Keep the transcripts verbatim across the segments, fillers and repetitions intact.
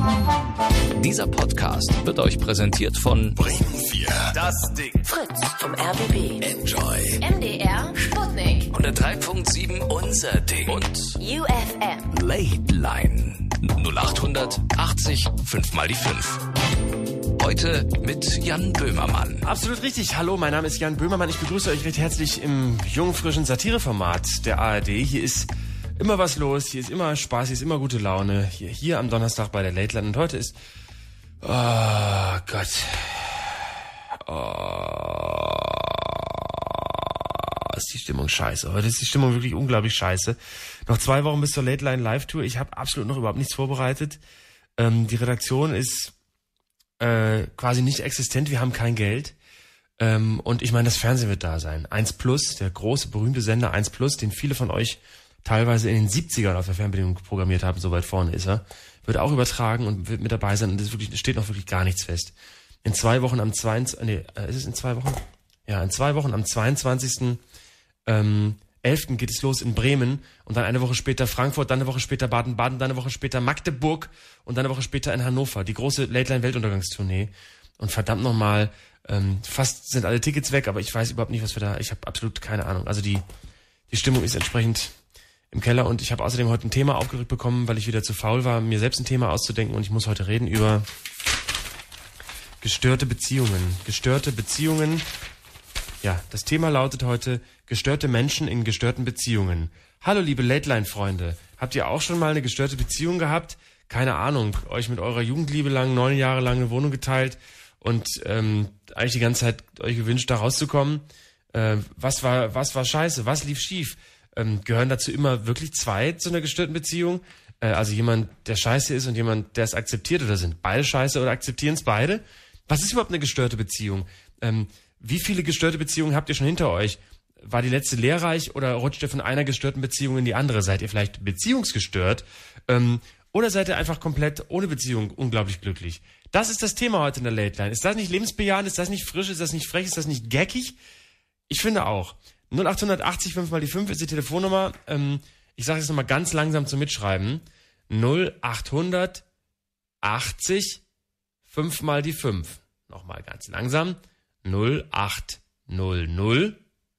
Dieser Podcast wird euch präsentiert von Bremen vier. Das Ding. Fritz vom R B B. Enjoy. M D R Sputnik. hundertdrei Komma sieben Unser Ding. Und U F M. Late Line. null acht achtzig fünf mal die fünf. Heute mit Jan Böhmermann. Absolut richtig. Hallo, mein Name ist Jan Böhmermann. Ich begrüße euch recht herzlich im jungen, frischen Satireformat der A R D. Hier ist immer was los, hier ist immer Spaß, hier ist immer gute Laune. Hier, hier am Donnerstag bei der Late Line. Und heute ist... Oh Gott. Oh, ist die Stimmung scheiße. Heute ist die Stimmung wirklich unglaublich scheiße. Noch zwei Wochen bis zur Late Line Live Tour. Ich habe absolut noch überhaupt nichts vorbereitet. Ähm, die Redaktion ist äh, quasi nicht existent. Wir haben kein Geld. Ähm, und ich meine, das Fernsehen wird da sein. eins Plus, der große, berühmte Sender eins Plus, den viele von euch teilweise in den siebzigern auf der Fernbedienung programmiert haben. So weit vorne ist er. Wird auch übertragen und wird mit dabei sein. Und es wirklich, steht noch wirklich gar nichts fest. In zwei Wochen am zweiundzwanzigsten Nee, ist es in zwei Wochen? Ja, in zwei Wochen am zweiundzwanzigsten Ähm, elften geht es los in Bremen und dann eine Woche später Frankfurt, dann eine Woche später Baden-Baden, dann eine Woche später Magdeburg und dann eine Woche später in Hannover. Die große Late-Line-Weltuntergangstournee. Und verdammt nochmal, ähm, fast sind alle Tickets weg, aber ich weiß überhaupt nicht, was wir da... Ich habe absolut keine Ahnung. Also die, die Stimmung ist entsprechend im Keller und ich habe außerdem heute ein Thema aufgerückt bekommen, weil ich wieder zu faul war, mir selbst ein Thema auszudenken und ich muss heute reden über gestörte Beziehungen. Gestörte Beziehungen... Ja, das Thema lautet heute gestörte Menschen in gestörten Beziehungen. Hallo liebe Late-Line-Freunde, habt ihr auch schon mal eine gestörte Beziehung gehabt? Keine Ahnung, euch mit eurer Jugendliebe lang, neun Jahre lang eine Wohnung geteilt und ähm, eigentlich die ganze Zeit euch gewünscht, da rauszukommen. Äh, was war was war scheiße, was lief schief? Ähm, gehören dazu immer wirklich zwei zu einer gestörten Beziehung? Äh, also jemand, der scheiße ist und jemand, der es akzeptiert, oder sind beide scheiße oder akzeptieren es beide? Was ist überhaupt eine gestörte Beziehung? Ähm, Wie viele gestörte Beziehungen habt ihr schon hinter euch? War die letzte lehrreich oder rutscht ihr von einer gestörten Beziehung in die andere? Seid ihr vielleicht beziehungsgestört? Ähm, oder seid ihr einfach komplett ohne Beziehung unglaublich glücklich? Das ist das Thema heute in der Late Line. Ist das nicht lebensbejahend? Ist das nicht frisch? Ist das nicht frech? Ist das nicht geckig? Ich finde auch. null acht achtzig fünf mal die fünf ist die Telefonnummer. Ähm, ich sage jetzt nochmal ganz langsam zum Mitschreiben. null acht achtzig fünf mal die fünf. Nochmal ganz langsam. null acht null null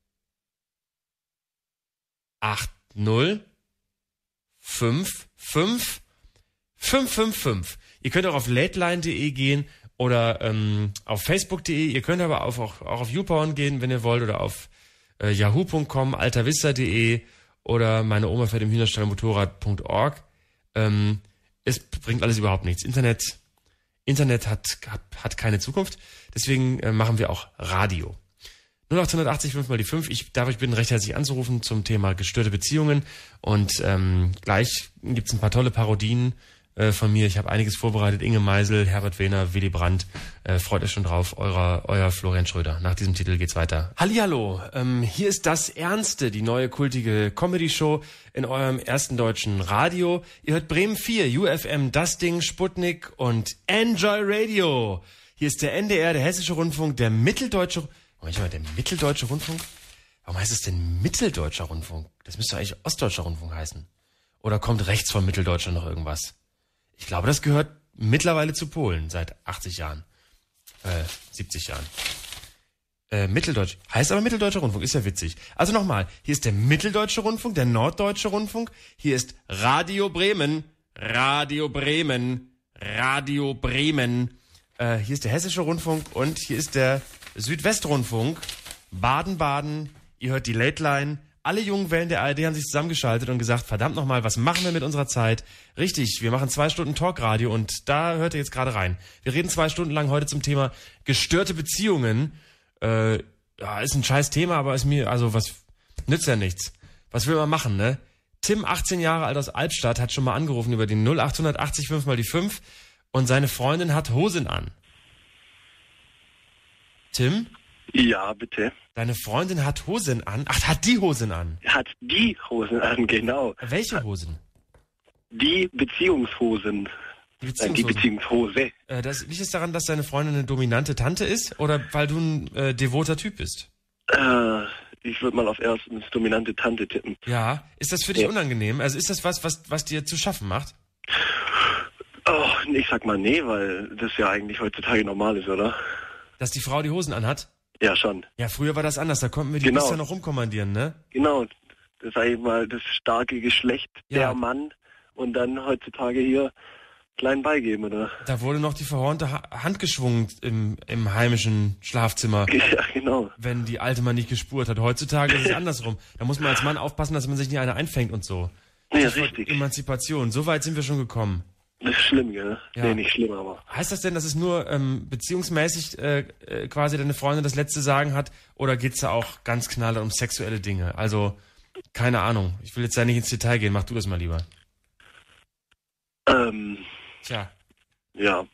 acht null fünf fünf fünf fünf fünf. Ihr könnt auch auf lateline punkt de gehen oder ähm, auf facebook punkt de. Ihr könnt aber auch, auch, auch auf YouPorn gehen, wenn ihr wollt, oder auf äh, yahoo punkt com, altervista punkt de oder meine Oma fährt im Hühnerstall Motorrad punkt org. Ähm, es bringt alles überhaupt nichts. Internet Internet hat, hat, hat keine Zukunft, deswegen äh, machen wir auch Radio. null acht achtzig fünf mal die fünf. Ich darf euch bitten, recht herzlich anzurufen zum Thema gestörte Beziehungen. Und ähm, gleich gibt's ein paar tolle Parodien äh, von mir. Ich habe einiges vorbereitet. Inge Meisel, Herbert Wehner, Willy Brandt. Äh, freut euch schon drauf. Eurer, euer Florian Schröder. Nach diesem Titel geht's weiter. Hallihallo, ähm, hier ist Das Ernste, die neue kultige Comedy-Show in eurem ersten deutschen Radio. Ihr hört Bremen vier, U F M, Das Ding, Sputnik und Enjoy Radio. Hier ist der N D R, der Hessische Rundfunk, der Mitteldeutsche... Moment mal, der Mitteldeutsche Rundfunk? Warum heißt es denn Mitteldeutscher Rundfunk? Das müsste eigentlich Ostdeutscher Rundfunk heißen. Oder kommt rechts von Mitteldeutscher noch irgendwas? Ich glaube, das gehört mittlerweile zu Polen seit achtzig Jahren. Äh, siebzig Jahren. Äh, Mitteldeutsch. Heißt aber Mitteldeutscher Rundfunk, ist ja witzig. Also nochmal, hier ist der Mitteldeutsche Rundfunk, der Norddeutsche Rundfunk. Hier ist Radio Bremen. Radio Bremen. Radio Bremen. Äh, hier ist der Hessische Rundfunk und hier ist der Südwestrundfunk. Baden-Baden. Ihr hört die Late Line. Alle jungen Wellen der A R D haben sich zusammengeschaltet und gesagt, verdammt nochmal, was machen wir mit unserer Zeit? Richtig, wir machen zwei Stunden Talkradio und da hört ihr jetzt gerade rein. Wir reden zwei Stunden lang heute zum Thema gestörte Beziehungen. Äh, ja, ist ein scheiß Thema, aber ist mir, also was, nützt ja nichts. Was will man machen, ne? Tim, achtzehn Jahre alt aus Albstadt, hat schon mal angerufen über die null acht achtzig fünf mal die fünf und seine Freundin hat Hosen an. Tim? Ja, bitte. Deine Freundin hat Hosen an? Ach, hat die Hosen an? Hat die Hosen an, genau. Welche Hosen? Die Beziehungshosen. Die Beziehungshosen? Die Beziehungshose. Äh, das, liegt es daran, dass deine Freundin eine dominante Tante ist oder weil du ein äh, devoter Typ bist? Äh, ich würde mal auf erstens dominante Tante tippen. Ja. Ist das für dich ja. unangenehm? Also ist das was, was, was dir zu schaffen macht? Oh, ich sag mal nee, weil das ja eigentlich heutzutage normal ist, oder? Dass die Frau die Hosen anhat? Ja, schon. Ja, früher war das anders, da konnten wir die Genau. Biester noch rumkommandieren, ne? Genau. Das sag ich mal, das starke Geschlecht, Ja. der Mann und dann heutzutage hier klein beigeben, oder? Da wurde noch die verhornte ha Hand geschwungen im, im heimischen Schlafzimmer, Ja, genau. wenn die alte Mann nicht gespurt hat. Heutzutage ist es andersrum. Da muss man als Mann aufpassen, dass man sich nicht einer einfängt und so. Ja, Das ist richtig. Emanzipation, so weit sind wir schon gekommen. Das ist schlimm, gell? Ja. Nee, nicht schlimm, aber. Heißt das denn, dass es nur ähm, beziehungsmäßig äh, äh, quasi deine Freundin das letzte Sagen hat? Oder geht's da auch ganz knallhart um sexuelle Dinge? Also, keine Ahnung. Ich will jetzt da nicht ins Detail gehen. Mach du das mal lieber. Ähm, Tja, ja.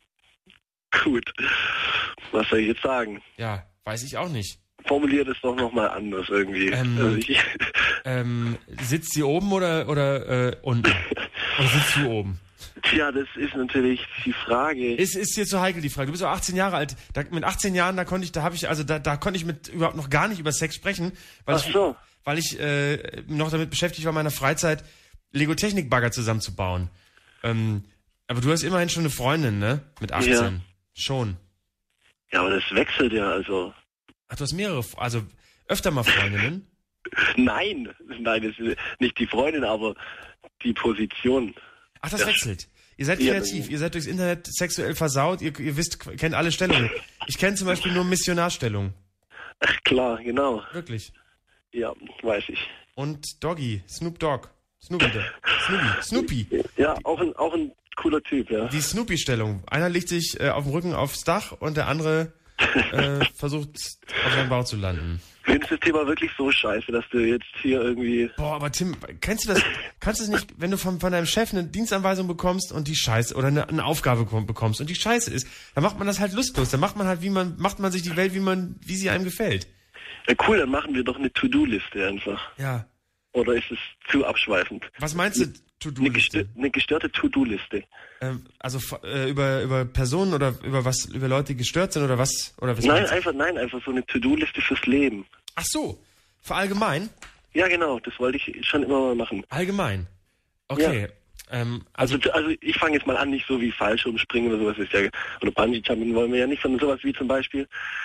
Gut. Was soll ich jetzt sagen? ja, weiß ich auch nicht. Formuliert es doch nochmal anders irgendwie. Ähm, also ich, Ähm, sitzt sie oben oder, oder äh, unten? Oder sitzt du oben? Tja, das ist natürlich die Frage. Ist, ist dir zu heikel die Frage. Du bist auch achtzehn Jahre alt. Da, mit achtzehn Jahren, da konnte ich, da habe ich, also da, da konnte ich mit überhaupt noch gar nicht über Sex sprechen, weil Ach ich, so. weil ich äh, noch damit beschäftigt war, in meiner Freizeit Lego-Technik-Bagger zusammenzubauen. Ähm, aber du hast immerhin schon eine Freundin, ne? Mit achtzehn. Ja. Schon. Ja, aber das wechselt ja, also. Ach, du hast mehrere, also öfter mal Freundinnen. Nein, nein, das ist nicht die Freundin, aber die Position. Ach, das Ja. wechselt. Ihr seid Ja, kreativ, das- ihr seid durchs Internet sexuell versaut, ihr, ihr wisst, kennt alle Stellungen. Ich kenne zum Beispiel nur Missionarstellung. Ach klar, genau. Wirklich. Ja, weiß ich. Und Doggy, Snoop Dogg. Snoopy, da. Snoopy, Snoopy. Ja, auch ein, auch ein cooler Typ, ja. Die Snoopy-Stellung. Einer legt sich äh, auf dem Rücken aufs Dach und der andere äh, versucht auf seinem Bauch zu landen. Findest du das Thema wirklich so scheiße, dass du jetzt hier irgendwie... Boah, aber Tim, kennst du das? Kannst du es nicht, wenn du von, von deinem Chef eine Dienstanweisung bekommst und die Scheiße oder eine, eine Aufgabe kom- bekommst und die Scheiße ist, dann macht man das halt lustlos. Dann macht man halt, wie man, macht man sich die Welt, wie man, wie sie einem gefällt. Ja cool, dann machen wir doch eine To-Do-Liste einfach. Ja. Oder ist es zu abschweifend? Was meinst du, Eine, To-Do-Liste? gestör eine gestörte To-Do-Liste. Ähm, also äh, über über Personen oder über was, über Leute, die gestört sind oder was? Oder was Nein, meinst du? einfach, nein, einfach so eine To-Do-Liste fürs Leben. Ach so, für allgemein? Ja, genau, das wollte ich schon immer mal machen. Allgemein. Okay. Ähm, also, Also, also ich fange jetzt mal an, nicht so wie Fallschirmspringen oder sowas ist ja, oder Bungee-Jumping wollen wir ja nicht, sondern sowas wie zum Beispiel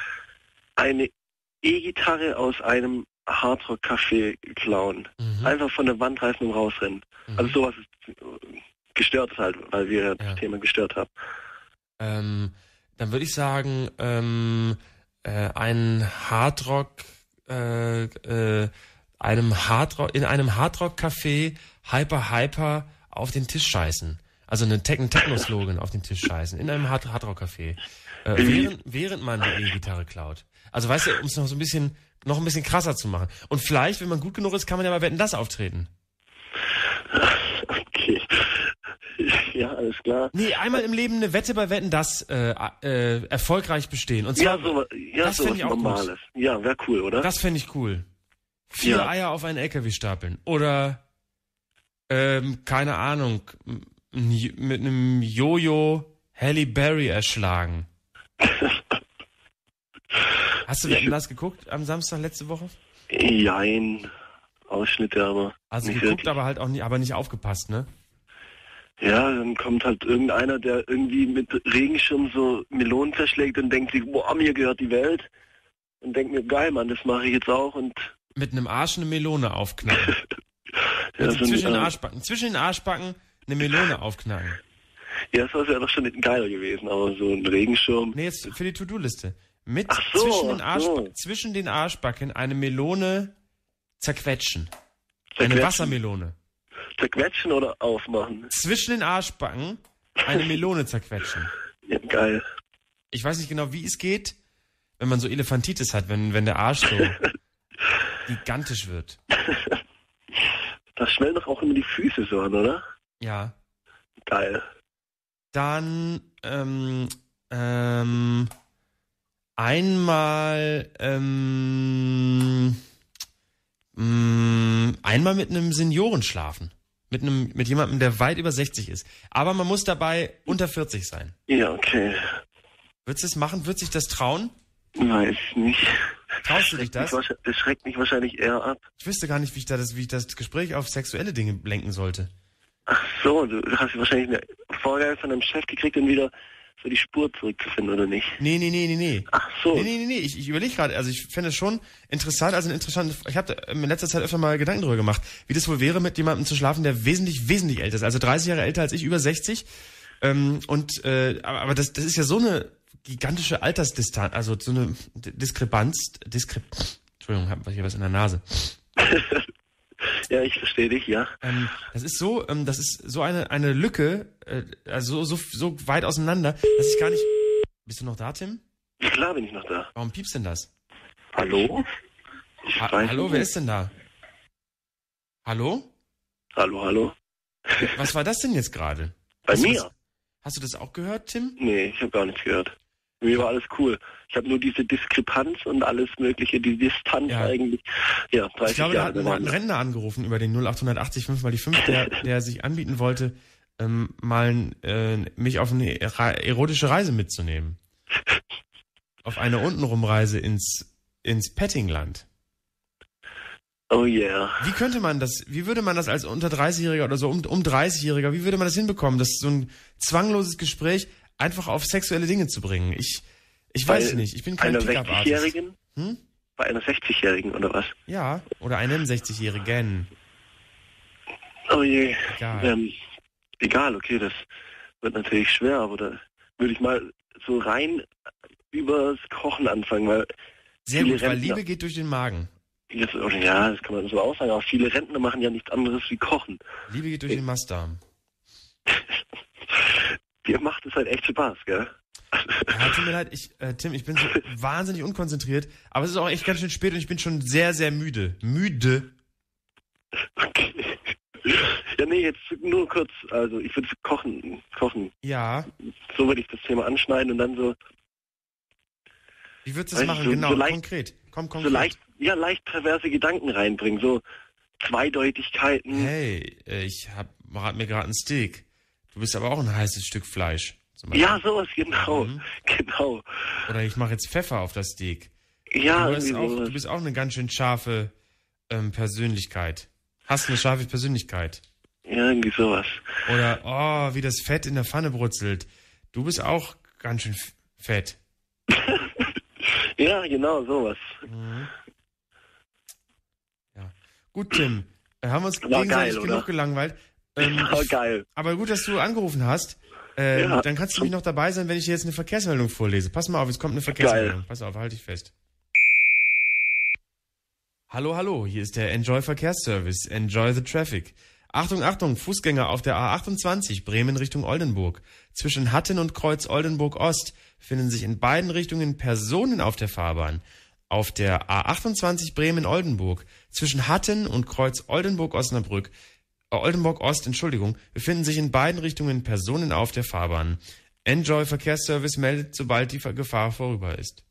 eine E-Gitarre aus einem Hardrock-Café klauen. Mhm. Einfach von der Wand reißen und rausrennen. Mhm. Also sowas ist äh, gestört halt, weil wir ja das Ja. Thema gestört haben. ähm, dann würde ich sagen, ähm, äh, ein Hardrock, äh, äh, einem Hardrock, in einem Hardrock-Café Hyper Hyper auf den Tisch scheißen. Also eine Tech- ein Techno-Slogan auf den Tisch scheißen. In einem Hard Hardrock-Café. Äh, während, während man die E-Gitarre klaut. Also weißt du, um es noch so ein bisschen, noch ein bisschen krasser zu machen. Und vielleicht, wenn man gut genug ist, kann man ja bei Wetten, das auftreten. Okay. Ja, alles klar. Nee, einmal im Leben eine Wette bei Wetten, das äh, äh, erfolgreich bestehen. Und Ja, zwar, so, ja, das sowas fänd ich auch gut. Normales. Ja, wäre cool, oder? das fände ich cool. Vier Ja. Eier auf einen L K W stapeln. Oder, ähm, keine Ahnung, m- m- mit einem Jojo Halle Berry erschlagen. Hast du Wetten, das geguckt am Samstag letzte Woche? Jein. Ausschnitte, aber Also nicht geguckt, wirklich. aber halt auch nicht, aber nicht aufgepasst, ne? Ja, dann kommt halt irgendeiner, der irgendwie mit Regenschirm so Melonen zerschlägt und denkt sich, boah, mir gehört die Welt. Und denkt mir, geil, Mann, das mache ich jetzt auch. Und Mit einem Arsch eine Melone aufknacken. ja, Also so zwischen, ein, den äh, Arschbacken, zwischen den Arschbacken eine Melone aufknacken. ja, das wäre doch schon geiler gewesen, aber so ein Regenschirm. Nee, jetzt für die To-Do-Liste. Mit Ach so, zwischen, den ach so. Arschba- zwischen den Arschbacken eine Melone zerquetschen. Eine Zerquetschen. Wassermelone. Zerquetschen oder aufmachen? Zwischen den Arschbacken eine Melone zerquetschen. Ja, geil. Ich weiß nicht genau, wie es geht, wenn man so Elefantitis hat, wenn, wenn der Arsch so gigantisch wird. Das schwellen doch auch immer die Füße so an, oder? Ja. Geil. Dann ähm, ähm, einmal ähm, mh, einmal mit einem Senioren schlafen. Mit einem mit jemandem, der weit über sechzig ist. Aber man muss dabei unter vierzig sein. Ja, okay. Würdest du es machen? Würdest du dich das trauen? Weiß ich nicht. Traust du dich das? Mich wahrscheinlich- Das schreckt mich wahrscheinlich eher ab. Ich wüsste gar nicht, wie ich, da das, wie ich das Gespräch auf sexuelle Dinge lenken sollte. Ach so, du hast wahrscheinlich eine Vorgabe von deinem Chef gekriegt, um wieder so die Spur zurückzufinden, oder nicht? Nee, nee, nee, nee, nee. Ach so. Nee, nee, nee, nee. Ich, ich überlege gerade, also ich fände es schon interessant, also ein interessant, ich habe in letzter Zeit öfter mal Gedanken darüber gemacht, wie das wohl wäre, mit jemandem zu schlafen, der wesentlich, wesentlich älter ist. Also dreißig Jahre älter als ich, über sechzig. Ähm, und äh, aber, aber das, das ist ja so eine gigantische Altersdistanz, also so eine Diskrepanz, Diskrep Entschuldigung, hab hier was in der Nase. Ja, ich verstehe dich, ja. Ähm, das ist so, ähm, das ist so eine eine Lücke, äh, also so so weit auseinander, dass ich gar nicht. Bist du noch da, Tim? Ja, klar bin ich noch da. Warum piepst denn das? Hallo? Ich Ha weiß hallo, nicht. wer ist denn da? Hallo? Hallo, hallo. Was war das denn jetzt gerade? Bei Hast du mir? das- Hast du das auch gehört, Tim? Nee, ich habe gar nichts gehört. Mir war alles cool. Ich habe nur diese Diskrepanz und alles mögliche, die Distanz Ja. eigentlich. Ja, dreißig Ich glaube, da Jahre. hat, da hat ein Rentner angerufen über den null acht acht null fünf mal die fünf, der, der sich anbieten wollte, ähm, mal äh, mich auf eine era- erotische Reise mitzunehmen. Auf eine Untenrumreise ins, ins Pettingland. Oh yeah. Wie könnte man das, wie würde man das als unter dreißigjähriger oder so um, um dreißigjähriger, wie würde man das hinbekommen, das so ein zwangloses Gespräch einfach auf sexuelle Dinge zu bringen? Ich, ich weiß Bei nicht, ich bin kein einer Pickup-Artist. sechzigjährigen? Hm? Bei einer sechzigjährigen oder was? Ja, oder einem sechzigjährigen. Oh je. Egal. Ähm, egal, okay, das wird natürlich schwer, aber da würde ich mal so rein übers Kochen anfangen, weil Sehr viele gut, weil Rentner- Liebe geht durch den Magen. jetzt, oder ja, das kann man so auch sagen, aber viele Rentner machen ja nichts anderes wie kochen. Liebe geht durch den Mastdarm. Dir macht es halt echt Spaß, gell? Ja, tut mir leid, ich, äh, Tim, ich bin so wahnsinnig unkonzentriert, aber es ist auch echt ganz schön spät und ich bin schon sehr, sehr müde. Müde. Okay. Ja, nee, jetzt nur kurz, also ich würde kochen, kochen. Ja. So würde ich das Thema anschneiden und dann so, Wie würdest du das Weißt du, machen? so- Genau, so leicht- konkret. Komm, so konkret. leicht, ja, leicht perverse Gedanken reinbringen, so Zweideutigkeiten. Hey, äh, ich hab rat mir gerade ein Steak. Du bist aber auch ein heißes Stück Fleisch. Zum Beispiel. Ja, sowas, genau, Mhm. genau. Oder ich mache jetzt Pfeffer auf das Steak. Ja, Du bist, irgendwie auch, sowas. du bist auch eine ganz schön scharfe ähm, Persönlichkeit. Hast eine scharfe Persönlichkeit. Ja, irgendwie sowas. Oder, oh, wie das Fett in der Pfanne brutzelt. Du bist auch ganz schön f- fett. Ja, genau, sowas. Mhm. Ja. Gut, Tim. Äh, haben wir uns War gegenseitig geil, genug oder? gelangweilt. Ähm, Oh, ich, geil. aber gut, dass du angerufen hast. Ähm, Ja. Dann kannst du mich noch dabei sein, wenn ich dir jetzt eine Verkehrsmeldung vorlese. Pass mal auf, es kommt eine Verkehrsmeldung. Pass auf, halte dich fest. Hallo, hallo, hier ist der Enjoy Verkehrsservice. Enjoy the traffic. Achtung, Achtung, Fußgänger auf der A achtundzwanzig, Bremen Richtung Oldenburg. Zwischen Hatten und Kreuz Oldenburg Ost finden sich in beiden Richtungen Personen auf der Fahrbahn. Auf der A achtundzwanzig Bremen-Oldenburg, zwischen Hatten und Kreuz Oldenburg-Osnabrück, äh, Oldenburg-Ost, Entschuldigung, befinden sich in beiden Richtungen Personen auf der Fahrbahn. Enjoy Verkehrsservice meldet, sobald die Gefahr vorüber ist.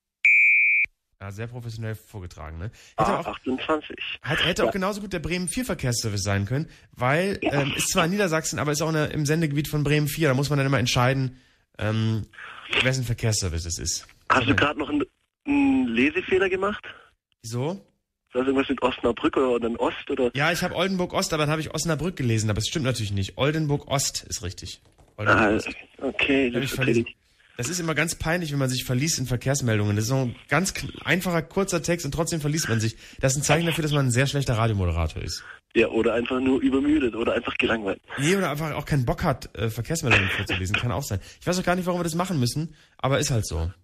Ja, sehr professionell vorgetragen, ne? Hätte A auch, achtundzwanzig. hat, hätte auch genauso gut der Bremen vier Verkehrsservice sein können, weil, ähm, ist zwar in Niedersachsen, aber ist auch in der, im Sendegebiet von Bremen vier, da muss man dann immer entscheiden, ähm, wessen Verkehrsservice es ist. Hast du gerade noch einen, einen Lesefehler gemacht? Wieso? Ist das irgendwas mit Osnabrück oder, oder ein Ost oder? Ja, ich habe Oldenburg-Ost, aber dann habe ich Osnabrück gelesen, aber es stimmt natürlich nicht. Oldenburg-Ost ist richtig. Ah, Oldenburg-Ost. okay, Hab das ich ist verlesen. okay. Das ist immer ganz peinlich, wenn man sich verliest in Verkehrsmeldungen. Das ist so ein ganz kl- einfacher, kurzer Text und trotzdem verliest man sich. Das ist ein Zeichen dafür, dass man ein sehr schlechter Radiomoderator ist. Ja, oder einfach nur übermüdet oder einfach gelangweilt. Nee, oder einfach auch keinen Bock hat, äh, Verkehrsmeldungen vorzulesen. Kann auch sein. Ich weiß auch gar nicht, warum wir das machen müssen, aber ist halt so.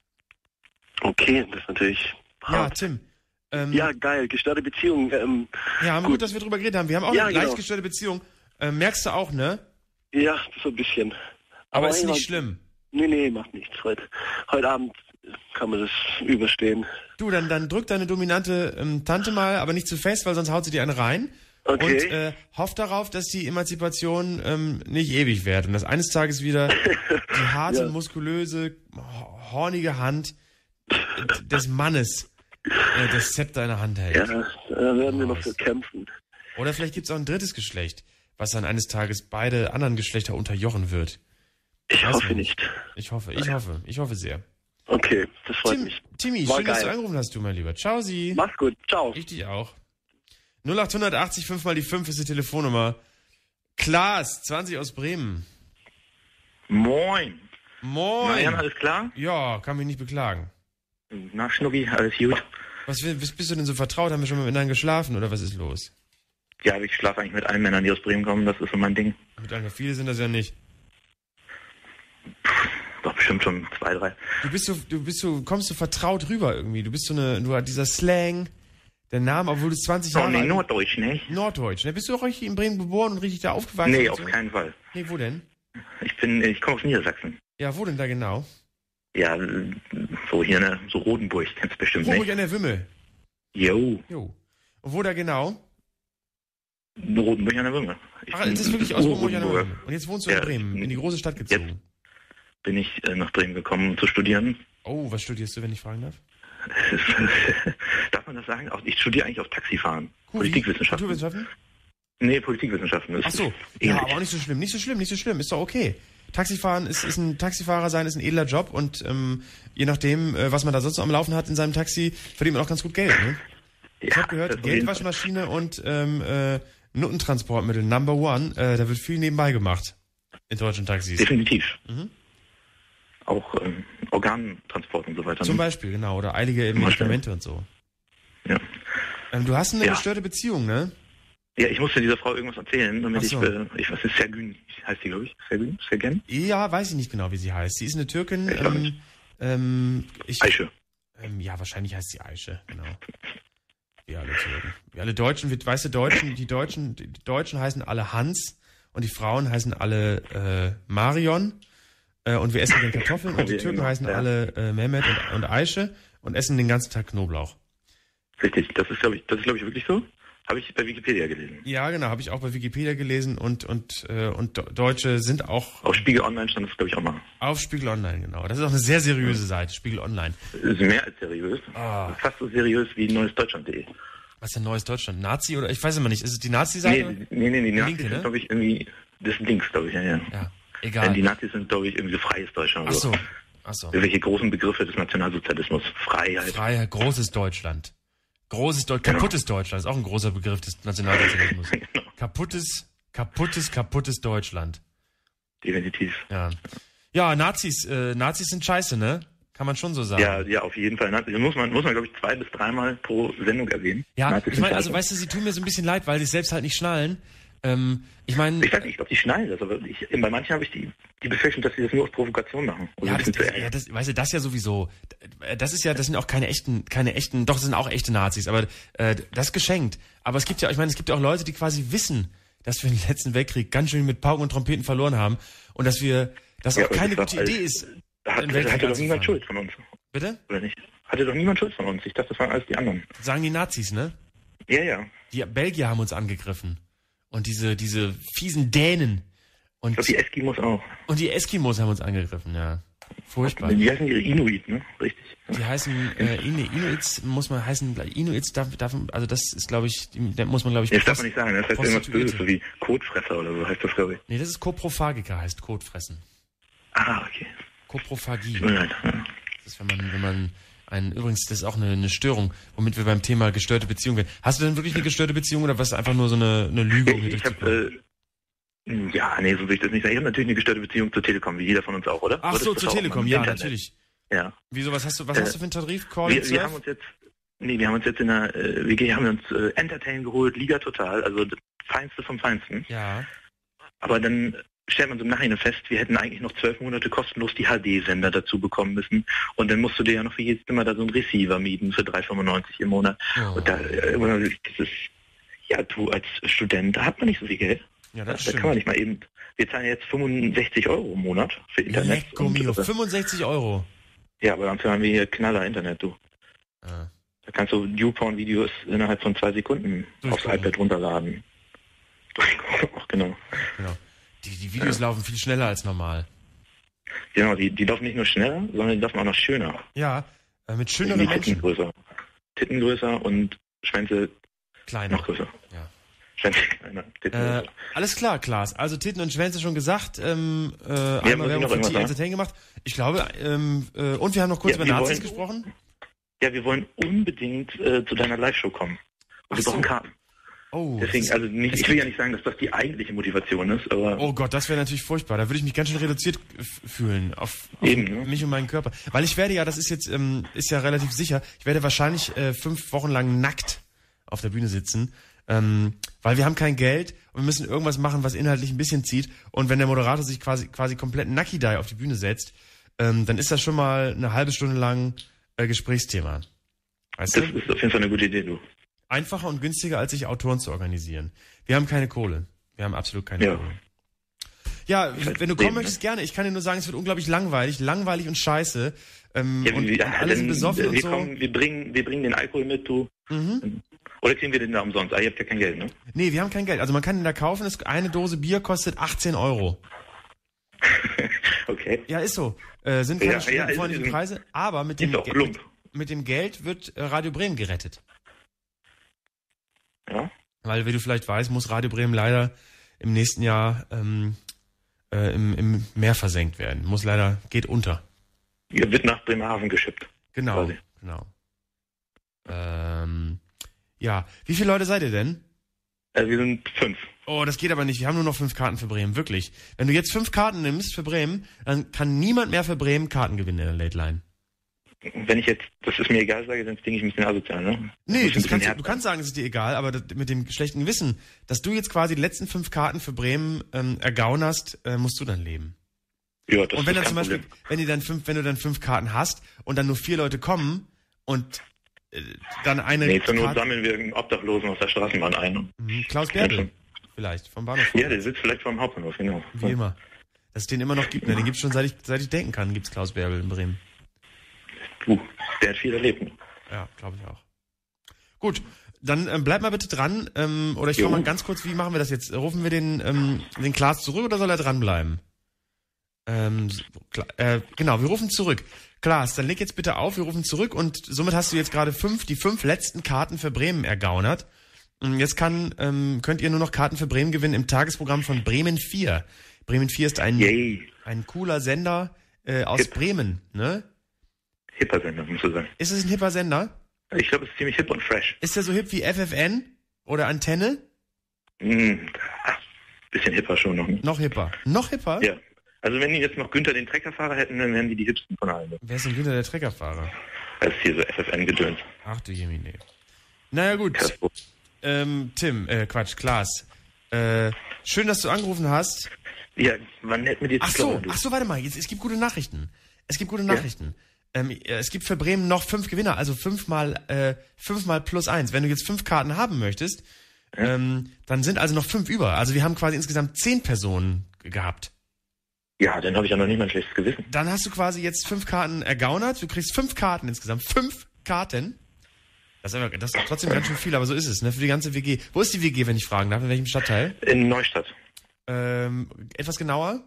Okay, das ist natürlich Ja, hart. Tim. Ähm, Ja, geil, gestörte Beziehung. Ähm, ja, gut, dass wir drüber geredet haben. Wir haben auch Ja, eine genau. leicht gestörte Beziehung. Äh, merkst du auch, ne? ja, so ein bisschen. Aber ist immer- nicht schlimm. Nee, nee, macht nichts. Heute, heute Abend kann man das überstehen. Du, dann, dann drück deine dominante ähm, Tante mal, aber nicht zu fest, weil sonst haut sie dir einen rein. Okay. Und äh, hoff darauf, dass die Emanzipation ähm, nicht ewig währt und dass eines Tages wieder die harte, Ja. muskulöse, ho- hornige Hand äh, des Mannes äh, das Zepter in der Hand hält. Ja, da werden wir Oh, noch für kämpfen. Oder vielleicht gibt's auch ein drittes Geschlecht, was dann eines Tages beide anderen Geschlechter unterjochen wird. Ich Weiß hoffe man nicht. Ich hoffe, ich hoffe, ich hoffe sehr. Okay, das freut Tim, mich. Timmy, War schön, dass du geil. angerufen hast, du mein Lieber. Ciao, Sie. Mach's gut. Ciao. Ich dich auch. null acht achtzig, fünf mal die fünf ist die Telefonnummer. Klaas, zwanzig aus Bremen. Moin. Moin. Na, Jan, alles klar? Ja, kann mich nicht beklagen. Na, Schnucki, alles gut? Was, was bist du denn so vertraut? Haben wir schon mal miteinander geschlafen oder was ist los? Ja, ich schlafe eigentlich mit allen Männern, die aus Bremen kommen, das ist so mein Ding. Danke, viele sind das ja nicht. Doch, bestimmt schon zwei, drei. Du bist so, du bist so, kommst so vertraut rüber irgendwie. Du bist so eine, du hast dieser Slang, der Name, obwohl du zwanzig Jahre Oh, nee, alt Norddeutsch, ne? Norddeutsch. Ne? Bist du auch richtig in Bremen geboren und richtig da aufgewachsen? Nee, und auf so? keinen Fall. Nee, wo denn? Ich bin, ich komme aus Niedersachsen. Ja, wo denn da genau? Ja, so hier, ne, so Rodenburg, kennst du bestimmt, Rodenburg ne? an der Wümme. Jo, Jo. Und wo da genau? Rodenburg an der Wümme. Ich Ach, bin es ist wirklich aus Rodenburg an der Rodenburger. Wümme. Und jetzt wohnst du in Ja, Bremen, in die große Stadt gezogen. Jetzt bin ich äh, nach Bremen gekommen, um zu studieren. Oh, was studierst du, wenn ich fragen darf? Darf man das sagen? Auch, ich studiere eigentlich auf Taxifahren. Cool, Politikwissenschaften. Kulturwissenschaften? Nee, Politikwissenschaften. Das Ach so. ist Ja, ähnlich. aber auch nicht so schlimm, nicht so schlimm, nicht so schlimm. Ist doch okay. Taxifahren ist, ist ein Taxifahrer sein, ist ein edler Job und ähm, je nachdem, äh, was man da sonst noch am Laufen hat in seinem Taxi, verdient man auch ganz gut Geld. Ne? Ich Ja, habe gehört, das auf jeden Fall. Geldwaschmaschine und ähm, äh, Nuttentransportmittel Number One, äh, da wird viel nebenbei gemacht in deutschen Taxis. Definitiv. Mhm. Auch ähm, Organtransport und so weiter. Zum ne? Beispiel, genau, oder eilige Beispiel. Medikamente und so. Ja. Ähm, du hast eine Ja. gestörte Beziehung, ne? Ja, ich musste dieser Frau irgendwas erzählen, damit Ach so. ich, äh, ich weiß nicht, Sergün heißt die, glaube ich. Sergün? Sergen? Ja, weiß ich nicht genau, wie sie heißt. Sie ist eine Türkin. Ich auch Ähm, nicht. ähm, ich, Aische. Ähm, ja, wahrscheinlich heißt sie Aische, genau. Wie alle Türken. Wie alle Deutschen, wie- weißt du, Deutschen, die Deutschen, die Deutschen heißen alle Hans und die Frauen heißen alle äh, Marion äh, und wir essen den Kartoffeln und die Ja, Türken genau, heißen ja. alle äh, Mehmet und, und Aische und essen den ganzen Tag Knoblauch. Richtig, das ist, glaube ich, das ist, glaube ich, wirklich so. Habe ich bei Wikipedia gelesen. Ja, genau, habe ich auch bei Wikipedia gelesen und und äh, und Do- Deutsche sind auch Auf Spiegel Online stand das, glaube ich, auch mal. auf Spiegel Online, genau. Das ist auch eine sehr seriöse Seite, Spiegel Online. Das ist mehr als seriös. Ah. Das ist fast so seriös wie neues Deutschland punkt de. Was ist denn Neues Deutschland? Nazi oder ich weiß immer nicht. Ist es die Nee, Nazi-Seite? nee, nee, die Nazis Linke, ne? sind, glaube ich, irgendwie, das sind links, glaube ich, ja, ja. Ja, Denn egal. die Nazis sind, glaube ich, irgendwie so freies Deutschland. Ach oder so, ach so. Irgendwelche großen Begriffe des Nationalsozialismus. Freiheit. Freiheit, großes Deutschland. Großes Deutschland, Genau. kaputtes Deutschland ist auch ein großer Begriff des Nationalsozialismus. Genau. Kaputtes, kaputtes, kaputtes Deutschland. Definitiv. Ja. Ja, Nazis, äh, Nazis sind scheiße, ne? Kann man schon so sagen. Ja, ja, auf jeden Fall. Nazis muss man, muss man, glaube ich, zwei bis dreimal pro Sendung erwähnen. Ja, Nazis ich sind meine, also scheiße. weißt du, sie tun mir so ein bisschen leid, weil die es selbst halt nicht schnallen. Ähm, ich meine, Ich weiß nicht, ich glaube, die schneiden das, aber ich, bei manchen habe ich die, die Befürchtung, dass sie das nur aus Provokation machen. Um ja, ein das, bisschen zu das, ärgern. ja, das, weißt du, das ja sowieso. Das ist ja, das sind auch keine echten, keine echten, doch, das sind auch echte Nazis, aber äh, das ist geschenkt. Aber es gibt ja, ich meine, es gibt ja auch Leute, die quasi wissen, dass wir den letzten Weltkrieg ganz schön mit Pauken und Trompeten verloren haben und dass wir, dass Ja, auch aber keine das ist gute doch Idee alles- ist, Da hat, den da Weltkrieg hatte doch niemand anzufangen. Schuld von uns, Bitte? oder nicht? Hatte doch niemand Schuld von uns. Ich dachte, das waren alles die anderen. Sagen die Nazis, ne? Ja, ja. Die Belgier haben uns angegriffen. Und diese, diese fiesen Dänen. Und, Ich glaube, die Eskimos auch. und die Eskimos haben uns angegriffen, ja. Furchtbar. Die heißen ihre Inuit, ne? Richtig. Die heißen, äh, Inu- Inuits muss man heißen, Inuits darf, darf, also das ist, glaube ich, die, da muss man, glaube ich, Das darf man nicht sagen. Das heißt irgendwas Prostituierte. Böses, so wie Kotfresser oder so heißt das, glaube ich. Nee, das ist Koprophagiker, heißt Kotfressen. Ah, okay. Koprophagie. Tut mir leid. Ja. Das ist, wenn man, wenn man ein, übrigens, das ist auch eine, eine Störung, womit wir beim Thema gestörte Beziehung werden. Hast du denn wirklich eine gestörte Beziehung oder was ist einfach nur so eine, eine Lüge, um hier Ich, ich durchzukommen? habe, äh, ja, nee, so will ich das nicht sagen. Ich habe natürlich eine gestörte Beziehung zur Telekom, wie jeder von uns auch, oder? Ach Würdest so, du zur das auch Telekom, machen? ja, Internet. natürlich. Ja. Wieso, was hast du, was Äh, hast du für einen Tarif? Call Wir, wir Surf? haben uns jetzt, nee, wir haben uns jetzt in der äh, W G haben wir uns äh, Entertain geholt, Liga Total, also das Feinste vom Feinsten. Ja. Aber dann stellt man so im Nachhinein fest, wir hätten eigentlich noch zwölf Monate kostenlos die H D-Sender dazu bekommen müssen. Und dann musst du dir ja noch für jedes Zimmer da so einen Receiver mieten für drei Euro fünfundneunzig im Monat. Oh. Und da, äh, das ist, ja, du als Student, da hat man nicht so viel Geld. Ja, Da, das da kann stimmt. man nicht mal eben, wir zahlen jetzt fünfundsechzig Euro im Monat für Internet. Lecco Und, mio, äh, fünfundsechzig Euro. ja, aber dann haben wir hier Knaller Internet, du. Ah. Da kannst du YouPorn-Videos innerhalb von zwei Sekunden aufs Durchgucken. iPad runterladen. Ach, genau. Genau. Die, die Videos laufen viel schneller als normal. Genau, die, die laufen nicht nur schneller, sondern die laufen auch noch schöner. Ja, äh, mit Die schöneren Titten Menschen. größer. Titten größer und Schwänze Kleiner. noch größer. Ja. Schwänze kleiner, Titten Äh, größer. alles klar, Klaas. Also Titten und Schwänze schon gesagt. Ähm, äh, muss einmal ich Werbung noch für irgendwas T sagen? Entertain gemacht. Ich glaube, ähm, äh, und wir haben noch kurz Ja, über wir Nazis wollen- gesprochen. Ja, wir wollen unbedingt äh, zu deiner Live-Show kommen. Und Ach wir so. brauchen Karten. Oh, Deswegen, das- also nicht, es ich will gibt- ja nicht sagen, dass das die eigentliche Motivation ist, aber Oh Gott, das wäre natürlich furchtbar. Da würde ich mich ganz schön reduziert f- fühlen auf, auf Eben, ne? mich und meinen Körper. Weil ich werde ja, das ist jetzt, ähm, ist ja relativ sicher, ich werde wahrscheinlich äh, fünf Wochen lang nackt auf der Bühne sitzen, ähm, weil wir haben kein Geld und wir müssen irgendwas machen, was inhaltlich ein bisschen zieht. Und wenn der Moderator sich quasi quasi komplett Nacki-Dai auf die Bühne setzt, ähm, dann ist das schon mal eine halbe Stunde lang äh, Gesprächsthema. Weißt das du? ist auf jeden Fall eine gute Idee, du. Einfacher und günstiger, als sich Autoren zu organisieren. Wir haben keine Kohle. Wir haben absolut keine Ja. Kohle. Ja, halt wenn du Problem, kommen ne? möchtest, gerne. Ich kann dir nur sagen, es wird unglaublich langweilig, langweilig und scheiße. Ähm, Ja, und, wie, und alle sind dann, besoffen wir, und so. kommen, wir, bringen, wir bringen den Alkohol mit, du. Mhm. Oder kriegen wir den da umsonst? Ah, ihr habt ja kein Geld, ne? Nee, wir haben kein Geld. Also man kann den da kaufen. Es- Eine Dose Bier kostet achtzehn Euro. Okay. Ja, ist so. Äh, sind keine Ja, ja, studentenfreundlichen ist- Preise. Aber mit dem, Ist auch Ge- plump. mit, mit dem Geld wird äh, Radio Bremen gerettet. Ja. Weil, wie du vielleicht weißt, muss Radio Bremen leider im nächsten Jahr ähm, äh, im, im Meer versenkt werden. Muss leider, geht unter. Ihr wird nach Bremerhaven geschippt. Genau, Quasi. genau. Ähm, ja, wie viele Leute seid ihr denn? Also wir sind fünf. Oh, das geht aber nicht. Wir haben nur noch fünf Karten für Bremen, wirklich. Wenn du jetzt fünf Karten nimmst für Bremen, dann kann niemand mehr für Bremen Karten gewinnen in der Late Line. Wenn ich jetzt, das ist mir egal sage, dann denke ich ein bisschen asozial, ne? Nee, muss das ein kannst, bisschen du du kannst sagen, es ist dir egal, aber das, mit dem schlechten Gewissen, dass du jetzt quasi die letzten fünf Karten für Bremen ähm, ergaunerst, äh, musst du dann leben. Ja, das Und wenn ist dann zum kein Beispiel, Problem. wenn die dann fünf, wenn du dann fünf Karten hast und dann nur vier Leute kommen und äh, dann eine Nee, zur Not Karte, sammeln wir einen Obdachlosen aus der Straßenbahn ein. Mhm, Klaus Bärbel, vielleicht, vom Bahnhof. Ja, der sitzt vielleicht vor dem Hauptbahnhof, genau. Wie immer. Dass es den immer noch gibt. Ne? Den gibt's schon seit ich, seit ich denken kann, gibt's Klaus Bärbel in Bremen. Du, der hat viel erlebt. Ja, glaube ich auch. Gut, dann ähm, bleib mal bitte dran. Ähm, oder ich Jo. frage mal ganz kurz, wie machen wir das jetzt? Rufen wir den, ähm, den Klaas zurück oder soll er dranbleiben? Ähm, so, Kla- äh, genau, wir rufen zurück. Klaas, dann leg jetzt bitte auf, wir rufen zurück und somit hast du jetzt gerade fünf, die fünf letzten Karten für Bremen ergaunert. Und jetzt kann, ähm, könnt ihr nur noch Karten für Bremen gewinnen im Tagesprogramm von Bremen vier. Bremen vier ist ein, Yay. ein cooler Sender äh, aus Hip. Bremen, ne? Hipper Sender, muss ich sagen. Ist es ein hipper Sender? Ich glaube, es ist ziemlich hip und fresh. Ist der so hip wie F F N oder Antenne? Hm, ach, bisschen hipper schon noch. Ne? Noch hipper. Noch hipper? Ja. Also wenn die jetzt noch Günther den Treckerfahrer hätten, dann wären die die hipsten von allen. Wer ist denn Günther der Treckerfahrer? Das ist hier so F F N-Gedöns. Ach du Jemine. Naja gut, Katastrophe. ähm, Tim, äh, Quatsch, Klaas. Äh, schön, dass du angerufen hast. Ja, wann nett mit dir Ach zu so, plaudern, du. ach so, warte mal, jetzt, es gibt gute Nachrichten. Es gibt gute Nachrichten. Ähm, äh, es gibt für Bremen noch fünf Gewinner, also fünfmal, äh, fünfmal plus eins. Wenn du jetzt fünf Karten haben möchtest, ähm, dann sind also noch fünf über. Also wir haben quasi insgesamt zehn Personen g- gehabt. Ja, dann habe ich ja noch nicht mal ein schlechtes Gewissen. Dann hast du quasi jetzt fünf Karten ergaunert. Du kriegst fünf Karten insgesamt. Fünf Karten. Das ist, einfach, das ist trotzdem ganz schön viel, aber so ist es, ne? Für die ganze W G. Wo ist die W G, wenn ich fragen darf? In welchem Stadtteil? In Neustadt. Ähm, etwas genauer?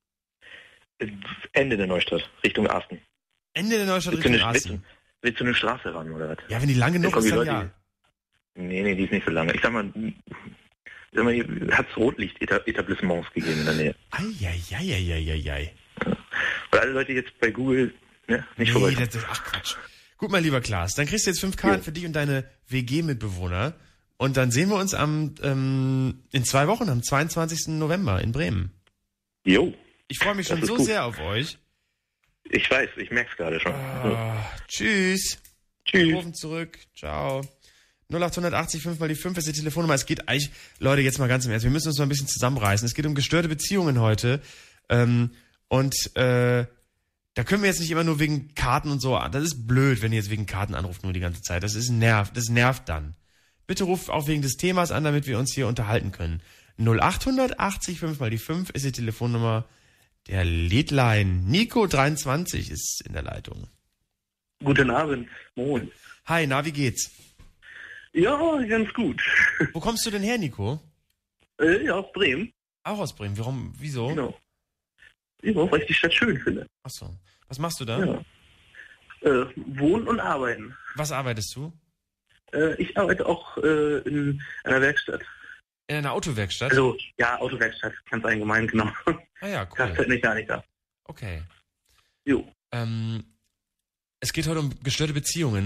Ende der Neustadt, Richtung Asten. Ende der Neustadt Willst du, Richtung eine, willst, du, Asten. willst du eine Straße ran, oder was? Ja, wenn die lang genug kommen ist, die dann Leute, ja. Nee, nee, die ist nicht so lange. Ich sag mal, sag mal hat es Rotlicht-Etablissements gegeben in der Nähe. Eieieiei. Weil alle Leute jetzt bei Google ne, nicht Nee, vorbei. das ist, ach Quatsch. Gut, mein lieber Klaas, dann kriegst du jetzt fünf Karten Jo. für dich und deine W G-Mitbewohner. Und dann sehen wir uns am ähm, in zwei Wochen, am zweiundzwanzigsten November in Bremen. Jo, Ich freue mich Das schon ist so gut. sehr auf euch. ich weiß, ich merk's gerade schon. So. Ah, tschüss. Wir Tschüss. rufen zurück. Ciao. null acht achtzig, fünf mal die fünf ist die Telefonnummer. Es geht eigentlich, Leute, jetzt mal ganz im Ernst, wir müssen uns mal ein bisschen zusammenreißen. Es geht um gestörte Beziehungen heute. Ähm, und äh, da können wir jetzt nicht immer nur wegen Karten und so an. Das ist blöd, wenn ihr jetzt wegen Karten anruft nur die ganze Zeit. Das ist nervt, das nervt dann. Bitte ruft auch wegen des Themas an, damit wir uns hier unterhalten können. null acht achtzig, fünf mal die fünf ist die Telefonnummer der Leadline. Nico dreiundzwanzig ist in der Leitung. Guten Abend. Moin. Hi, na, wie geht's? Ja, ganz gut. Wo kommst du denn her, Nico? Äh, ja, aus Bremen. Auch aus Bremen. Warum? Wieso? Genau. Ja, weil ich die Stadt schön finde. Ach so. Was machst du da? Ja. Äh, wohnen und arbeiten. Was arbeitest du? Äh, ich arbeite auch äh, in einer Werkstatt. In einer Autowerkstatt? Also, ja, Autowerkstatt, ganz allgemein, genau. ah ja, cool. Kfz-Mechaniker. Okay. Jo. Ähm, es geht heute um gestörte Beziehungen.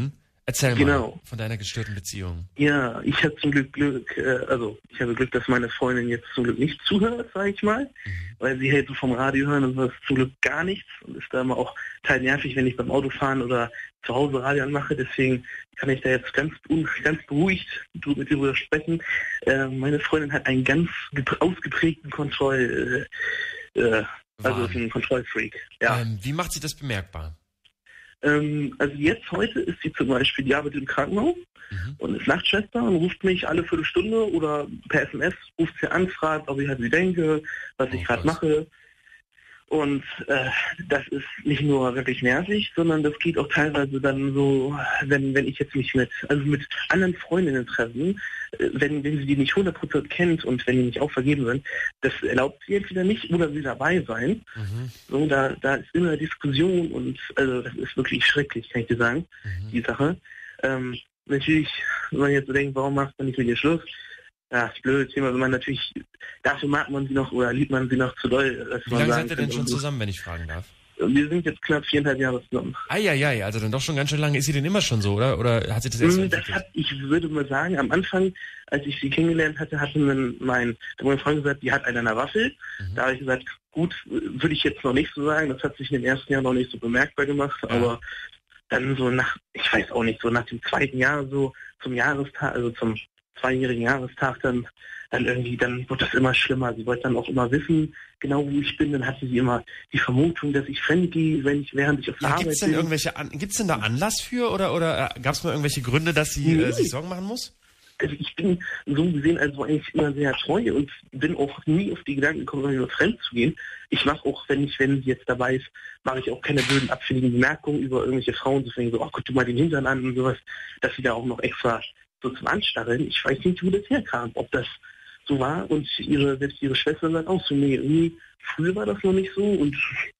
Erzähl Genau. mal von deiner gestörten Beziehung. Ja, ich habe zum Glück Glück, äh, also ich habe Glück, dass meine Freundin jetzt zum Glück nicht zuhört, sage ich mal, mhm. weil sie hält so vom Radio hören und das zum Glück gar nichts und ist da immer auch total nervig, wenn ich beim Autofahren oder zu Hause Radio anmache. Deswegen kann ich da jetzt ganz un ganz beruhigt mit ihr drüber sprechen. Äh, meine Freundin hat einen ganz ausgeprägten Kontroll, äh, äh, also ist ein Kontrollfreak. Ja. Ähm, wie macht sie das bemerkbar? Ähm, also jetzt heute ist sie zum Beispiel, die arbeitet im Krankenhaus mhm. und ist Nachtschwester und ruft mich alle Viertelstunde oder per S M S ruft sie an, fragt, ob ich an sie denke, was oh, ich gerade mache. Und äh, das ist nicht nur wirklich nervig, sondern das geht auch teilweise dann so, wenn wenn ich jetzt mich mit, also mit anderen Freundinnen treffe, äh, wenn wenn sie die nicht hundert Prozent kennt und wenn die nicht auch vergeben sind, das erlaubt sie entweder nicht oder will dabei sein. Mhm. So, da da ist immer Diskussion und also das ist wirklich schrecklich, kann ich dir sagen, mhm. die Sache. Ähm, natürlich, wenn man jetzt so denkt, warum macht man nicht mit ihr Schluss? Ja, ist blöd, Thema, wenn man natürlich, dafür mag man sie noch oder liebt man sie noch zu doll. Dass Wie man lange sagen seid ihr denn könnte, schon zusammen, wenn ich fragen darf? Wir sind jetzt knapp viereinhalb Jahre zusammen. Eieiei, also dann doch schon ganz schön lange. Ist sie denn immer schon so, oder? Oder hat sie das erst Das hat, ich würde mal sagen, am Anfang, als ich sie kennengelernt hatte, hatte mein, mein, mein Freund gesagt, die hat eine an der Waffel. Mhm. Da habe ich gesagt, gut, würde ich jetzt noch nicht so sagen. Das hat sich in den ersten Jahren noch nicht so bemerkbar gemacht. Ja. Aber dann so nach, ich weiß auch nicht, so nach dem zweiten Jahr, so zum Jahrestag, also zum zweijährigen Jahrestag, dann dann irgendwie, dann wird das immer schlimmer. Sie wollte dann auch immer wissen, genau wo ich bin. Dann hatte sie immer die Vermutung, dass ich fremd gehe, wenn ich, während ich auf der ja, Arbeit gibt's denn bin. Irgendwelche An gibt's denn da Anlass für oder oder äh, gab es mal irgendwelche Gründe, dass sie nee. äh, sich Sorgen machen muss? Also ich bin so gesehen also eigentlich immer sehr treu und bin auch nie auf die Gedanken gekommen, nur fremd zu gehen. Ich mache auch, wenn ich, wenn sie jetzt dabei ist, mache ich auch keine blöden, abfälligen Bemerkungen über irgendwelche Frauen, deswegen so, ach, guck dir mal den Hintern an und sowas, dass sie da auch noch extra so zum Anstarren. Ich weiß nicht, wo das herkam, ob das so war und ihre, selbst ihre Schwester sagt auch so, nee, irgendwie früher war das noch nicht so und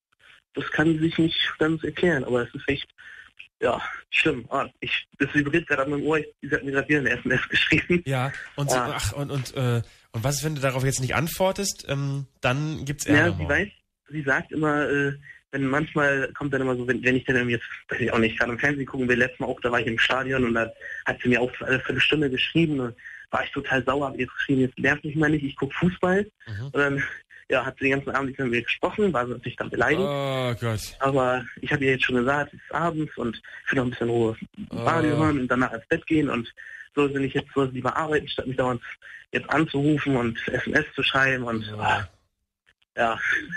das kann sie sich nicht ganz erklären, aber es ist echt, ja, schlimm. Ah, ich, das vibriert gerade an meinem Ohr, ich, sie hat mir gerade wieder eine S M S geschrieben. Ja, und, so, ah. ach, und, und, äh, und was ist, wenn du darauf jetzt nicht antwortest, ähm, dann gibt's Ärger. Ja, sie weiß, sie sagt immer, äh, wenn manchmal kommt dann immer so, wenn, wenn ich dann irgendwie jetzt, weiß ich auch nicht, gerade im Fernsehen gucken will, letztes Mal auch, da war ich im Stadion und da hat sie mir auch alle Viertelstunde geschrieben und war ich total sauer, hab jetzt geschrieben, jetzt nervt mich mal nicht, ich gucke Fußball. Mhm. Und dann ja, hat sie den ganzen Abend nicht mit mir gesprochen, war sie natürlich dann beleidigt. Oh Gott. Aber ich habe ihr jetzt schon gesagt, es ist abends und ich will noch ein bisschen Ruhe Radio oh. hören und danach ins Bett gehen und so bin ich jetzt so lieber arbeiten, statt mich dauernd jetzt anzurufen und S M S zu schreiben und ja. ja.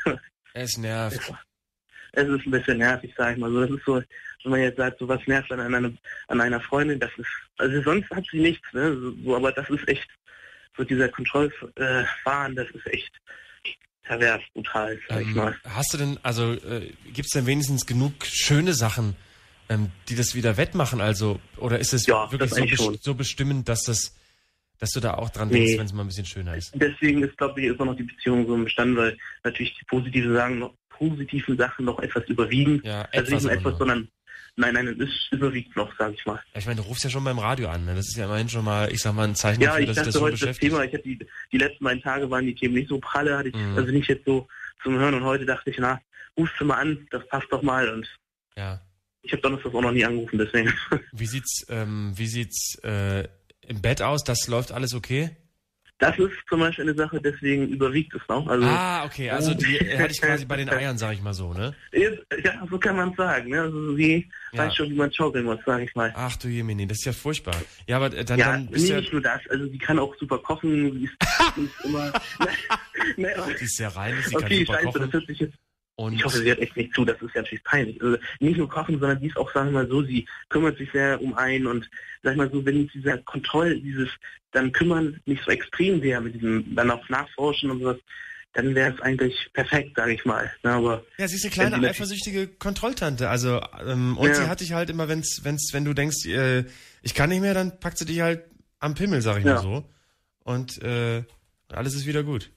Es nervt. Es ist ein bisschen nervig, sag ich mal so. Das ist so, wenn man jetzt sagt, so was nervt an einer, an einer Freundin, das ist, also sonst hat sie nichts, ne, so, aber das ist echt, so dieser Kontrollwahn, äh, das ist echt pervers, brutal, sag ähm, ich mal. Hast du denn, also, äh, gibt's denn wenigstens genug schöne Sachen, ähm, die das wieder wettmachen, also, oder ist es ja, wirklich das so, best best so bestimmend, dass das, dass du da auch dran nee. denkst, wenn es mal ein bisschen schöner ist? Deswegen ist, glaube ich, immer noch die Beziehung so im Bestand, weil natürlich die positiven Sachen noch positiven Sachen noch etwas überwiegen. Ja, also nicht nur etwas, noch. sondern nein, nein, es ist, überwiegt noch, sage ich mal. Ja, ich meine, du rufst ja schon beim Radio an, ne? Das ist ja immerhin schon mal, ich sag mal, ein Zeichen ja, dafür, ich dass dachte ich das so heute beschäftigt. Das Thema, ich hatte die, die letzten beiden Tage waren die Themen nicht so pralle, hatte ich, mhm. also nicht jetzt so zum Hören und heute dachte ich, na, rufst du mal an, das passt doch mal und ja. Ich habe Donnerstag auch noch nie angerufen, deswegen. Wie sieht's, ähm, wie sieht's äh, im Bett aus? Das läuft alles okay? Das ist zum Beispiel eine Sache, deswegen überwiegt es noch. Also, ah, okay, also die hatte ich quasi bei den Eiern, sag ich mal so, ne? Ja, so kann man es sagen. Ne? Also sie ja. weiß schon, wie man schaukeln muss, sag ich mal. Ach du Jemini, das ist ja furchtbar. Ja, aber dann, ja, dann bist nee, du ja... nicht nur das, also sie kann auch super kochen, sie ist, sie ist immer... ne, sie ist sehr rein, sie okay, kann super scheiße, kochen. Das hört sich jetzt... Und ich hoffe, sie hört echt nicht zu, das ist ja natürlich peinlich. Also nicht nur kochen, sondern sie ist auch, sagen wir mal so, sie kümmert sich sehr um einen und sag ich mal so, wenn dieser Kontroll, dieses dann kümmern nicht so extrem wäre mit diesem dann auch Nachforschen und sowas, dann wäre es eigentlich perfekt, sage ich mal. Ja, aber ja, sie ist eine kleine eifersüchtige Kontrolltante, also ähm, und ja. sie hat dich halt immer, wenn's, wenn's, wenn du denkst, äh, ich kann nicht mehr, dann packt sie dich halt am Pimmel, sag ich ja. mal so. Und äh, alles ist wieder gut.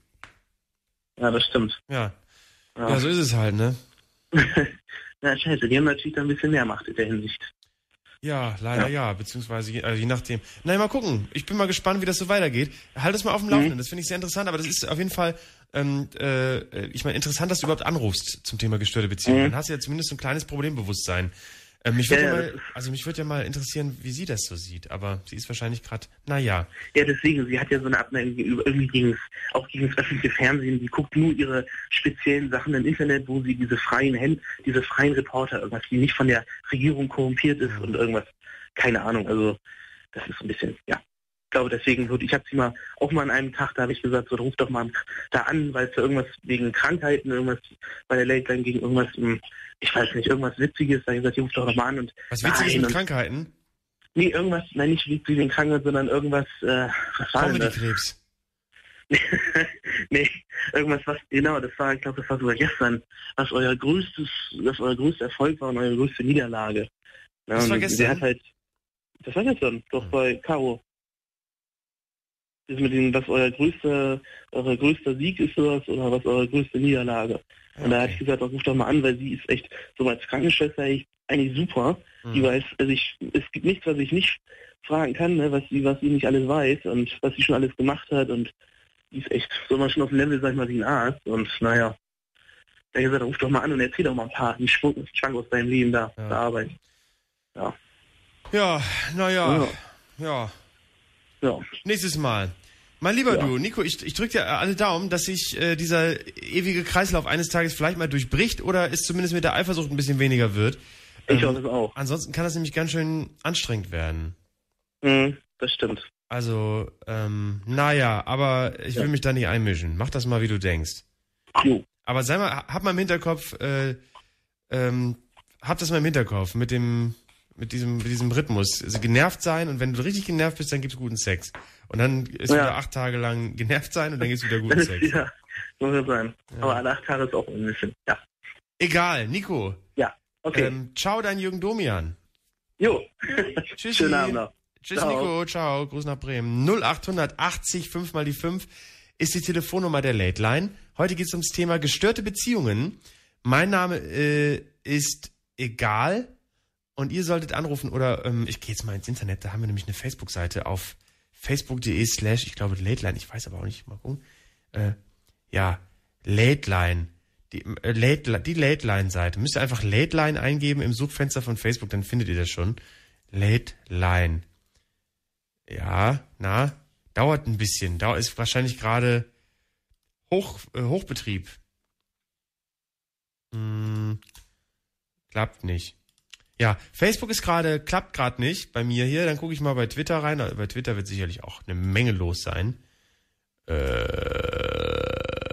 Ja, das stimmt. Ja. Ja, ja, so ist es halt, ne? Na, scheiße, die haben natürlich da ein bisschen mehr Macht in der Hinsicht. Ja, leider ja, ja beziehungsweise je, also je nachdem. Na, mal gucken. Ich bin mal gespannt, wie das so weitergeht. Halt es mal auf dem Laufenden. Mhm. Das finde ich sehr interessant, aber das ist auf jeden Fall, ähm, äh, ich meine, interessant, dass du überhaupt anrufst zum Thema gestörte Beziehungen. Mhm. Dann hast du ja zumindest so ein kleines Problembewusstsein. Äh, mich würde Ja, ja, ja, mal, das ist- also mich würde ja mal interessieren, wie sie das so sieht, aber sie ist wahrscheinlich gerade, naja. Ja, deswegen, sie hat ja so eine Abneigung gegenüber irgendwie gegen das, auch gegen das öffentliche Fernsehen. Die guckt nur ihre speziellen Sachen im Internet, wo sie diese freien Händen, diese freien Reporter, irgendwas, die nicht von der Regierung korrumpiert ist und irgendwas, keine Ahnung. Also das ist so ein bisschen, ja. Ich glaube, deswegen würde ich habe sie mal auch mal an einem Tag, da habe ich gesagt, so ruf doch mal da an, weil es ja irgendwas wegen Krankheiten, irgendwas bei der Late Line gegen irgendwas, hm, ich weiß nicht, irgendwas Witziges, da habe ich gesagt, ruf doch noch mal an und Was Witziges nein, mit und- Krankheiten? Nee, irgendwas, nein, nicht witzig wegen Krankheit, sondern irgendwas, äh, was war denn das? Comedy-Krebs. Nee, irgendwas, was, genau, das war, ich glaube, das war sogar gestern, was euer größtes, was euer größter Erfolg war und eure größte Niederlage. Ja, Das war und gestern? Der hat halt, das war gestern, doch Hm. bei Caro. Das mit dem, was euer größter, euer größter Sieg ist sowas oder was eure größte Niederlage. Und da hatte ich gesagt, ruf doch mal an, weil sie ist echt, so als Krankenschwester echt eigentlich super. Hm. Die weiß, also ich, es gibt nichts, was ich nicht fragen kann, ne, was sie, was sie nicht alles weiß und was sie schon alles gemacht hat und die ist echt so mal schon auf dem Level, sag ich mal, wie ein Arzt und naja. Da habe ich gesagt, ruf doch mal an und erzähl doch mal ein paar, wie schwung, schwank aus deinem Leben da, Ja. der Arbeit. Ja, naja, Ja. ja. Ja. Nächstes Mal. Mein lieber Ja. du, Nico, ich, ich drücke dir alle Daumen, dass sich äh, dieser ewige Kreislauf eines Tages vielleicht mal durchbricht oder es zumindest mit der Eifersucht ein bisschen weniger wird. Ich Ähm, hoffe es auch. Ansonsten kann das nämlich ganz schön anstrengend werden. Mhm, das stimmt. Also, ähm, naja, aber ich will Ja. mich da nicht einmischen. Mach das mal, wie du denkst. Jo. Aber sei mal, hab mal im Hinterkopf, äh, ähm, hab das mal im Hinterkopf mit dem, mit diesem, mit diesem Rhythmus. Also genervt sein und wenn du richtig genervt bist, dann gibt's guten Sex. Und dann ist Ja. wieder acht Tage lang genervt sein und dann gibt's wieder guten Das ist, Sex. ja, muss ja sein. Ja. Aber alle acht Tage ist auch ein bisschen. Ja. Egal, Nico. Okay. Ähm, ciao, dein Jürgen Domian. Jo. Tschüssi. Schönen Abend noch. Tschüss, Ciao. Nico. Ciao. Gruß nach Bremen. null acht achtzig fünf mal die fünf ist die Telefonnummer der Late Line. Heute geht es ums Thema gestörte Beziehungen. Mein Name äh, ist egal und ihr solltet anrufen oder ähm, ich gehe jetzt mal ins Internet, da haben wir nämlich eine Facebook-Seite auf facebook.de slash, ich glaube Late Line, ich weiß aber auch nicht, mal gucken. Äh, ja, Late Line. Die, äh, Late, die Late Line-Seite. Müsst ihr einfach Late Line eingeben im Suchfenster von Facebook, dann findet ihr das schon. Late Line. Ja, na, dauert ein bisschen. Da ist wahrscheinlich gerade Hoch, äh, Hochbetrieb. Hm, klappt nicht. Ja, Facebook ist gerade, klappt gerade nicht bei mir hier. Dann gucke ich mal bei Twitter rein. Bei Twitter wird sicherlich auch eine Menge los sein. Äh,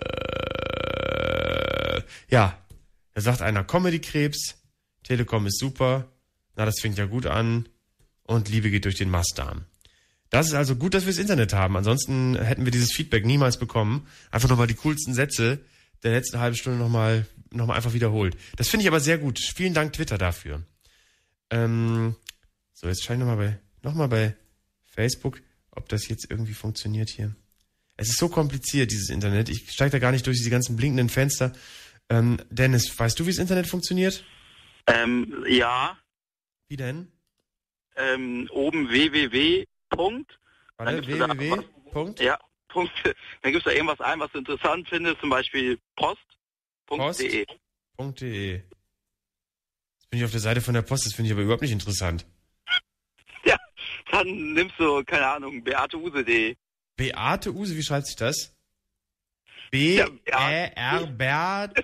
ja, da sagt einer Comedy-Krebs, Telekom ist super, na, das fängt ja gut an und Liebe geht durch den Mastdarm. Das ist also gut, dass wir das Internet haben. Ansonsten hätten wir dieses Feedback niemals bekommen. Einfach nochmal die coolsten Sätze der letzten halben Stunde nochmal noch mal einfach wiederholt. Das finde ich aber sehr gut. Vielen Dank, Twitter, dafür. Ähm, so, jetzt schaue ich nochmal bei, noch mal bei Facebook, ob das jetzt irgendwie funktioniert hier. Es ist so kompliziert, dieses Internet. Ich steige da gar nicht durch diese ganzen blinkenden Fenster. Ähm, Dennis, weißt du, wie das Internet funktioniert? Ähm, ja, Wie denn? ähm, oben www. Punkt. Warte, Dann gibt's da www. Punkt. Ja, Punkt. Dann gibst du irgendwas ein, was du interessant findest, zum Beispiel post punkt de. Punkt de. Jetzt bin ich auf der Seite von der Post, das finde ich aber überhaupt nicht interessant. Ja, dann nimmst du, keine Ahnung, beate use punkt de. Beate Use, wie schreibt sich das? B Ja, E R Beate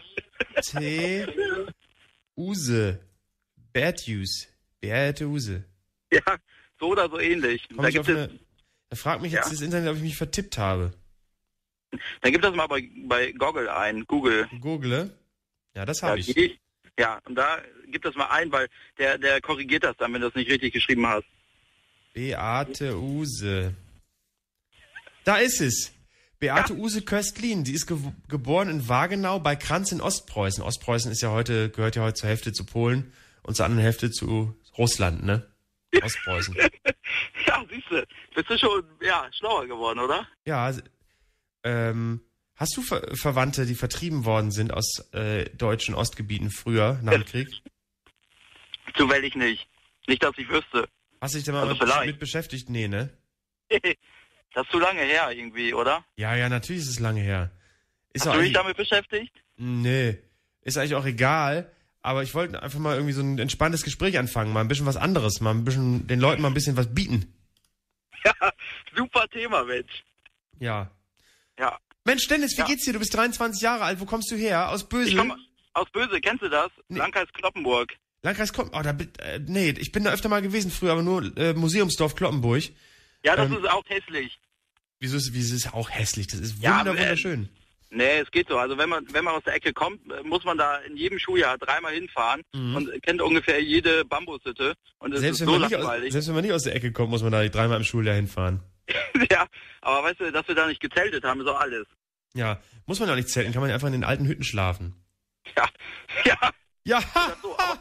Use. Beate Beate Use. Ja, so oder so ähnlich. Komm Da ich auf gibt, es, eine, da fragt mich jetzt Ja. das Internet, ob ich mich vertippt habe. dann gib das mal bei, bei Google ein, Google. Google. Ja, das Ja, habe ich. die- ja, und da gib das mal ein, weil der, der korrigiert das dann, wenn du das nicht richtig geschrieben hast. Beate Use. Da ist es. Beate Use Köstlin, die ist ge geboren in Wagenau bei Kranz in Ostpreußen. Ostpreußen ist ja heute, gehört ja heute zur Hälfte zu Polen und zur anderen Hälfte zu Russland, ne? Ostpreußen. Ja, siehst du, bist du schon, ja, schlauer geworden, oder? Ja, ähm, hast du Ver Verwandte, die vertrieben worden sind aus äh, deutschen Ostgebieten früher, nach dem Krieg? Zufällig nicht. Nicht, dass ich wüsste. Hast du dich da mal Also mit, vielleicht. mit beschäftigt? Nee, ne? Das ist zu lange her irgendwie, oder? Ja, ja, natürlich ist es lange her. Ist Hast auch du dich eigentlich- damit beschäftigt? Nee, ist eigentlich auch egal. Aber ich wollte einfach mal irgendwie so ein entspanntes Gespräch anfangen, mal ein bisschen was anderes, mal ein bisschen den Leuten mal ein bisschen was bieten. Ja, super Thema, Mensch. Ja. Ja. Mensch, Dennis, wie Ja. geht's dir? Du bist dreiundzwanzig Jahre alt. Wo kommst du her? Aus Bösel? Ich komme aus Bösel, kennst du das? Nee. Landkreis Cloppenburg. Landkreis Kloppenburg. Oh, da, bin- äh, nee, ich bin da öfter mal gewesen früher, aber nur äh, Museumsdorf Kloppenburg. Ja, das Ähm, ist auch hässlich. Wieso ist, wieso ist auch hässlich? Das ist Ja, wunder, aber, äh, wunderschön. Nee, es geht so. Also wenn man wenn man aus der Ecke kommt, äh, muss man da in jedem Schuljahr dreimal hinfahren Mhm. und kennt ungefähr jede Bambushütte. Und es Selbst ist wenn, so man nicht aus, langweilig. selbst wenn man nicht aus der Ecke kommt, muss man da dreimal im Schuljahr hinfahren. Ja, aber weißt du, dass wir da nicht gezeltet haben, ist auch alles. Ja, muss man ja nicht zelten, kann man ja einfach in den alten Hütten schlafen. Ja, ja. Ja, Das so, aber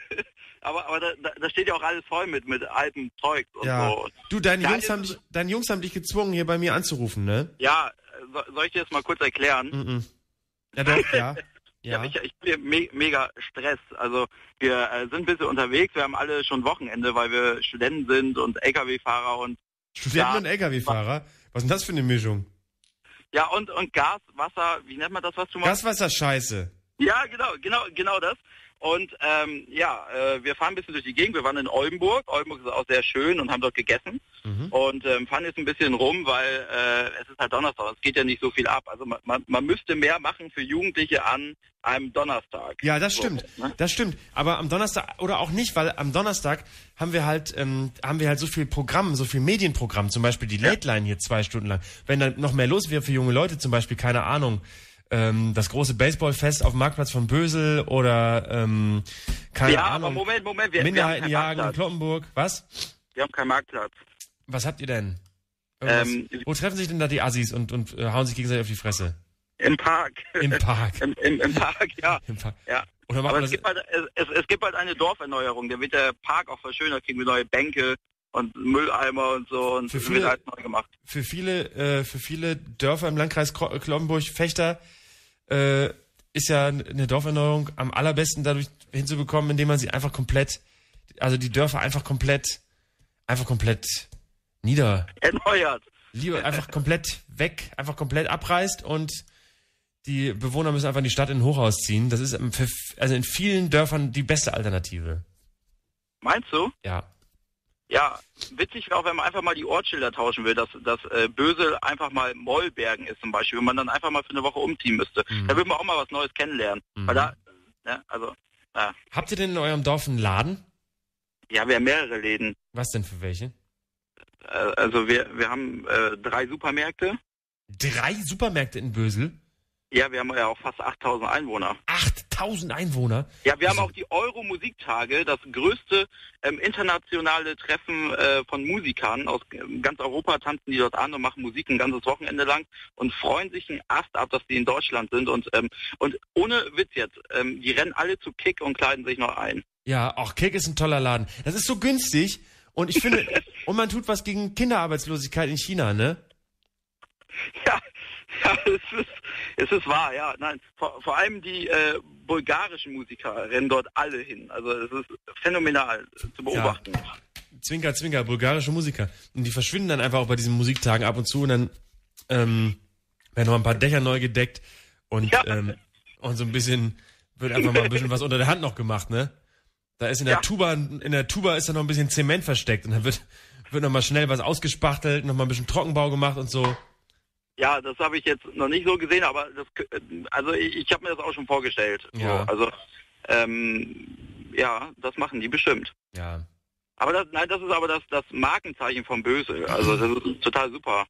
aber, aber da, da- da steht ja auch alles voll mit, mit altem Zeug und ja. so. Du, deine Ja, Jungs, ist- haben dich, deine Jungs haben dich gezwungen, hier bei mir anzurufen, ne? Ja, äh, so, soll ich dir das mal kurz erklären? Mhm. Ja, doch, ja. Ja, Ja. ich, ich bin me mega Stress. Also wir äh, sind ein bisschen unterwegs, wir haben alle schon Wochenende, weil wir Studenten sind und L K W-Fahrer und Studenten Ja. und L K W-Fahrer? Was ist denn das für eine Mischung? ja und und Gas, Wasser, wie nennt man das, was du machst? Gaswasser-Scheiße. Ja, genau, genau, genau das. Und ähm, ja, äh, wir fahren ein bisschen durch die Gegend. Wir waren in Oldenburg. Oldenburg ist auch sehr schön und haben dort gegessen. Mhm. Und ähm, fahren jetzt ein bisschen rum, weil äh, es ist halt Donnerstag. Es geht ja nicht so viel ab. Also man, man, man müsste mehr machen für Jugendliche an einem Donnerstag. Ja, das So, stimmt. ne? Das stimmt. Aber am Donnerstag oder auch nicht, weil am Donnerstag haben wir halt ähm, haben wir halt so viel Programm, so viel Medienprogramm, zum Beispiel die Late Line hier zwei Stunden lang. Wenn dann noch mehr los wäre für junge Leute, zum Beispiel, keine Ahnung, ähm, das große Baseballfest auf dem Marktplatz von Bösel oder ähm, keine Ja, aber Ahnung, Moment, Moment. Wir, wir haben Minderheiten keinen jagen in Marktplatz. Kloppenburg. Was? Wir haben keinen Marktplatz. Was habt ihr denn? Irgendwas- Ähm, Wo treffen sich denn da die Assis und, und äh, hauen sich gegenseitig auf die Fresse? Im Park. Im Park. Im, im, Im Park, ja. Im Park. ja. Oder macht Aber man es das? gibt, halt, es, es, es gibt halt eine Dorferneuerung. Da wird der Park auch verschönert, kriegen wir neue Bänke und Mülleimer und so und Für es viele- wird halt neu gemacht. Für viele, äh, für viele Dörfer im Landkreis Kro- Kloppenburg, Fechter, äh, ist ja eine Dorferneuerung am allerbesten dadurch hinzubekommen, indem man sie einfach komplett, also die Dörfer einfach komplett, einfach komplett nieder, Erneuert. lieber einfach komplett weg, einfach komplett abreißt und die Bewohner müssen einfach in die Stadt in ein Hochhaus ziehen. Das ist ähm, für, also in vielen Dörfern die beste Alternative. Meinst du? Ja. Ja, witzig wäre auch, wenn man einfach mal die Ortsschilder tauschen will, dass, dass äh, Bösel einfach mal Mollbergen ist zum Beispiel, wenn man dann einfach mal für eine Woche umziehen müsste. Mhm. Da würde man auch mal was Neues kennenlernen. Mhm. Weil da, ne, also, ja, Habt ihr denn in eurem Dorf einen Laden? ja, wir haben mehrere Läden. Was denn für welche? Äh, also wir, wir haben äh, drei Supermärkte. Drei Supermärkte in Bösel? Ja, wir haben ja auch fast achttausend Einwohner. achttausend Einwohner? Ja, wir haben Also- auch die Euro-Musiktage, das größte ähm, internationale Treffen äh, von Musikern aus ähm, ganz Europa, tanzen die dort an und machen Musik ein ganzes Wochenende lang und freuen sich einen Ast ab, dass die in Deutschland sind. Und ähm, und ohne Witz jetzt, ähm, die rennen alle zu Kick und kleiden sich noch ein. Ja, auch Kick ist ein toller Laden. Das ist so günstig und ich finde, und man tut was gegen Kinderarbeitslosigkeit in China, ne? Ja, ja, es ist, es ist wahr, ja. Nein, vor, vor allem die äh, bulgarischen Musiker rennen dort alle hin. Also es ist phänomenal zu beobachten. Zwinker, Zwinker, bulgarische Musiker. Und die verschwinden dann einfach auch bei diesen Musiktagen ab und zu und dann ähm, werden noch ein paar Dächer neu gedeckt und, Ja. ähm, und so ein bisschen, wird einfach mal ein bisschen was unter der Hand noch gemacht, ne? Da ist in der Ja. Tuba, in der Tuba ist da noch ein bisschen Zement versteckt und dann wird, wird noch mal schnell was ausgespachtelt, noch mal ein bisschen Trockenbau gemacht und so. Ja, das habe ich jetzt noch nicht so gesehen, aber das, also ich, ich habe mir das auch schon vorgestellt. Ja. So, also ähm, ja, das machen die bestimmt. Ja. Aber das, nein, das ist aber das, das Markenzeichen von Bösel. Also das ist total super.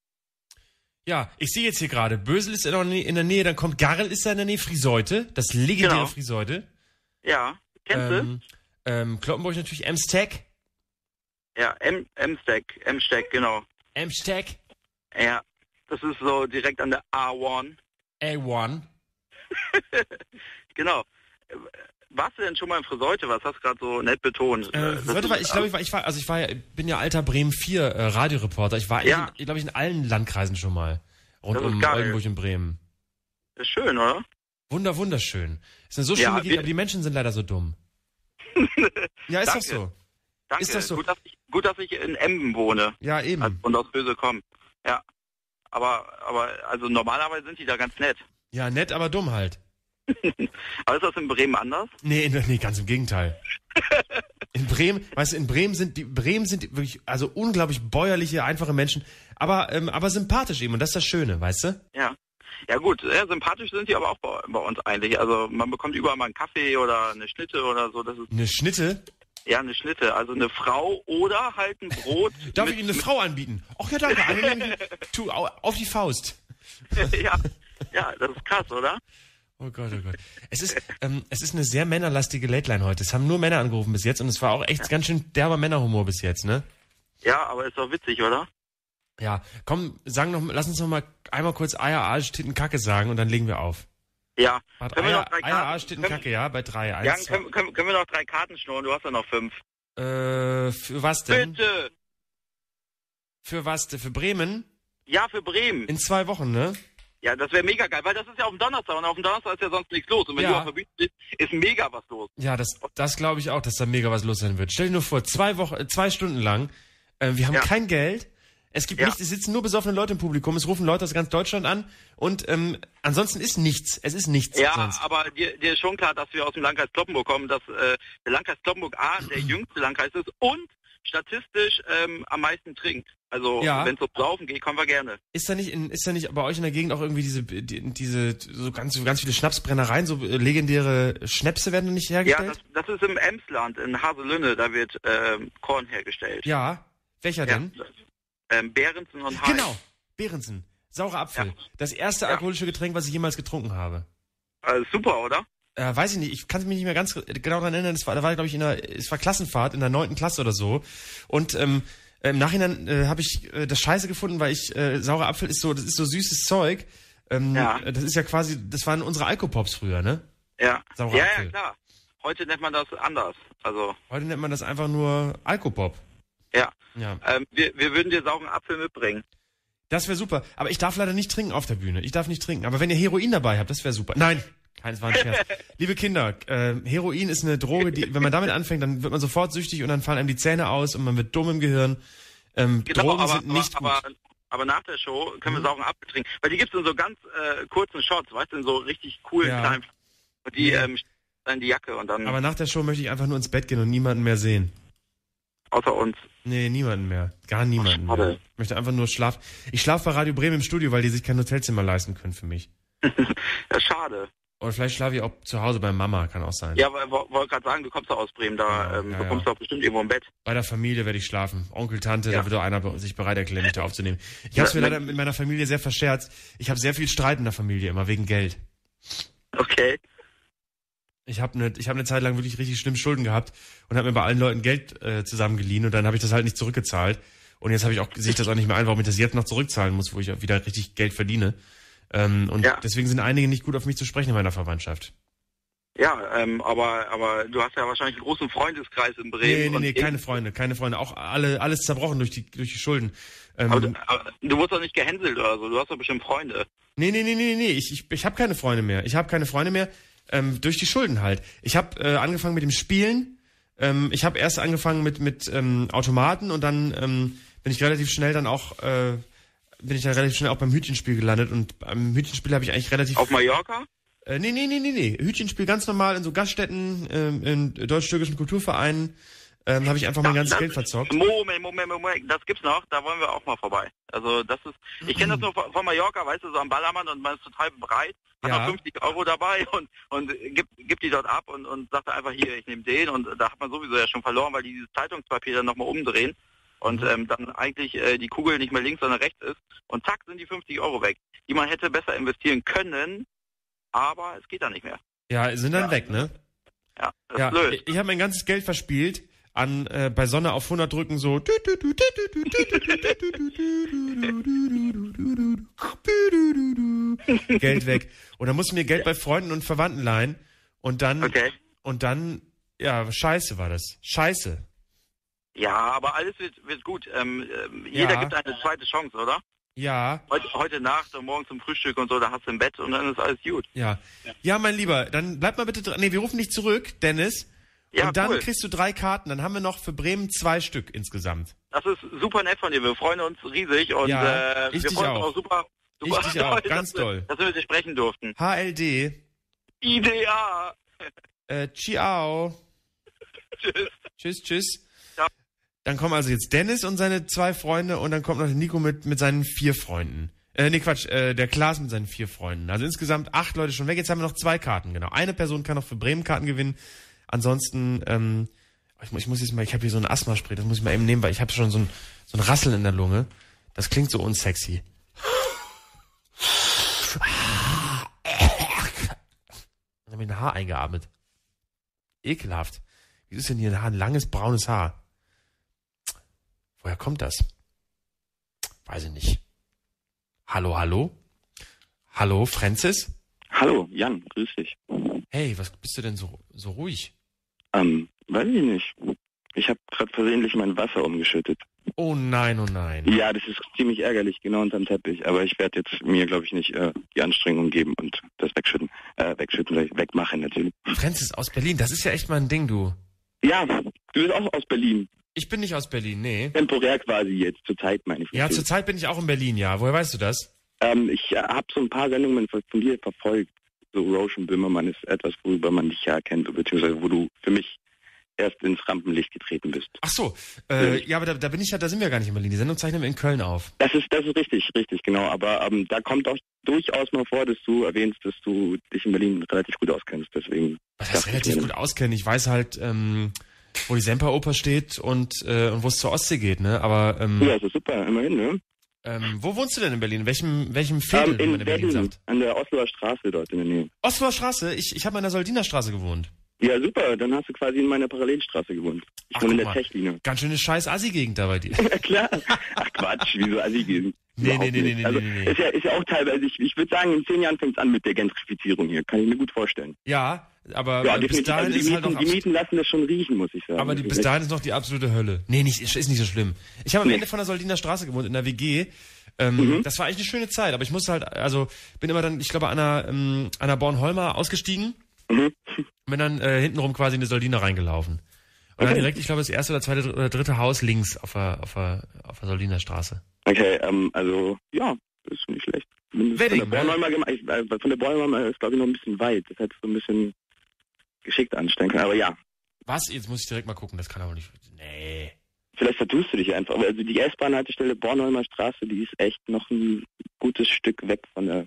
Ja, ich sehe jetzt hier gerade, Bösel ist in der Nähe, in der Nähe, dann kommt Garrel ist da in der Nähe, Friseute, das legendäre Genau. Friseute. Ja, kennst Ähm, ähm, Kloppenburg natürlich, Emsteg. du? Ja, M M-Stack, M-Stack, genau. Emsteg, Ja, das ist so direkt an der A eins. A eins. Genau. Äh, Warst du denn schon mal im Friseute? Was hast du gerade so nett betont? Äh, Das Friseute ist- war, ich glaube, ich war, ich war, also ich war ja, bin ja alter Bremen vier äh, Radioreporter. Ich war, Ja. glaube ich, in allen Landkreisen schon mal. Rund Das ist um geil. Oldenburg und Bremen. Das ist schön, oder? Wunder, wunderschön. Ist eine so Ja, schöne Gegend, wir- aber die Menschen sind leider so dumm. Ja, ist Danke. doch so. Danke. Ist das so? Gut, dass ich, gut, dass ich in Emden wohne Ja, eben. und aus Bösel komme. Ja. Aber, aber, also normalerweise sind die da ganz nett. Ja, nett, aber dumm halt. Aber ist das in Bremen anders? Nee, nee, ganz im Gegenteil. In Bremen, weißt du, in Bremen sind die, Bremen sind die wirklich, also unglaublich bäuerliche, einfache Menschen, aber, ähm, aber sympathisch eben und das ist das Schöne, weißt du? Ja. Ja gut, ja, sympathisch sind die aber auch bei, bei uns eigentlich. Also man bekommt überall mal einen Kaffee oder eine Schnitte oder so. Das ist Eine Schnitte? ja eine Schnitte, also eine Frau oder halt ein Brot. Darf mit, ich Ihnen eine Frau anbieten? Ach ja, danke. Eine, tu, au- auf die Faust. ja, ja, das ist krass, oder? Oh Gott, oh Gott. Es ist, ähm, es ist eine sehr männerlastige Late-Line heute. Es haben nur Männer angerufen bis jetzt und es war auch echt ganz schön derber Männerhumor bis jetzt, ne? Ja, aber ist doch witzig, oder? Ja, komm, sagen noch, lass uns noch mal einmal kurz Eier, Arsch, Titten, Kacke sagen und dann legen wir auf. Ja. Warte, Können wir Eier, noch drei Eier, Karten- Arsch, Titten, können- Kacke, ja, bei drei. Eins, Ja, zwei. können, können, können wir noch drei Karten schnurren? Du hast ja noch fünf. Äh, für was denn? Bitte! Für was denn? Für Bremen? Ja, für Bremen. In zwei Wochen, ne? Ja, das wäre mega geil, weil das ist ja auf dem Donnerstag und auf dem Donnerstag ist ja sonst nichts los. Und wenn Ja. du auf der Bühne bist, ist mega was los. Ja, das, das glaube ich auch, dass da mega was los sein wird. Stell dir nur vor, zwei Wochen, äh, zwei Stunden lang, äh, wir haben Ja. kein Geld, es gibt Ja. nichts, es sitzen nur besoffene Leute im Publikum, es rufen Leute aus ganz Deutschland an und ähm, ansonsten ist nichts, es ist nichts Ja, sonst. aber dir, dir ist schon klar, dass wir aus dem Landkreis Cloppenburg kommen, dass äh, der Landkreis Cloppenburg A der jüngste Landkreis ist und statistisch ähm, am meisten trinkt. Also Ja. wenn es ums Saufen geht, kommen wir gerne. Ist da nicht in, ist da nicht bei euch in der Gegend auch irgendwie diese, die, diese, so ganz, so ganz viele Schnapsbrennereien, so äh, legendäre Schnäpse werden da nicht Ja, hergestellt? das, das ist im Emsland, in Haselünne, da wird ähm, Korn hergestellt. Ja, welcher denn? Ähm, Behrensen und Hein. Genau, Behrensen, saurer Apfel. Ja. Das erste Ja. alkoholische Getränk, was ich jemals getrunken habe. Also super, oder? Äh, weiß ich nicht, ich kann mich nicht mehr ganz genau daran erinnern, das war, da war glaube ich in der, es war Klassenfahrt in der neunten Klasse oder so. Und ähm, im Nachhinein äh, habe ich äh, das Scheiße gefunden, weil ich, äh, saurer Apfel ist so, das ist so süßes Zeug. Ähm, Ja. Das ist ja quasi, das waren unsere Alkopops früher, ne? Ja. Saurer ja, Apfel. ja, klar. Heute nennt man das anders. Also, Heute nennt man das einfach nur Alkopop. ja. Ja. Ähm, wir, wir würden dir sauren Apfel mitbringen. Das wäre super. Aber ich darf leider nicht trinken auf der Bühne. Ich darf nicht trinken. Aber wenn ihr Heroin dabei habt, das wäre super. Nein, keins war ein Scherz. Liebe Kinder, äh, Heroin ist eine Droge, die, wenn man damit anfängt, dann wird man sofort süchtig und dann fallen einem die Zähne aus und man wird dumm im Gehirn. Ähm, Genau, Drogen aber, sind nicht aber, gut. aber, aber nach der Show können Mhm. wir sauren Apfel trinken. Weil die gibt's in so ganz äh, kurzen Shots, weißt du, in so richtig coolen Ja. kleinen. Und die Nee. ähm, dann die Jacke und dann Aber nach der Show möchte ich einfach nur ins Bett gehen und niemanden mehr sehen. außer uns. Nee, niemanden mehr. Gar niemanden Ach, schade. mehr. Ich möchte einfach nur schlafen. Ich schlafe bei Radio Bremen im Studio, weil die sich kein Hotelzimmer leisten können für mich. Ja, schade. Oder vielleicht schlafe ich auch zu Hause bei Mama, kann auch sein. Ja, aber ich wollte gerade sagen, du kommst doch aus Bremen, da Ja, ähm, ja, bekommst ja. du doch bestimmt irgendwo ein Bett. Bei der Familie werde ich schlafen. Onkel, Tante, Ja. da wird doch einer be- sich bereit erklären, mich da aufzunehmen. Ich habe es mir Ja, leider mit meiner Familie sehr verscherzt. Ich habe sehr viel Streit in der Familie, immer wegen Geld. Okay. Ich habe eine ich hab ne Zeit lang wirklich richtig schlimm Schulden gehabt und habe mir bei allen Leuten Geld äh, zusammengeliehen und dann habe ich das halt nicht zurückgezahlt. Und jetzt habe ich auch sehe ich das auch nicht mehr ein, warum ich das jetzt noch zurückzahlen muss, wo ich auch wieder richtig Geld verdiene. Ähm, und Ja. deswegen sind einige nicht gut auf mich zu sprechen in meiner Verwandtschaft. Ja, ähm, aber aber du hast ja wahrscheinlich einen großen Freundeskreis in Bremen. Nee, nee, und nee, keine Freunde, keine Freunde. Auch alle alles zerbrochen durch die durch die Schulden. Ähm, Aber, du- aber du wurdest doch nicht gehänselt oder so, du hast doch bestimmt Freunde. Nee, nee, nee, nee, nee, ich, ich, ich habe keine Freunde mehr. Ich habe keine Freunde mehr, ähm, durch die Schulden halt. Ich habe äh, angefangen mit dem Spielen. Ähm, ich habe erst angefangen mit mit ähm, Automaten und dann ähm, bin ich relativ schnell dann auch äh, bin ich dann relativ schnell auch beim Hütchenspiel gelandet und beim Hütchenspiel habe ich eigentlich relativ Auf Mallorca? äh, nee, nee, nee, nee, nee, Hütchenspiel ganz normal in so Gaststätten, ähm, in deutsch-türkischen Kulturvereinen. Ähm, habe ich einfach mein Ja, ganzes das- Geld verzockt. Moment, Moment, Moment, das gibt's noch, da wollen wir auch mal vorbei. Also das ist, ich kenne das nur von von Mallorca, weißt du, so am Ballermann und man ist total breit, hat Ja. noch fünfzig Euro dabei und und gibt, gibt die dort ab und, und sagt einfach hier, ich nehme den und da hat man sowieso ja schon verloren, weil die dieses Zeitungspapier dann nochmal umdrehen und ähm, dann eigentlich äh, die Kugel nicht mehr links, sondern rechts ist und zack sind die fünfzig Euro weg, die man hätte besser investieren können, aber es geht dann nicht mehr. Ja, sind dann Ja. weg, ne? Ja, das Ja, ist blöd. ich, ich habe mein ganzes Geld verspielt an äh, bei Sonne auf hundert drücken so Geld weg. Und dann mussten wir Geld bei Freunden und Verwandten leihen und dann Okay. und dann ja, scheiße war das. Scheiße. Ja, aber alles wird, wird gut. Ähm, ähm, jeder Ja. gibt eine zweite Chance, oder? Ja, Heute, heute Nacht und morgen zum Frühstück und so, da hast du im Bett und dann ist alles gut. ja. Ja, mein Lieber, dann bleib mal bitte dran. Nee, wir rufen dich zurück, Dennis. Ja, und dann cool. kriegst du drei Karten. Dann haben wir noch für Bremen zwei Stück insgesamt. Das ist super nett von dir. Wir freuen uns riesig und Ja, äh, ich wir dich ganz auch. auch super, super Ich dich auch, toll, ganz dass wir, toll. dass wir mit dir sprechen durften. H L D. I D A. Äh, ciao. Tschüss. Tschüss, tschüss. Ja. Dann kommen also jetzt Dennis und seine zwei Freunde und dann kommt noch der Nico mit, mit seinen vier Freunden. Äh, nee, Quatsch, äh, der Klaas mit seinen vier Freunden. Also insgesamt acht Leute schon weg. Jetzt haben wir noch zwei Karten, genau. Eine Person kann noch für Bremen Karten gewinnen. Ansonsten, ähm, ich, muss- ich muss jetzt mal, ich habe hier so ein Asthma-Spray, das muss ich mal eben nehmen, weil ich habe schon so ein, so ein Rasseln in der Lunge. Das klingt so unsexy. Dann habe ich ein Haar eingeatmet. Ekelhaft. Wie ist denn hier ein Haar? Ein langes, braunes Haar. Woher kommt das? Weiß ich nicht. Hallo, hallo? Hallo, Francis? Hallo, Jan, grüß dich. Hey, was bist du denn so, so ruhig? Ähm, weiß ich nicht. Ich habe gerade versehentlich mein Wasser umgeschüttet. Oh nein, oh nein. Ja, das ist ziemlich ärgerlich, genau unterm Teppich. Aber ich werde jetzt mir, glaube ich, nicht äh, die Anstrengung geben und das wegschütten. Äh, wegschütten, sag ich, wegmachen natürlich. Francis aus Berlin, das ist ja echt mal ein Ding, du. Ja, du bist auch aus Berlin. Ich bin nicht aus Berlin, nee. Temporär quasi jetzt, zur Zeit meine ich. Ja, zurzeit bin ich auch in Berlin, ja. Woher weißt du das? Ähm, ich äh, habe so ein paar Sendungen von von dir verfolgt. So Roche und Böhmermann ist etwas, worüber man dich ja kennt, beziehungsweise wo du für mich erst ins Rampenlicht getreten bist. Ach so, äh, ja, aber da, da bin ich ja, da sind wir gar nicht in Berlin. Die Sendung zeichnen wir in Köln auf. Das ist, das ist richtig, richtig, genau. Aber ähm, da kommt auch durchaus mal vor, dass du erwähnst, dass du dich in Berlin relativ gut auskennst. Deswegen. Was heißt dachte ich relativ mir, gut auskennen? Ich weiß halt, ähm, wo die Semperoper steht und, äh, und wo es zur Ostsee geht, ne? Aber ähm, Ja, das ist super, immerhin, ne? ähm, wo wohnst du denn in Berlin? In welchem, welchem Viertel, Ähm, wie man in in Berlin Berlin, sagt? an der Osloer Straße dort in der Nähe. Osloer Straße? Ich, ich habe in der Soldiner Straße gewohnt. Ja, super, dann hast du quasi in meiner Parallelstraße gewohnt. Ich Ach, wohne in guck der mal. Tech-Linie. Ganz schöne scheiß Assi-Gegend da bei dir. Ja, klar. Ach Quatsch, wieso Assi gehen? Nee, Überhaupt nee, nee, nicht. nee, also, nee, nee, nee. Ist ja, ist ja auch teilweise, ich, ich würde sagen, in zehn Jahren fängt es an mit der Gentrifizierung hier. Kann ich mir gut vorstellen. Ja, aber Ja, äh, bis definitiv. dahin Also die, ist halt Mieten, noch die abs- Mieten lassen das schon riechen, muss ich sagen. aber die, Das bis ist dahin ist noch die absolute Hölle. Nee, nicht, ist nicht so schlimm. Ich habe am Nee. Ende von der Soldiner Straße gewohnt, in der W G. Ähm, Mhm. Das war eigentlich eine schöne Zeit, aber ich musste halt, also bin immer dann, ich glaube, an der, ähm, an der Bornholmer ausgestiegen Mhm. und bin dann äh, hintenrum quasi in die Soldiner reingelaufen. Und dann Okay. direkt, ich glaube, das erste oder zweite oder dritte Haus links auf der, auf der, auf der Soldiner Straße. Okay, ähm, also, ja, ist nicht schlecht. Mindestens Wedding, von der Bornholmer, gema- ich, äh, von der Bornholmer ist, glaube ich, noch ein bisschen weit. Das hätte so ein bisschen geschickt anstellen können. Aber ja, Was? Jetzt muss ich direkt mal gucken, das kann aber nicht. Nee. vielleicht vertust du dich einfach. Also die S-Bahn-Haltestelle Bornholmer Straße, die ist echt noch ein gutes Stück weg von der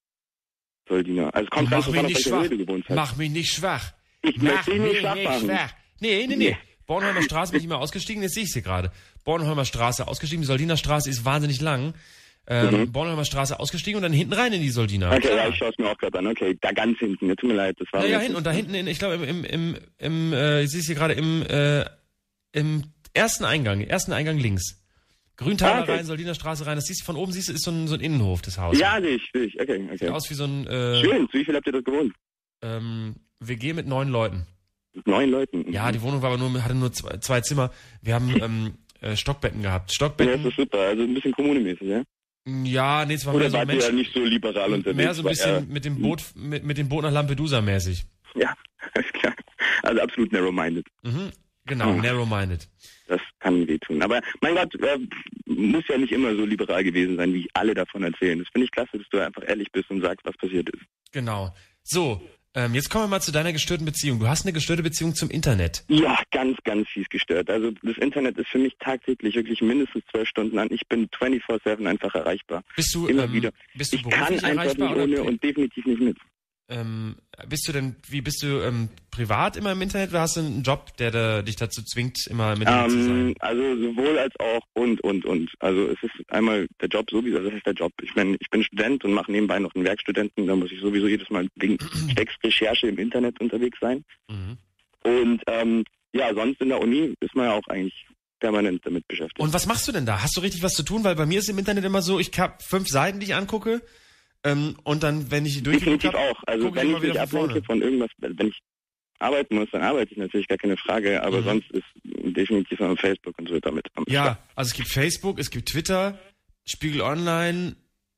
Soldiner. Also kommt ganz Mach drauf mich an, auf nicht welcher schwach. Höhe du gewohnt hast. Mach mich nicht schwach. Ich Mach möchte dich nicht mich schwach nicht machen. schwach. Nee, nee, nee. Bornholmer Straße bin ich immer ausgestiegen, jetzt sehe ich sie gerade. Bornholmer Straße ausgestiegen, die Soldiner Straße ist wahnsinnig lang. Ähm, Mhm. Bornholmer Straße ausgestiegen und dann hinten rein in die Soldiner. Okay, Klar. ja, ich schaue es mir auch gerade an. Okay, da ganz hinten. Ja, tut mir leid, das war... Ja, ja, mir- hinten und da hinten, in, ich glaube, im, im, im, im äh, ich sehe es hier gerade im, äh, im ersten Eingang, ersten Eingang links. Grüntaler Ah, okay. rein, Soldiner Straße rein, das siehst du von oben, siehst du, ist so ein, so ein Innenhof des Hauses. Ja, sehe ich, sehe ich. Okay, Sieht okay. aus wie so ein äh, Schön, zu wie viel habt ihr das gewohnt? ähm, W G mit neun Leuten. Mit neun Leuten. Ja, die Wohnung war aber nur, hatte nur zwei, zwei Zimmer. Wir haben ähm, äh, Stockbetten gehabt. Ja, das Stockbetten. ist super. Also ein bisschen kommunemäßig, ja? Ja, nee, es war Oder mehr so wart ihr ja Mensch, nicht so liberal unterwegs? mehr so ein War bisschen eher- mit dem Boot, mit, mit dem Boot nach Lampedusa mäßig. Ja, alles klar. Also absolut narrow-minded. Mhm. Genau, Mhm. narrow-minded. Das kann wehtun. Aber mein Gott, äh, muss ja nicht immer so liberal gewesen sein, wie alle davon erzählen. Das finde ich klasse, dass du einfach ehrlich bist und sagst, was passiert ist. Genau. So, ähm, jetzt kommen wir mal zu deiner gestörten Beziehung. Du hast eine gestörte Beziehung zum Internet. Ja, ganz, ganz fies gestört. Also das Internet ist für mich tagtäglich wirklich mindestens zwölf Stunden an. Ich bin vierundzwanzig sieben einfach erreichbar. Bist du, Immer ähm, wieder. bist du Ich beruflich kann einfach erreichbar nicht oder ohne pri- und definitiv nicht mit. ähm, bist du denn, wie bist du ähm, privat immer im Internet oder hast du einen Job, der, da, dich dazu zwingt, immer im Internet zu sein? Ähm, also sowohl als auch und, und, und. Also es ist einmal der Job sowieso, also das ist der Job. Ich bin, ich bin Student und mache nebenbei noch einen Werkstudenten, da muss ich sowieso jedes Mal wegen Textrecherche im Internet unterwegs sein. Mhm. Und ähm, ja, sonst in der Uni ist man ja auch eigentlich permanent damit beschäftigt. Und was machst du denn da? Hast du richtig was zu tun? Weil bei mir ist im Internet immer so, ich habe fünf Seiten, die ich angucke. Ähm, und dann, wenn ich die durchgeguckt Definitiv habe, auch. Also gucke ich wenn immer ich wieder mich von ablenke vorne. von irgendwas, wenn ich arbeiten muss, dann arbeite ich natürlich, gar keine Frage, aber Mhm. sonst ist definitiv am Facebook und so damit am Start. Ja, also es gibt Facebook, es gibt Twitter, Spiegel Online,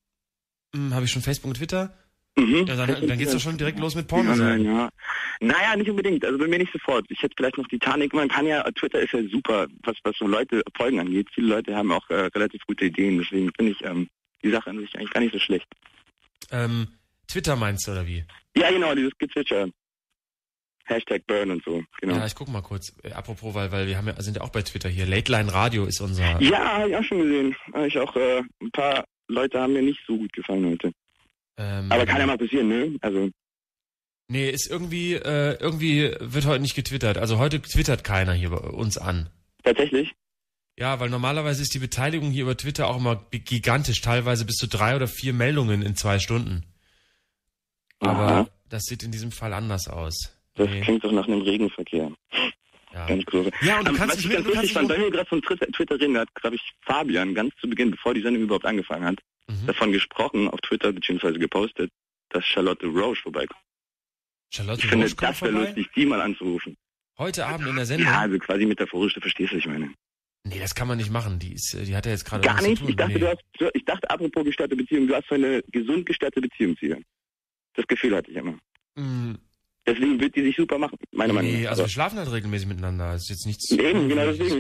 hm, habe ich schon Facebook und Twitter? Mhm. Ja, dann, dann geht's doch schon direkt los mit Porno. Ja, nein, ja. Naja, nicht unbedingt. Also bei mir nicht sofort. Ich hätte vielleicht noch Titanic. Man kann ja, Twitter ist ja super, was, was so Leute Folgen angeht. Viele Leute haben auch äh, relativ gute Ideen. Deswegen finde ich ähm, die Sache an sich eigentlich gar nicht so schlecht. Ähm, Twitter meinst du, oder wie? Ja, genau, dieses Gezwitscher. Hashtag Burn und so, genau. Ja, ich guck mal kurz. Äh, apropos, weil, weil wir haben ja, sind ja auch bei Twitter hier. Late Line Radio ist unser... Ja, habe ich auch schon gesehen. Hab ich auch, äh, ein paar Leute haben mir nicht so gut gefallen heute. Ähm, Aber kann ja mal passieren, ne? Also... Nee, ist irgendwie, äh, irgendwie wird heute nicht getwittert. Also heute twittert keiner hier bei uns an. Tatsächlich? Ja, weil normalerweise ist die Beteiligung hier über Twitter auch immer gigantisch. Teilweise bis zu drei oder vier Meldungen in zwei Stunden. Aber Aha. das sieht in diesem Fall anders aus. Das Nee. klingt doch nach einem Regenverkehr. Ja. Ganz groß. Ja, und du Ähm, kannst was dich ich mit, ganz du kannst lustig dich fand, noch- bei mir gerade von Twitter, Twitter reden, da hat, glaube ich, Fabian ganz zu Beginn, bevor die Sendung überhaupt angefangen hat, Mhm. davon gesprochen, auf Twitter beziehungsweise gepostet, dass Charlotte Roche vorbeikommt. Charlotte Ich finde, Roche kommt das wäre vorbei? lustig, die mal anzurufen. Heute Abend in der Sendung? Ja, also quasi metaphorisch, du verstehst, was ich meine. Nee, das kann man nicht machen. Die ist, die hat ja jetzt gerade Gar was nicht. zu tun. Ich dachte, nee. du hast, du- ich dachte, apropos gestörte Beziehung, du hast so eine gesund gestörte Beziehung zu ihr. Das Gefühl hatte ich immer. Mm, Deswegen wird die sich super machen, meiner Meinung nee, nach. also wir Aber schlafen halt regelmäßig miteinander. Das ist jetzt nichts... eben, genau deswegen.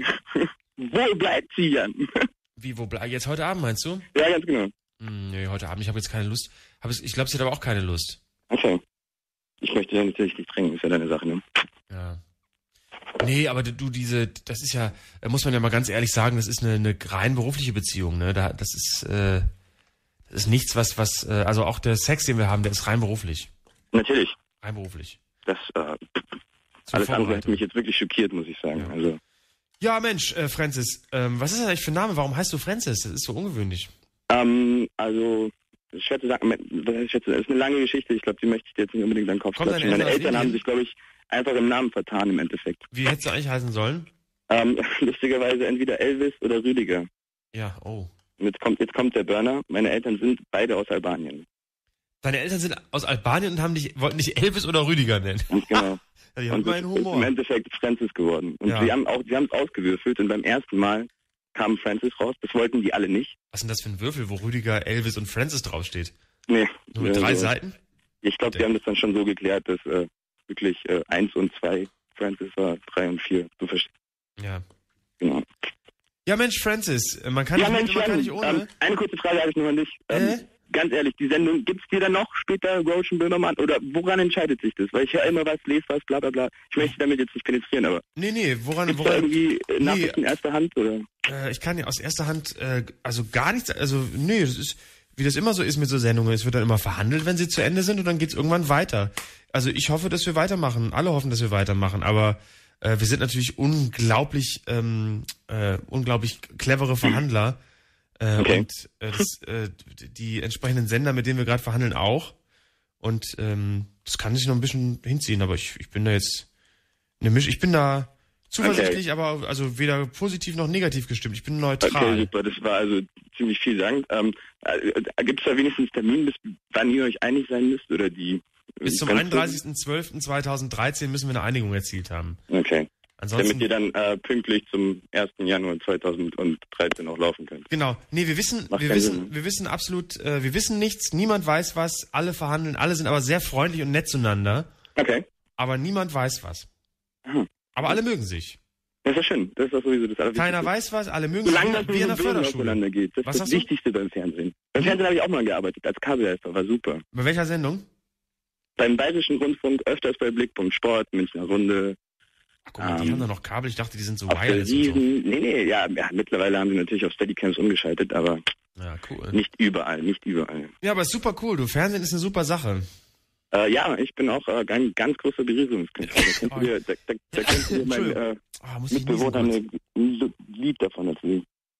Wo bleibt sie, Jan? Wie, wo bleib jetzt heute Abend, meinst du? Ja, ganz genau. Mm, nee, heute Abend. Ich habe jetzt keine Lust. Hab es, ich glaube, sie hat aber auch keine Lust. Okay. Ich möchte ja natürlich nicht drängen, ist ja deine Sache, ne? Ja. Nee, aber du, diese, das ist ja, da muss man ja mal ganz ehrlich sagen, das ist eine, eine rein berufliche Beziehung, ne? Da, das ist, äh, das ist nichts, was, was, äh, also auch der Sex, den wir haben, der ist rein beruflich. Natürlich. Rein beruflich. Das, äh, Zur alles andere hat Vorbereitung. mich jetzt wirklich schockiert, muss ich sagen. Ja. Also, Ja, Mensch, äh, Francis, ähm, was ist das eigentlich für ein Name? Warum heißt du Francis? Das ist so ungewöhnlich. ähm, also, schwer zu sagen, was heißt schwer zu sagen? Das ist eine lange Geschichte, ich glaube, die möchte ich dir jetzt nicht unbedingt an den Kopf Kommen deine klatschen. Meine Eltern aus Eltern haben Indien? sich, glaube ich, einfach im Namen vertan im Endeffekt. Wie hättest du eigentlich heißen sollen? Ähm, lustigerweise entweder Elvis oder Rüdiger. Ja, oh. Und jetzt kommt, jetzt kommt der Burner. Meine Eltern sind beide aus Albanien. Deine Eltern sind aus Albanien und haben dich, wollten dich Elvis oder Rüdiger nennen. Und genau. Ja, die haben Und immer es einen ist im Humor. Endeffekt Francis geworden. Und Ja. sie haben auch, sie haben es ausgewürfelt und beim ersten Mal kam Francis raus. Das wollten die alle nicht. Was ist denn das für ein Würfel, wo Rüdiger, Elvis und Francis draufsteht? Nee. Nur mit äh, drei so. Seiten? Ich glaube, die haben das dann schon so geklärt, dass äh, wirklich äh, eins und zwei Francis war, drei und vier. Du verstehst. Ja. Genau. Ja, Mensch, Francis, äh, man kann Ja, nicht Mensch, mit, man kann Jan, nicht ohne. ähm, eine kurze Frage habe ich noch an dich. Ähm, Äh? Ganz ehrlich, die Sendung, gibt's die dann noch später, Roach und Böhmermann? Oder woran entscheidet sich das? Weil ich höre immer was, lese was, bla bla bla. Ich möchte damit jetzt nicht penetrieren, aber Nee, nee, woran, gibt's da woran, irgendwie äh, Nachrichten erster Hand? Oder? äh, ich kann ja aus erster Hand, äh, also gar nichts, also, nee, das ist, wie das immer so ist mit so Sendungen, es wird dann immer verhandelt, wenn sie zu Ende sind und dann geht's irgendwann weiter. Also ich hoffe, dass wir weitermachen, alle hoffen, dass wir weitermachen, aber äh, wir sind natürlich unglaublich, ähm, äh, unglaublich clevere Verhandler. Äh, Okay. Und äh, das, äh, die entsprechenden Sender, mit denen wir gerade verhandeln, auch. Und ähm, das kann sich noch ein bisschen hinziehen, aber ich, ich bin da jetzt eine Misch, ich bin da zuversichtlich, aber also weder positiv noch negativ gestimmt. Ich bin neutral. Okay, super, das war also ziemlich viel Dank. Ähm, äh, Gibt es da wenigstens Termin, bis wann ihr euch einig sein müsst? Oder die Bis zum ganz- einunddreißigsten zwölften zweitausenddreizehn müssen wir eine Einigung erzielt haben. Okay. Ansonsten, Damit ihr dann äh, pünktlich zum ersten Januar zweitausenddreizehn auch laufen könnt. genau. Nee, wir wissen, Macht wir keinen wissen, Sinn. wir wissen absolut, äh, wir wissen nichts, niemand weiß was, alle verhandeln, alle sind aber sehr freundlich und nett zueinander, Okay. aber niemand weiß was. Aha. Aber alle mögen sich. Das ist ja schön. Das ist doch sowieso das Allerwichtigste. Keiner weiß was, alle mögen sich, Solange wie, das wie nicht in der so böse Förderschule. auseinandergeht. Das Was ist hast das du? Wichtigste beim Fernsehen. Beim Fernsehen habe ich auch mal gearbeitet, als Kabelhelfer. War super. Bei welcher Sendung? Beim Bayerischen Rundfunk, öfters bei Blickpunkt Sport, Münchner Runde, Ach, guck mal, die Ähm, haben da noch Kabel, ich dachte, die sind so auf der wireless und so. Wiesen. Nee, nee, ja, ja, mittlerweile haben sie natürlich auf Steadycams umgeschaltet, aber Ja, cool. nicht überall, nicht überall. Ja, aber ist super cool, du, Fernsehen ist eine super Sache. Äh, ja, ich bin auch äh, ein ganz großer Berührungskünstler. Da könnt ihr, da, da, da könnt ihr mein äh, Ah, muss ich niesen Mitbewohner kurz. eine ein Lied davon erzählen.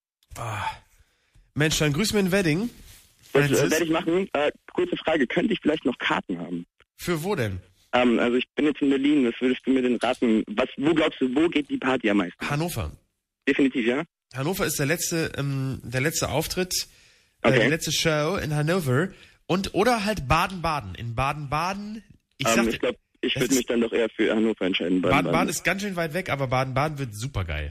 Ah. Mensch, dann grüß mir in Wedding. Das äh, Francis. werde ich machen. Äh, kurze Frage, könnte ich vielleicht noch Karten haben? Für wo denn? Ähm, also ich bin jetzt in Berlin, was würdest du mir denn raten? Was, wo glaubst du, wo geht die Party am meisten? Hannover. Definitiv, ja? Hannover ist der letzte, ähm, der letzte Auftritt, äh, Okay. die letzte Show in Hannover. Und, oder halt Baden-Baden. In Baden-Baden, ich ähm, sagte, ich glaube, ich das würde ist- mich dann doch eher für Hannover entscheiden. Baden-Baden ist ganz schön weit weg, aber Baden-Baden wird super geil.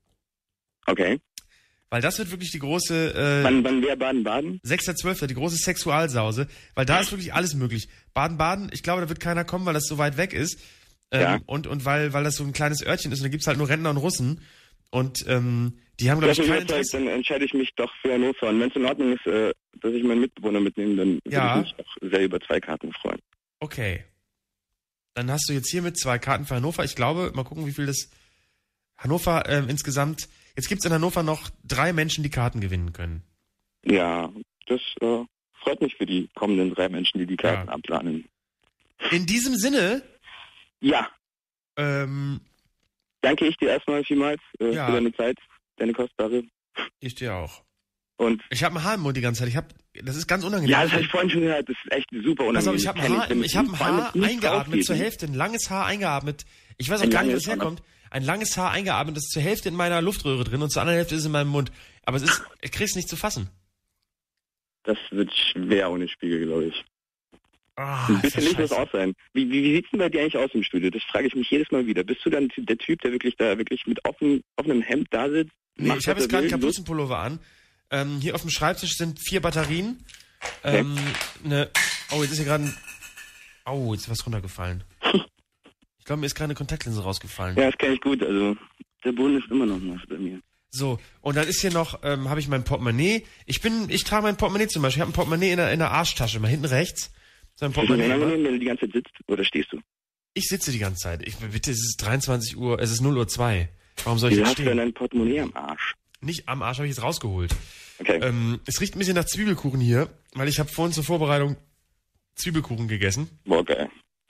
Okay. Weil das wird wirklich die große, äh, Wann, wann wäre Baden-Baden? sechster zwölfter die große Sexualsause, weil da ist wirklich alles möglich. Baden-Baden, ich glaube, da wird keiner kommen, weil das so weit weg ist. Ähm, Ja. Und, und weil, weil das so ein kleines Örtchen ist und da gibt's halt nur Rentner und Russen. Und ähm, Die haben, glaube ich, Das kein ist überzeugt, Interesse. dann entscheide ich mich doch für Hannover. Und wenn es in Ordnung ist, äh, dass ich meinen Mitbewohner mitnehme, dann Ja. würde ich mich auch sehr über zwei Karten freuen. Okay. Dann hast du jetzt hiermit zwei Karten für Hannover. Ich glaube, mal gucken, wie viel das Hannover äh, insgesamt... Jetzt gibt's in Hannover noch drei Menschen, die Karten gewinnen können. Ja, das äh, freut mich für die kommenden drei Menschen, die die Karten Ja. abplanen. In diesem Sinne, Ja, ähm, danke ich dir erstmal vielmals äh, Ja. für deine Zeit, deine kostbare. ich dir auch. Und Ich habe ein Haar im Mund die ganze Zeit. Ich hab, das ist ganz unangenehm. ja, das habe ich vorhin schon gehört, das ist echt super unangenehm. Pass auf, ich habe ein Kenn Haar, wenn im- ich hab ein vor allem, Haar wenn es nicht eingeatmet zur rausgeht. Hälfte, ein langes Haar eingeatmet. Ich weiß auch Ein gar nicht, wo langes das herkommt. Ein langes Haar eingeatmet, das ist zur Hälfte in meiner Luftröhre drin und zur anderen Hälfte ist es in meinem Mund. Aber es ist, ich krieg's nicht zu fassen. Das wird schwer ohne Spiegel, glaube ich. Ah, Ein ist bisschen das Licht muss scheiße. auch sein. Wie, wie, wie sieht's denn bei dir eigentlich aus im Studio? Das frage ich mich jedes Mal wieder. Bist du dann der Typ, der wirklich da wirklich mit offen, offenem Hemd da sitzt? Nee, Macht, ich habe was jetzt gerade er einen will, Kapuzenpullover an. Ähm, hier auf dem Schreibtisch sind vier Batterien. Ähm, ne, oh, jetzt ist hier gerade ein... Oh, jetzt ist was runtergefallen. Ich glaube, mir ist gerade eine Kontaktlinse rausgefallen. Ja, das kenne ich gut. Also der Boden ist immer noch nass bei mir. So, und dann ist hier noch, ähm, habe ich mein Portemonnaie. Ich bin, ich trage mein Portemonnaie zum Beispiel. Ich habe ein Portemonnaie in der, in der Arschtasche, mal hinten rechts. So ein Ist das Portemonnaie. unangenehm, wenn du die ganze Zeit sitzt oder stehst du? Ich sitze die ganze Zeit. Ich, bitte, es ist dreiundzwanzig Uhr, es ist null Uhr zwei. Warum soll ich Wieso jetzt hast du denn stehen? ein Portemonnaie am Arsch? Nicht am Arsch, habe ich jetzt rausgeholt. Okay. Ähm, es riecht ein bisschen nach Zwiebelkuchen hier, weil ich habe vorhin zur Vorbereitung Zwiebelkuchen gegessen. Boah, geil.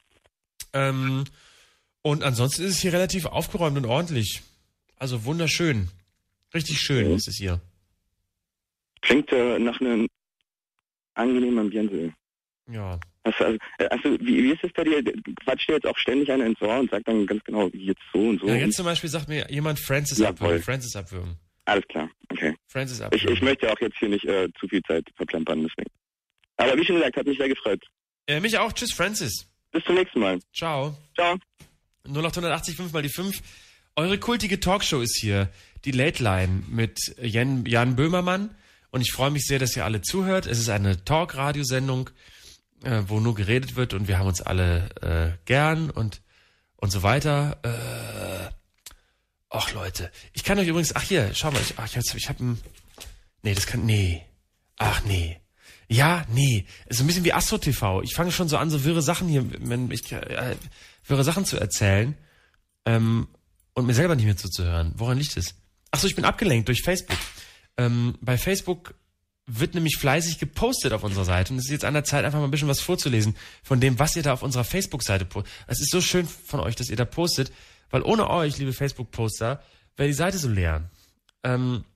Ähm, und ansonsten ist es hier relativ aufgeräumt und ordentlich. Also wunderschön. Richtig schön Mhm. ist es hier. Klingt äh, nach einem angenehmen Ambiente. Ja. Hast du, also, äh, also wie, wie ist es bei dir? Quatscht dir jetzt auch ständig einer ins Ohr und sagt dann ganz genau, wie jetzt so und so? Ja, und jetzt zum Beispiel sagt mir jemand Francis Ja, abwürgen. voll. Francis abwürgen. Alles klar, okay. Francis Ich, abwürgen. ich möchte auch jetzt hier nicht äh, zu viel Zeit verplempern, deswegen. Aber wie schon gesagt, hat mich sehr gefreut. Äh, mich auch. Tschüss, Francis. Bis zum nächsten Mal. Ciao. Ciao. null acht acht null fünf mal die fünf. Eure kultige Talkshow ist hier. Die Late Line mit Jan, Jan Böhmermann. Und ich freue mich sehr, dass ihr alle zuhört. Es ist eine Talk-Radiosendung, äh, wo nur geredet wird und wir haben uns alle äh, gern und, und so weiter. Äh, ach Leute, ich kann euch übrigens, ach hier, schau mal, ich, ach, ich, ich habe ein, nee, das kann, nee, ach nee. Ja, nee, ist ein bisschen wie Astro T V. Ich fange schon so an, so wirre Sachen hier, wenn ich, äh, wirre Sachen zu erzählen ähm, und mir selber nicht mehr zuzuhören. Woran liegt es? Ach so, ich bin abgelenkt durch Facebook. Ähm, bei Facebook wird nämlich fleißig gepostet auf unserer Seite und es ist jetzt an der Zeit, einfach mal ein bisschen was vorzulesen von dem, was ihr da auf unserer Facebook-Seite postet. Es ist so schön von euch, dass ihr da postet, weil ohne euch, liebe Facebook-Poster, wäre die Seite so leer. Ähm,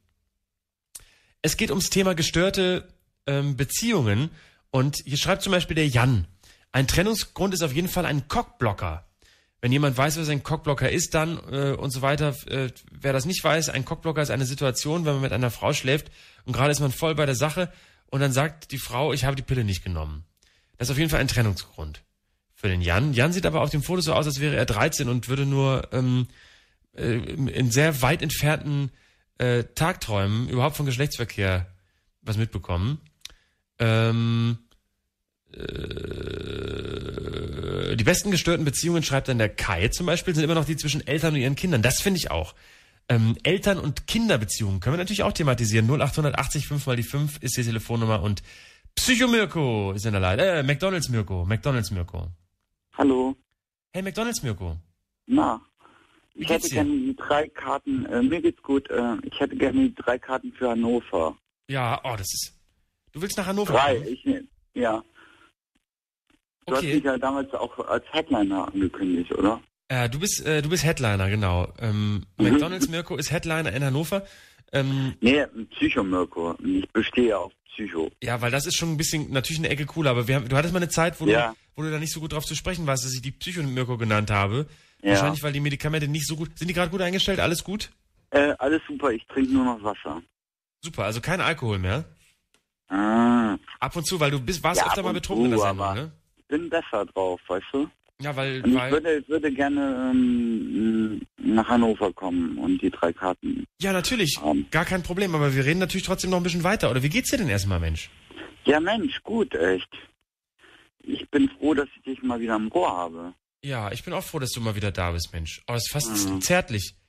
es geht ums Thema gestörte ähm, Beziehungen und hier schreibt zum Beispiel der Jan, ein Trennungsgrund ist auf jeden Fall ein Cockblocker. Wenn jemand weiß, was ein Cockblocker ist, dann äh, und so weiter, äh, wer das nicht weiß, ein Cockblocker ist eine Situation, wenn man mit einer Frau schläft und gerade ist man voll bei der Sache und dann sagt die Frau, ich habe die Pille nicht genommen. Das ist auf jeden Fall ein Trennungsgrund für den Jan. Jan sieht aber auf dem Foto so aus, als wäre er dreizehn und würde nur ähm, äh, in sehr weit entfernten äh, Tagträumen überhaupt von Geschlechtsverkehr was mitbekommen. Ähm, äh, die besten gestörten Beziehungen, schreibt dann der Kai zum Beispiel, sind immer noch die zwischen Eltern und ihren Kindern. Das finde ich auch. Ähm, Eltern- und Kinderbeziehungen können wir natürlich auch thematisieren. null acht acht null fünf mal die fünf ist die Telefonnummer und Psycho-Mirko ist in der Leitung. Äh, McDonalds Mirko. McDonalds Mirko. Hallo. Hey, McDonalds Mirko. Na, Wie ich geht's hätte dir? gerne die drei Karten, äh, mir geht's gut, äh, ich hätte gerne die drei Karten für Hannover. Ja, oh, das ist... Du willst nach Hannover Drei, kommen? ich ne, ja. Du hast Okay. mich ja damals auch als Headliner angekündigt, oder? Äh, du bist äh, du bist Headliner, genau. Ähm, Mhm. McDonalds Mirko ist Headliner in Hannover. Ähm, Nee, Psycho-Mirko. Ich bestehe auf Psycho. ja, weil das ist schon ein bisschen natürlich eine Ecke cooler, aber wir haben, du hattest mal eine Zeit, wo, Ja. du, wo du da nicht so gut drauf zu sprechen warst, dass ich die Psycho-Mirko genannt habe. Ja. Wahrscheinlich, weil die Medikamente nicht so gut... Sind die gerade gut eingestellt? Alles gut? Äh, alles super, ich trinke nur noch Wasser. Super, also kein Alkohol mehr? Ah, Ab und zu, weil du bist, warst Ja, öfter ab mal und betrunken in der zu, Sendung, aber- ne? ich bin besser drauf, weißt du? Ja, weil... Und ich weil würde, würde gerne ähm, nach Hannover kommen und die drei Karten ja, natürlich, haben. gar kein Problem, aber wir reden natürlich trotzdem noch ein bisschen weiter. Oder wie geht's dir denn erstmal, Mensch? Ja Mensch, gut, echt. Ich bin froh, dass ich dich mal wieder am Rohr habe. Ja, ich bin auch froh, dass du mal wieder da bist, Mensch. Oh, ist fast Mhm. zärtlich.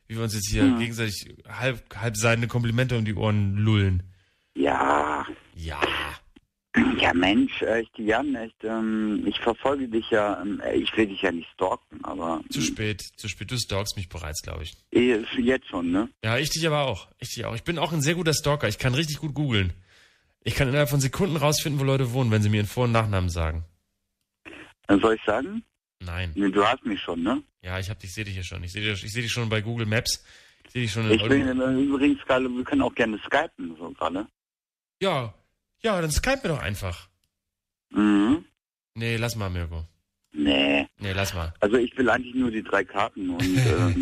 wie wir uns jetzt hier Mhm. gegenseitig halb, halb seine Komplimente um die Ohren lullen. Ja. Ja. Ja, Mensch, echt, Jan, echt, ähm, ich verfolge dich ja, ähm, ich will dich ja nicht stalken, aber... Zu spät, zu spät. Du stalkst mich bereits, glaube ich. Eh, ist jetzt schon, ne? Ja, ich dich aber auch. Ich dich auch. Ich bin auch ein sehr guter Stalker. Ich kann richtig gut googeln. Ich kann innerhalb von Sekunden rausfinden, wo Leute wohnen, wenn sie mir ihren Vor- und Nachnamen sagen. Dann soll ich sagen? Nein. Nee, du hast mich schon, ne? Ja, ich hab dich, sehe dich ja schon. Ich sehe dich, ich sehe dich schon bei Google Maps. Ich sehe dich schon in Ich bin äh, übrigens gerade, wir können auch gerne skypen, so gerade. Ja. Ja, dann skype mir doch einfach. Mhm. Nee, lass mal, Mirko. Nee. Nee, lass mal. Also ich will eigentlich nur die drei Karten und ähm,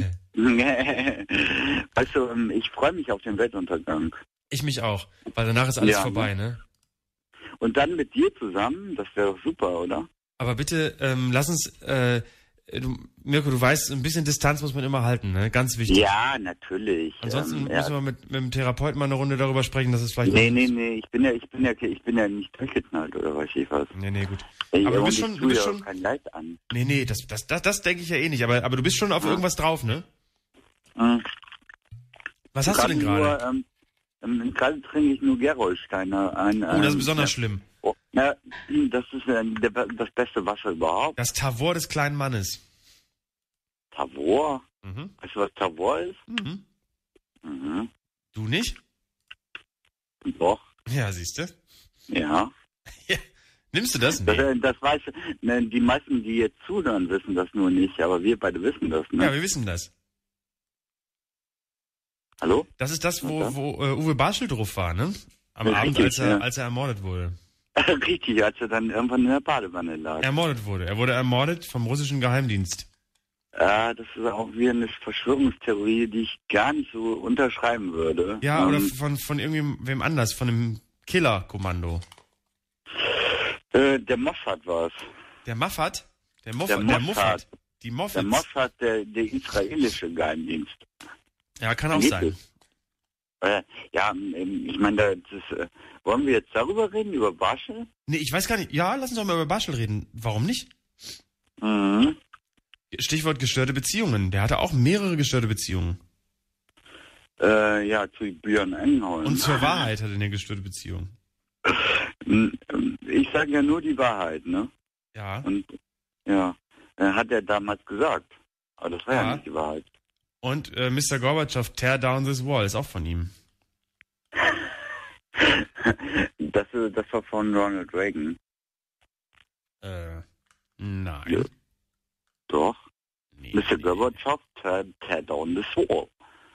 weißt du, ähm, ich freue mich auf den Weltuntergang. Ich mich auch, weil danach ist alles Ja, vorbei, ne? ne? Und dann mit dir zusammen, das wäre doch super, oder? Aber bitte, ähm, lass uns, äh, du, Mirko, du weißt, ein bisschen Distanz muss man immer halten, ne? Ganz wichtig. Ja, natürlich. Ansonsten ähm, müssen ja. wir mit, mit dem Therapeuten mal eine Runde darüber sprechen, dass es vielleicht... Nee, nee, nee, ich bin ja, ich bin ja, ich bin ja nicht durchgeknallt oder weiß ich was. Nee, nee, gut. Ey, Aber du und bist ich schon, du tue bist ja schon... auch kein Leid an. Nee, nee, das, das, das, das denke ich ja eh nicht, aber, aber du bist schon auf Ja. irgendwas drauf, ne? Mhm. Was hast du denn gerade? Nur, ähm, ähm, gerade trinke ich nur Gerolsteiner. Ein, Oh, das ist ähm, besonders ja, schlimm. oh, na, das ist äh, der, das beste Wasser überhaupt. Das Tavor des kleinen Mannes. Tavor? Mhm. Weißt du, was Tavor ist? Mhm. Mhm. Du nicht? Doch, Ja, siehst du. ja. Nimmst du das? Das, Nee. äh, das weiß, ne, die meisten, die jetzt zuhören, wissen das nur nicht, aber wir beide wissen das, ne? Ja, wir wissen das. Hallo? Das ist das, wo, Okay. wo äh, Uwe Barschel drauf war, ne? Am Ja, Abend, richtig, als er, ja. als er ermordet wurde. Richtig, als er dann irgendwann in der Badewanne lag. Ermordet wurde. Er wurde ermordet vom russischen Geheimdienst. Ja, das ist auch wieder eine Verschwörungstheorie, die ich gar nicht so unterschreiben würde. Ja, ähm, oder von, von irgendwem anders, von einem Killer-Kommando. Äh, der Mossad war es. Der Moffat? Der Moffat? Der Der Mossad. Moffat. Die Der Moffats. Mossad, der, der israelische Geheimdienst. Ja, kann auch Geht sein. es? Äh, ja, ähm, ich meine, das, äh, wollen wir jetzt darüber reden, über Barschel? Nee, ich weiß gar nicht. Ja, lass uns doch mal über Barschel reden. Warum nicht? Mhm. Stichwort gestörte Beziehungen. Der hatte auch mehrere gestörte Beziehungen. Äh, ja, zu Björn Engenholm. Und zur Wahrheit hatte er eine gestörte Beziehung. Ich sage ja nur die Wahrheit, ne? Ja. Und ja, äh, hat er damals gesagt. Aber das war ja, Ja. nicht die Wahrheit. Und äh, Mister Gorbatschow, tear down this wall, ist auch von ihm. Das, äh, das war von Ronald Reagan. Äh, nein. Ja. Doch. Nee, Mister nee. Gorbatschow, tear, tear down this wall.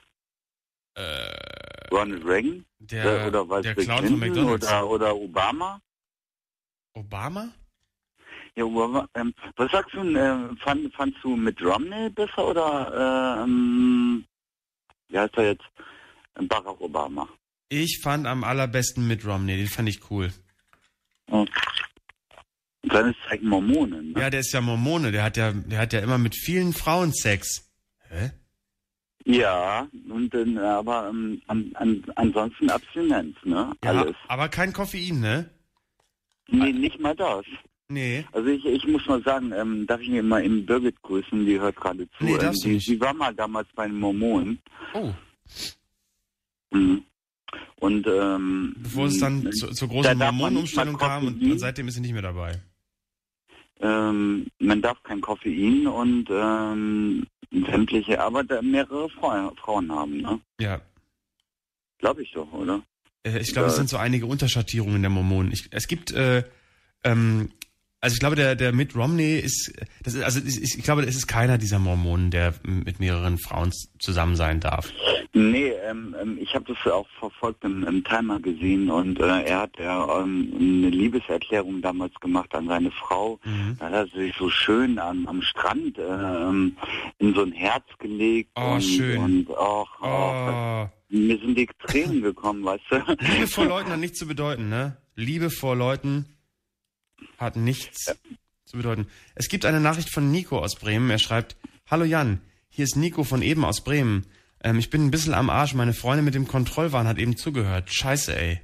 Äh, Ronald Reagan? der, Äh, oder was der Bill Clown von Clinton McDonald's. Oder, oder Obama? Obama? Ja, Obama, ähm, was sagst du, äh, fand, fandst du mit Romney besser oder, äh, ähm, wie heißt er jetzt? Barack Obama. Ich fand am allerbesten Mitt Romney, den fand ich cool. Und dann ist es halt Mormonen, ne? Ja, der ist ja Mormone, der hat ja, der hat ja immer mit vielen Frauen Sex. Hä? Ja, und dann, aber ähm, an, an, ansonsten Abstinenz, ne? Ja, Alles. aber kein Koffein, ne? Nee, nicht mal das. Nee. Also ich, ich muss mal sagen, ähm, darf ich mir mal eben Birgit grüßen, die hört gerade zu. Nee, ähm, darfst du die, nicht. die war mal damals bei den Mormonen. Oh, Mhm. Und ähm, bevor es dann m- zu, zur da großen darf man nicht mal Mormonenumstellung kam und, Koffein. und seitdem ist sie nicht mehr dabei. ähm, man darf kein Koffein und ähm, sämtliche, aber da mehrere Frau, Frauen haben, ne? Ja. Glaube ich doch, oder? Äh, ich glaube, es Ja. sind so einige Unterschattierungen der Mormonen. Ich, es gibt, äh, ähm, also ich glaube, der, der Mitt Romney ist, das ist also ist, ist, ich glaube, es ist keiner dieser Mormonen, der mit mehreren Frauen zusammen sein darf. Nee, ähm, ähm, ich habe das auch verfolgt im, im Timer gesehen und äh, er hat ja ähm, eine Liebeserklärung damals gemacht an seine Frau. Mhm. Da hat er sich so schön am, am Strand äh, ähm, in so ein Herz gelegt. Oh, und, schön. Und auch, Oh, mir sind die Tränen gekommen, weißt du? Liebe vor Leuten hat nichts zu bedeuten, ne? Liebe vor Leuten hat nichts zu bedeuten. Es gibt eine Nachricht von Nico aus Bremen. Er schreibt, hallo Jan, hier ist Nico von eben aus Bremen. Ähm, ich bin ein bisschen am Arsch. Meine Freundin mit dem Kontrollwahn hat eben zugehört. Scheiße, ey.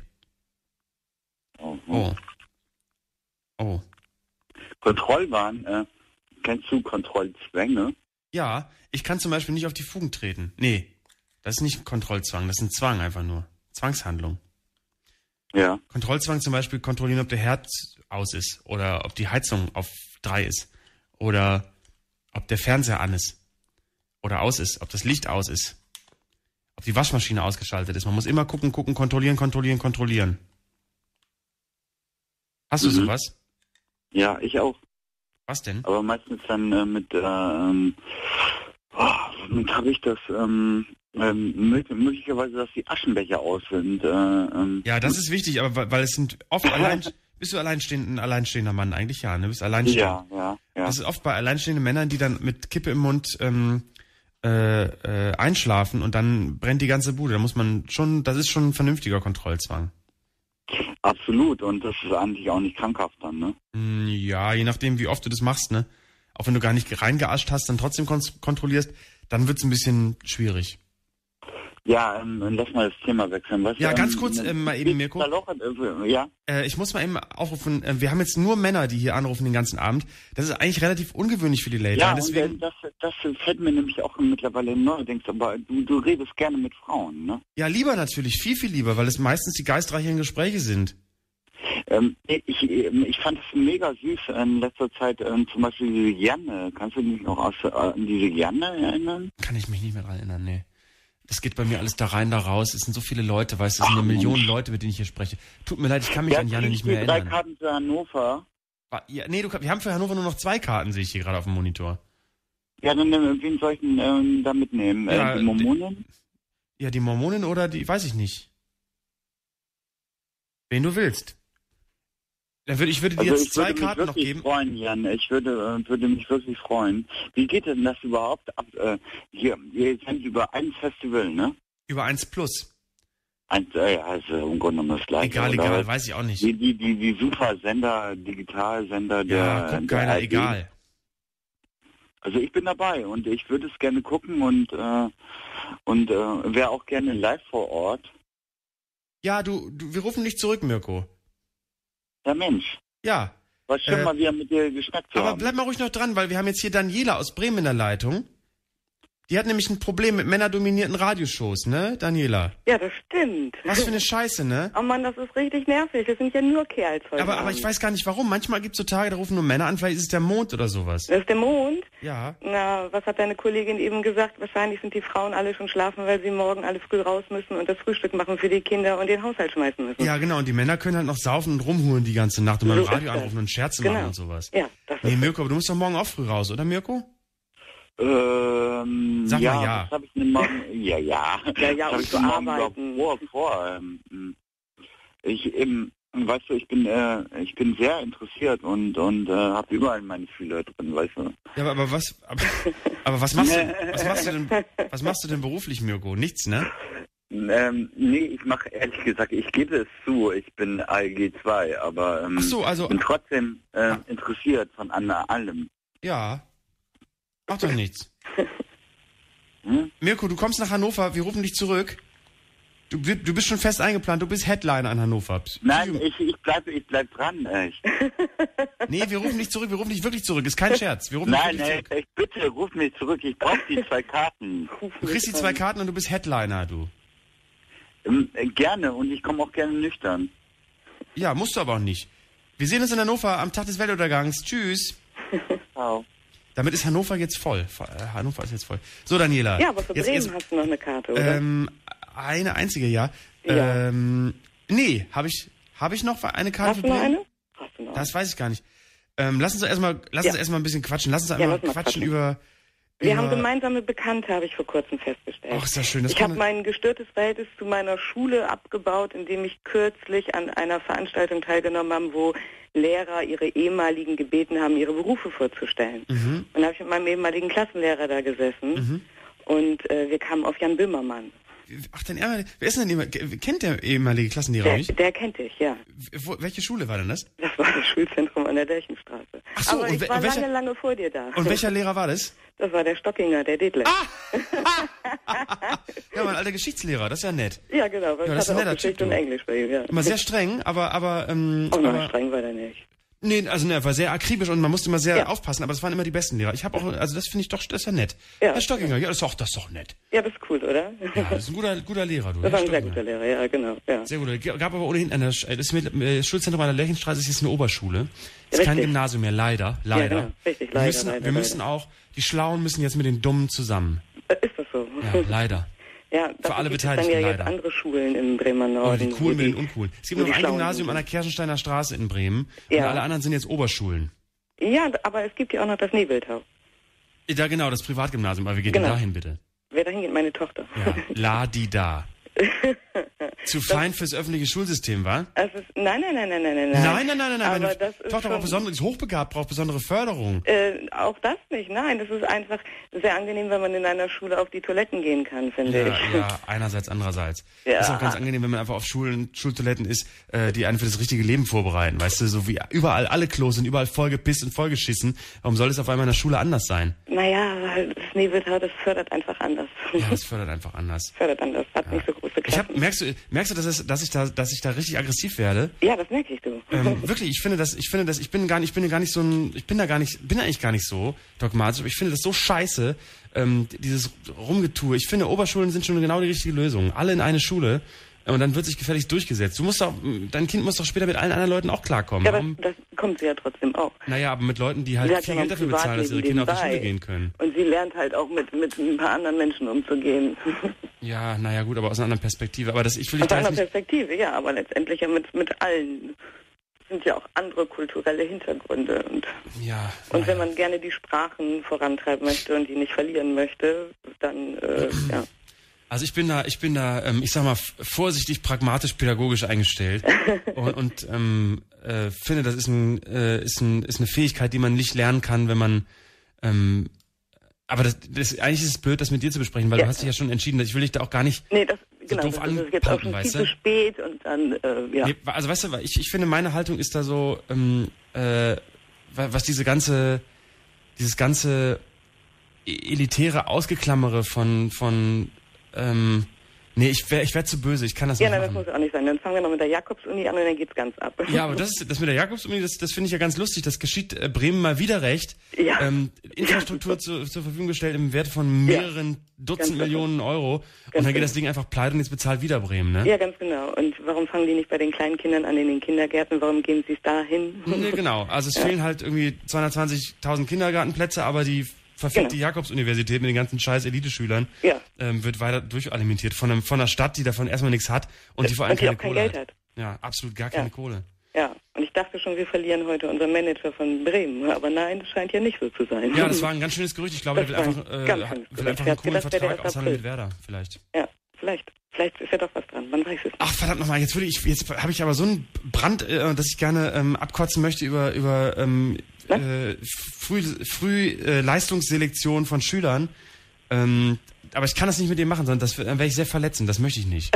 Oh. Oh. Kontrollwahn, äh, kennst du Kontrollzwänge? Ja, ich kann zum Beispiel nicht auf die Fugen treten. Nee, das ist nicht Kontrollzwang, das ist ein Zwang einfach nur. Zwangshandlung. Ja. Kontrollzwang zum Beispiel kontrollieren, ob der Herd aus ist oder ob die Heizung auf drei ist oder ob der Fernseher an ist oder aus ist, ob das Licht aus ist, ob die Waschmaschine ausgeschaltet ist. Man muss immer gucken, gucken, kontrollieren, kontrollieren, kontrollieren. Hast du Mhm. sowas? Ja, ich auch. Was denn? Aber meistens dann äh, mit, äh, ähm, oh, womit habe ich das, ähm, ähm, mög- möglicherweise, dass die Aschenbecher aus sind. Äh, ähm, Ja, das ist wichtig, aber weil, weil es sind oft allein... Bist du alleinstehend, ein alleinstehender Mann eigentlich? Ja, ne? Du bist alleinstehend. Ja, ja, ja. Das ist oft bei alleinstehenden Männern, die dann mit Kippe im Mund ähm, äh, äh, einschlafen und dann brennt die ganze Bude. Da muss man schon, das ist schon ein vernünftiger Kontrollzwang. Absolut. Und das ist eigentlich auch nicht krankhaft dann, ne? Mm, Ja, je nachdem, wie oft du das machst, ne? Auch wenn du gar nicht reingeascht hast, dann trotzdem kon- kontrollierst, dann wird's ein bisschen schwierig. Ja, ähm, lass mal das Thema wechseln. Weißt Ja, du, ganz ähm, kurz, ähm, mal eben, Mirko. Da Loch, äh, ja? Äh, ich muss mal eben aufrufen, äh, wir haben jetzt nur Männer, die hier anrufen den ganzen Abend. Das ist eigentlich relativ ungewöhnlich für die Late Ja, Line, deswegen... und äh, das, das fällt mir nämlich auch mittlerweile neuerdings, aber du, du redest gerne mit Frauen, ne? Ja, lieber natürlich, viel, viel lieber, weil es meistens die geistreichen Gespräche sind. Ähm, ich, ich fand es mega süß in letzter Zeit, ähm, zum Beispiel diese Janne. Kannst du dich noch aus, äh, an diese Janne erinnern? Kann ich mich nicht mehr dran erinnern, nee. Das geht bei mir alles da rein, da raus. Es sind so viele Leute, weißt du, es sind Ach, eine Million Mensch. Leute, mit denen ich hier spreche. Tut mir leid, ich kann mich Ja, an Janne krieg nicht ich mehr die drei erinnern. Karten für Hannover. War- Ja, nee, du, wir haben für Hannover nur noch zwei Karten, sehe ich hier gerade auf dem Monitor. Ja, dann äh, wen soll ich denn ähm, da mitnehmen? Ja, äh, die Mormonen? Ja, die Mormonen oder die, weiß ich nicht. Wen du willst. Dann würde ich würde dir Also jetzt ich zwei würde mich Karten noch wirklich geben. freuen, Jan. Ich würde, äh, würde mich wirklich freuen. Wie geht denn das überhaupt ab? Äh, hier, wir sind über ein Festival, ne? Über eins plus. Ein, äh, also im Grunde genommen das gleiche. Egal, oder? egal, weiß ich auch nicht. Die, die, die, die super Sender, Digitalsender der. Ja, guckt der keiner, A R D. egal. Also ich bin dabei und ich würde es gerne gucken und äh, und äh, wäre auch gerne live vor Ort. Ja, du, du, wir rufen dich zurück, Mirko. Ja Mensch, Ja, war schön Äh, mal wieder mit dir geschnackt zu aber haben. bleib mal ruhig noch dran, weil wir haben jetzt hier Daniela aus Bremen in der Leitung. Die hat nämlich ein Problem mit männerdominierten Radioshows, ne, Daniela? Ja, das stimmt. Was für eine Scheiße, ne? Oh Mann, das ist richtig nervig. Das sind ja nur Kerls heute Aber, aber ich Abend. weiß gar nicht warum. Manchmal gibt's so Tage, da rufen nur Männer an, vielleicht ist es der Mond oder sowas. Das ist der Mond. Ja. Na, was hat deine Kollegin eben gesagt? Wahrscheinlich sind die Frauen alle schon schlafen, weil sie morgen alle früh raus müssen und das Frühstück machen für die Kinder und den Haushalt schmeißen müssen. Ja, genau. Und die Männer können halt noch saufen und rumhuren die ganze Nacht und beim So ist Radio das. anrufen und Scherze Genau. machen und sowas. Ja, das Nee, ist Mirko, aber du musst doch morgen auch früh raus, oder Mirko? Ähm, Sag ja, mal ja. was habe ich denn morgen? Ja, ja. Ja, ja, Was hab und ich zu denn morgen arbeiten. überhaupt Vor, vor. Ähm, ich eben, weißt du, ich bin, äh, ich bin sehr interessiert und und äh, habe überall meine Fühler drin, weißt du. Ja, aber, aber was, aber, aber was machst du, was machst du denn, was machst du denn beruflich, Mirko? Nichts, ne? Ähm, nee, ich mache ehrlich gesagt, ich gebe es zu, ich bin A L G zwei, aber ähm, Ach so, also- bin trotzdem äh, interessiert von an allem. Ja. Mach doch nichts. Hm? Mirko, du kommst nach Hannover, wir rufen dich zurück. Du, du bist schon fest eingeplant, du bist Headliner an Hannover. Nein, ich, ich bleib, ich bleib dran, echt. Nee, wir rufen dich zurück, wir rufen dich wirklich zurück. Ist kein Scherz. Wir rufen Nein, dich wirklich ey, zurück. echt, bitte, ruf mich zurück, ich brauche die zwei Karten. Du kriegst die zwei Karten und du bist Headliner, du. Ähm, äh, gerne, und ich komme auch gerne nüchtern. Ja, musst du aber auch nicht. Wir sehen uns in Hannover am Tag des Weltuntergangs. Tschüss. Ciao. Damit ist Hannover jetzt voll. Äh, Hannover ist jetzt voll. So, Daniela. Ja, aber für jetzt, Bremen jetzt, hast du noch eine Karte, oder? ähm, eine einzige, ja. Ja. Ähm, nee, habe ich, hab ich noch eine Karte hast für du noch Bremen? eine? Hast du noch Das weiß ich gar nicht. Ähm, lass uns doch erstmal, lass Ja. uns erstmal ein bisschen quatschen. Lass uns Ja, einmal lass mal quatschen quatschen. über, Wir über haben gemeinsame Bekannte, habe ich vor kurzem festgestellt. Ach, ist das schön. Das ich kann- habe mein gestörtes Verhältnis zu meiner Schule abgebaut, indem ich kürzlich an einer Veranstaltung teilgenommen habe, wo Lehrer ihre ehemaligen gebeten haben, ihre Berufe vorzustellen. Mhm. Und da habe ich mit meinem ehemaligen Klassenlehrer da gesessen Mhm. und äh, wir kamen auf Jan Böhmermann. Ach, dein ehemaliger, wer ist denn dein ehemaliger, kennt der ehemalige Klassenlehrer Der, nicht? der kennt dich, ja. Wo, welche Schule war denn das? Das war das Schulzentrum an der Därchenstraße. Ach so, Aber und ich we- war welcher- lange, lange vor dir da. Und welcher Lehrer war das? Das war der Stockinger, der Detlef. Ja, mein alter Geschichtslehrer, das ist ja nett. Ja, genau, weil Ja, ich das ist hatte ein auch netter Typ, Geschichte und du. Englisch bei ihm, ja. Immer sehr streng, aber, aber, ähm, Auch noch aber streng war der nicht. Nee, also ne, er war sehr akribisch und man musste immer sehr Ja. aufpassen, aber das waren immer die besten Lehrer. Ich habe auch, also das finde ich doch, das ist ja nett. Ja. Herr Stockinger, ja, das ist doch, das ist doch nett. Ja, das ist cool, oder? Ja, das ist ein guter, guter Lehrer, du. Das war Herr ein sehr Stockinger. guter Lehrer, ja, genau. Ja. Sehr gut. Gab aber ohnehin eine, das ist mit, äh, Schulzentrum an der Lerchenstraße ist jetzt eine Oberschule. Das ist kein Richtig. Gymnasium mehr, leider, leider. Ja, genau. Richtig, wir leider, müssen, leider, wir müssen auch, die Schlauen müssen jetzt mit den Dummen zusammen. Äh, Ist das so? Ja, leider. Ja, Für alle gibt es dann Beteiligten ja jetzt leider. andere Schulen im Bremer Norden. Oder die wo coolen mit den uncoolen. Es gibt wo noch die ein Schlauen Gymnasium sind. an der Kirchensteiner Straße in Bremen Ja. und alle anderen sind jetzt Oberschulen. Ja, aber es gibt ja auch noch das Nebeltau. Ja, genau, das Privatgymnasium, aber wie geht Genau. denn dahin bitte? Wer dahin geht, meine Tochter. Ja, la di da. Zu fein fürs öffentliche Schulsystem, wa? Es ist, nein, nein, nein, nein, nein, nein. Nein, nein, nein, nein, nein. Aber Meine das ist Tochter braucht schon- besondere, ist hochbegabt, braucht besondere Förderung. Äh, auch das nicht, nein. Das ist einfach sehr angenehm, wenn man in einer Schule auf die Toiletten gehen kann, finde Ja, ich. ja, einerseits, andererseits. Ja. Ist auch ganz angenehm, wenn man einfach auf Schulen, Schultoiletten ist, äh, die einen für das richtige Leben vorbereiten. Weißt du, so wie überall alle Klos sind, überall vollgepisst und vollgeschissen. Warum soll es auf einmal in der Schule anders sein? Naja, weil das Nebeltau, das fördert einfach anders. Ja, das fördert einfach anders. fördert anders, hat nicht so große Ich hab, Klassen. merkst du, merkst du, dass, es, dass ich da, dass ich da richtig aggressiv werde? Ja, das merke ich, du. Ähm, wirklich, ich finde das, ich finde das, ich bin gar nicht, ich bin gar nicht so ein, ich bin da gar nicht, bin eigentlich gar nicht so dogmatisch, aber ich finde das so scheiße, ähm, dieses Rumgetue. Ich finde, Oberschulen sind schon genau die richtige Lösung. Alle in eine Schule. Und dann wird sich gefällig durchgesetzt. Du musst doch, dein Kind muss doch später mit allen anderen Leuten auch klarkommen. Ja, das, Warum? das kommt sie ja trotzdem auch. Naja, aber mit Leuten, die halt Sie hat viel ja noch Geld ein dafür bezahlen, dass ihre Kinder auf die Privatleben Schule gehen können. Und sie lernt halt auch mit, mit ein paar anderen Menschen umzugehen. Ja, naja, gut, aber aus einer anderen Perspektive. Aber das, ich will dich Aus da einer jetzt nicht, Perspektive, ja, aber letztendlich ja mit, mit allen. Es sind ja auch andere kulturelle Hintergründe. Und, ja. und naja. wenn man gerne die Sprachen vorantreiben möchte und die nicht verlieren möchte, dann, äh, ja. Also ich bin da, ich bin da, ähm, ich sag mal, f- vorsichtig pragmatisch pädagogisch eingestellt und, und ähm, äh, finde, das ist, ein, äh, ist, ein, ist eine Fähigkeit, die man nicht lernen kann, wenn man ähm, aber das, das eigentlich ist es blöd, das mit dir zu besprechen, weil Ja. du hast dich ja schon entschieden, dass ich will dich da auch gar nicht Nee, das, so genau, doof das ist jetzt auch anpumpen, schon weißt viel du? zu spät und dann, äh, ja. Nee, also weißt du, ich, ich finde, meine Haltung ist da so, ähm, äh, wa- was diese ganze, dieses ganze e- elitäre Ausgeklammere von, von, ähm, nee, ich wäre ich wär zu böse, ich kann das Ja, nicht nein, das machen. muss auch nicht sein. Dann fangen wir noch mit der Jakobsuni an und dann geht's ganz ab. Ja, aber das, ist, das mit der Jakobsuni, das, das finde ich ja ganz lustig. Das geschieht äh, Bremen mal wieder recht. Ja. Ähm, Infrastruktur zu, zur Verfügung gestellt im Wert von mehreren Dutzend Ganz Millionen Euro. Und dann Ganz geht das Ding einfach pleite und jetzt bezahlt wieder Bremen, ne? Ja, ganz genau. Und warum fangen die nicht bei den kleinen Kindern an in den Kindergärten? Warum gehen sie es dahin? Nee, genau. Also es Ja. fehlen halt irgendwie zweihundertzwanzigtausend Kindergartenplätze, aber die verfickte Genau. Jakobs-Universität mit den ganzen scheiß Eliteschülern Ja. ähm, wird weiter durchalimentiert von, einem, von einer Stadt, die davon erstmal nichts hat und die vor allem Und die keine auch kein Kohle Geld hat. hat. Ja, absolut gar keine Ja. Kohle. Ja, und ich dachte schon, wir verlieren heute unseren Manager von Bremen. Aber nein, das scheint ja nicht so zu sein. Ja, das war ein ganz schönes Gerücht. Ich glaube, Das der will war ein einfach, äh, ganz hat- schönes will Gerücht. einfach Wer einen hat coolen gedacht, wäre der Vertrag erste aushandeln April? mit Werder, vielleicht. Ja, vielleicht. Vielleicht ist ja doch was dran. Man weiß es nicht. Ach, verdammt nochmal, jetzt würde ich, jetzt habe ich aber so einen Brand, äh, dass ich gerne ähm, abkotzen möchte über, über ähm, äh, früh, früh äh, Leistungsselektion von Schülern. Ähm, aber ich kann das nicht mit dem machen, sondern das, dann wäre ich sehr verletzend, das möchte ich nicht.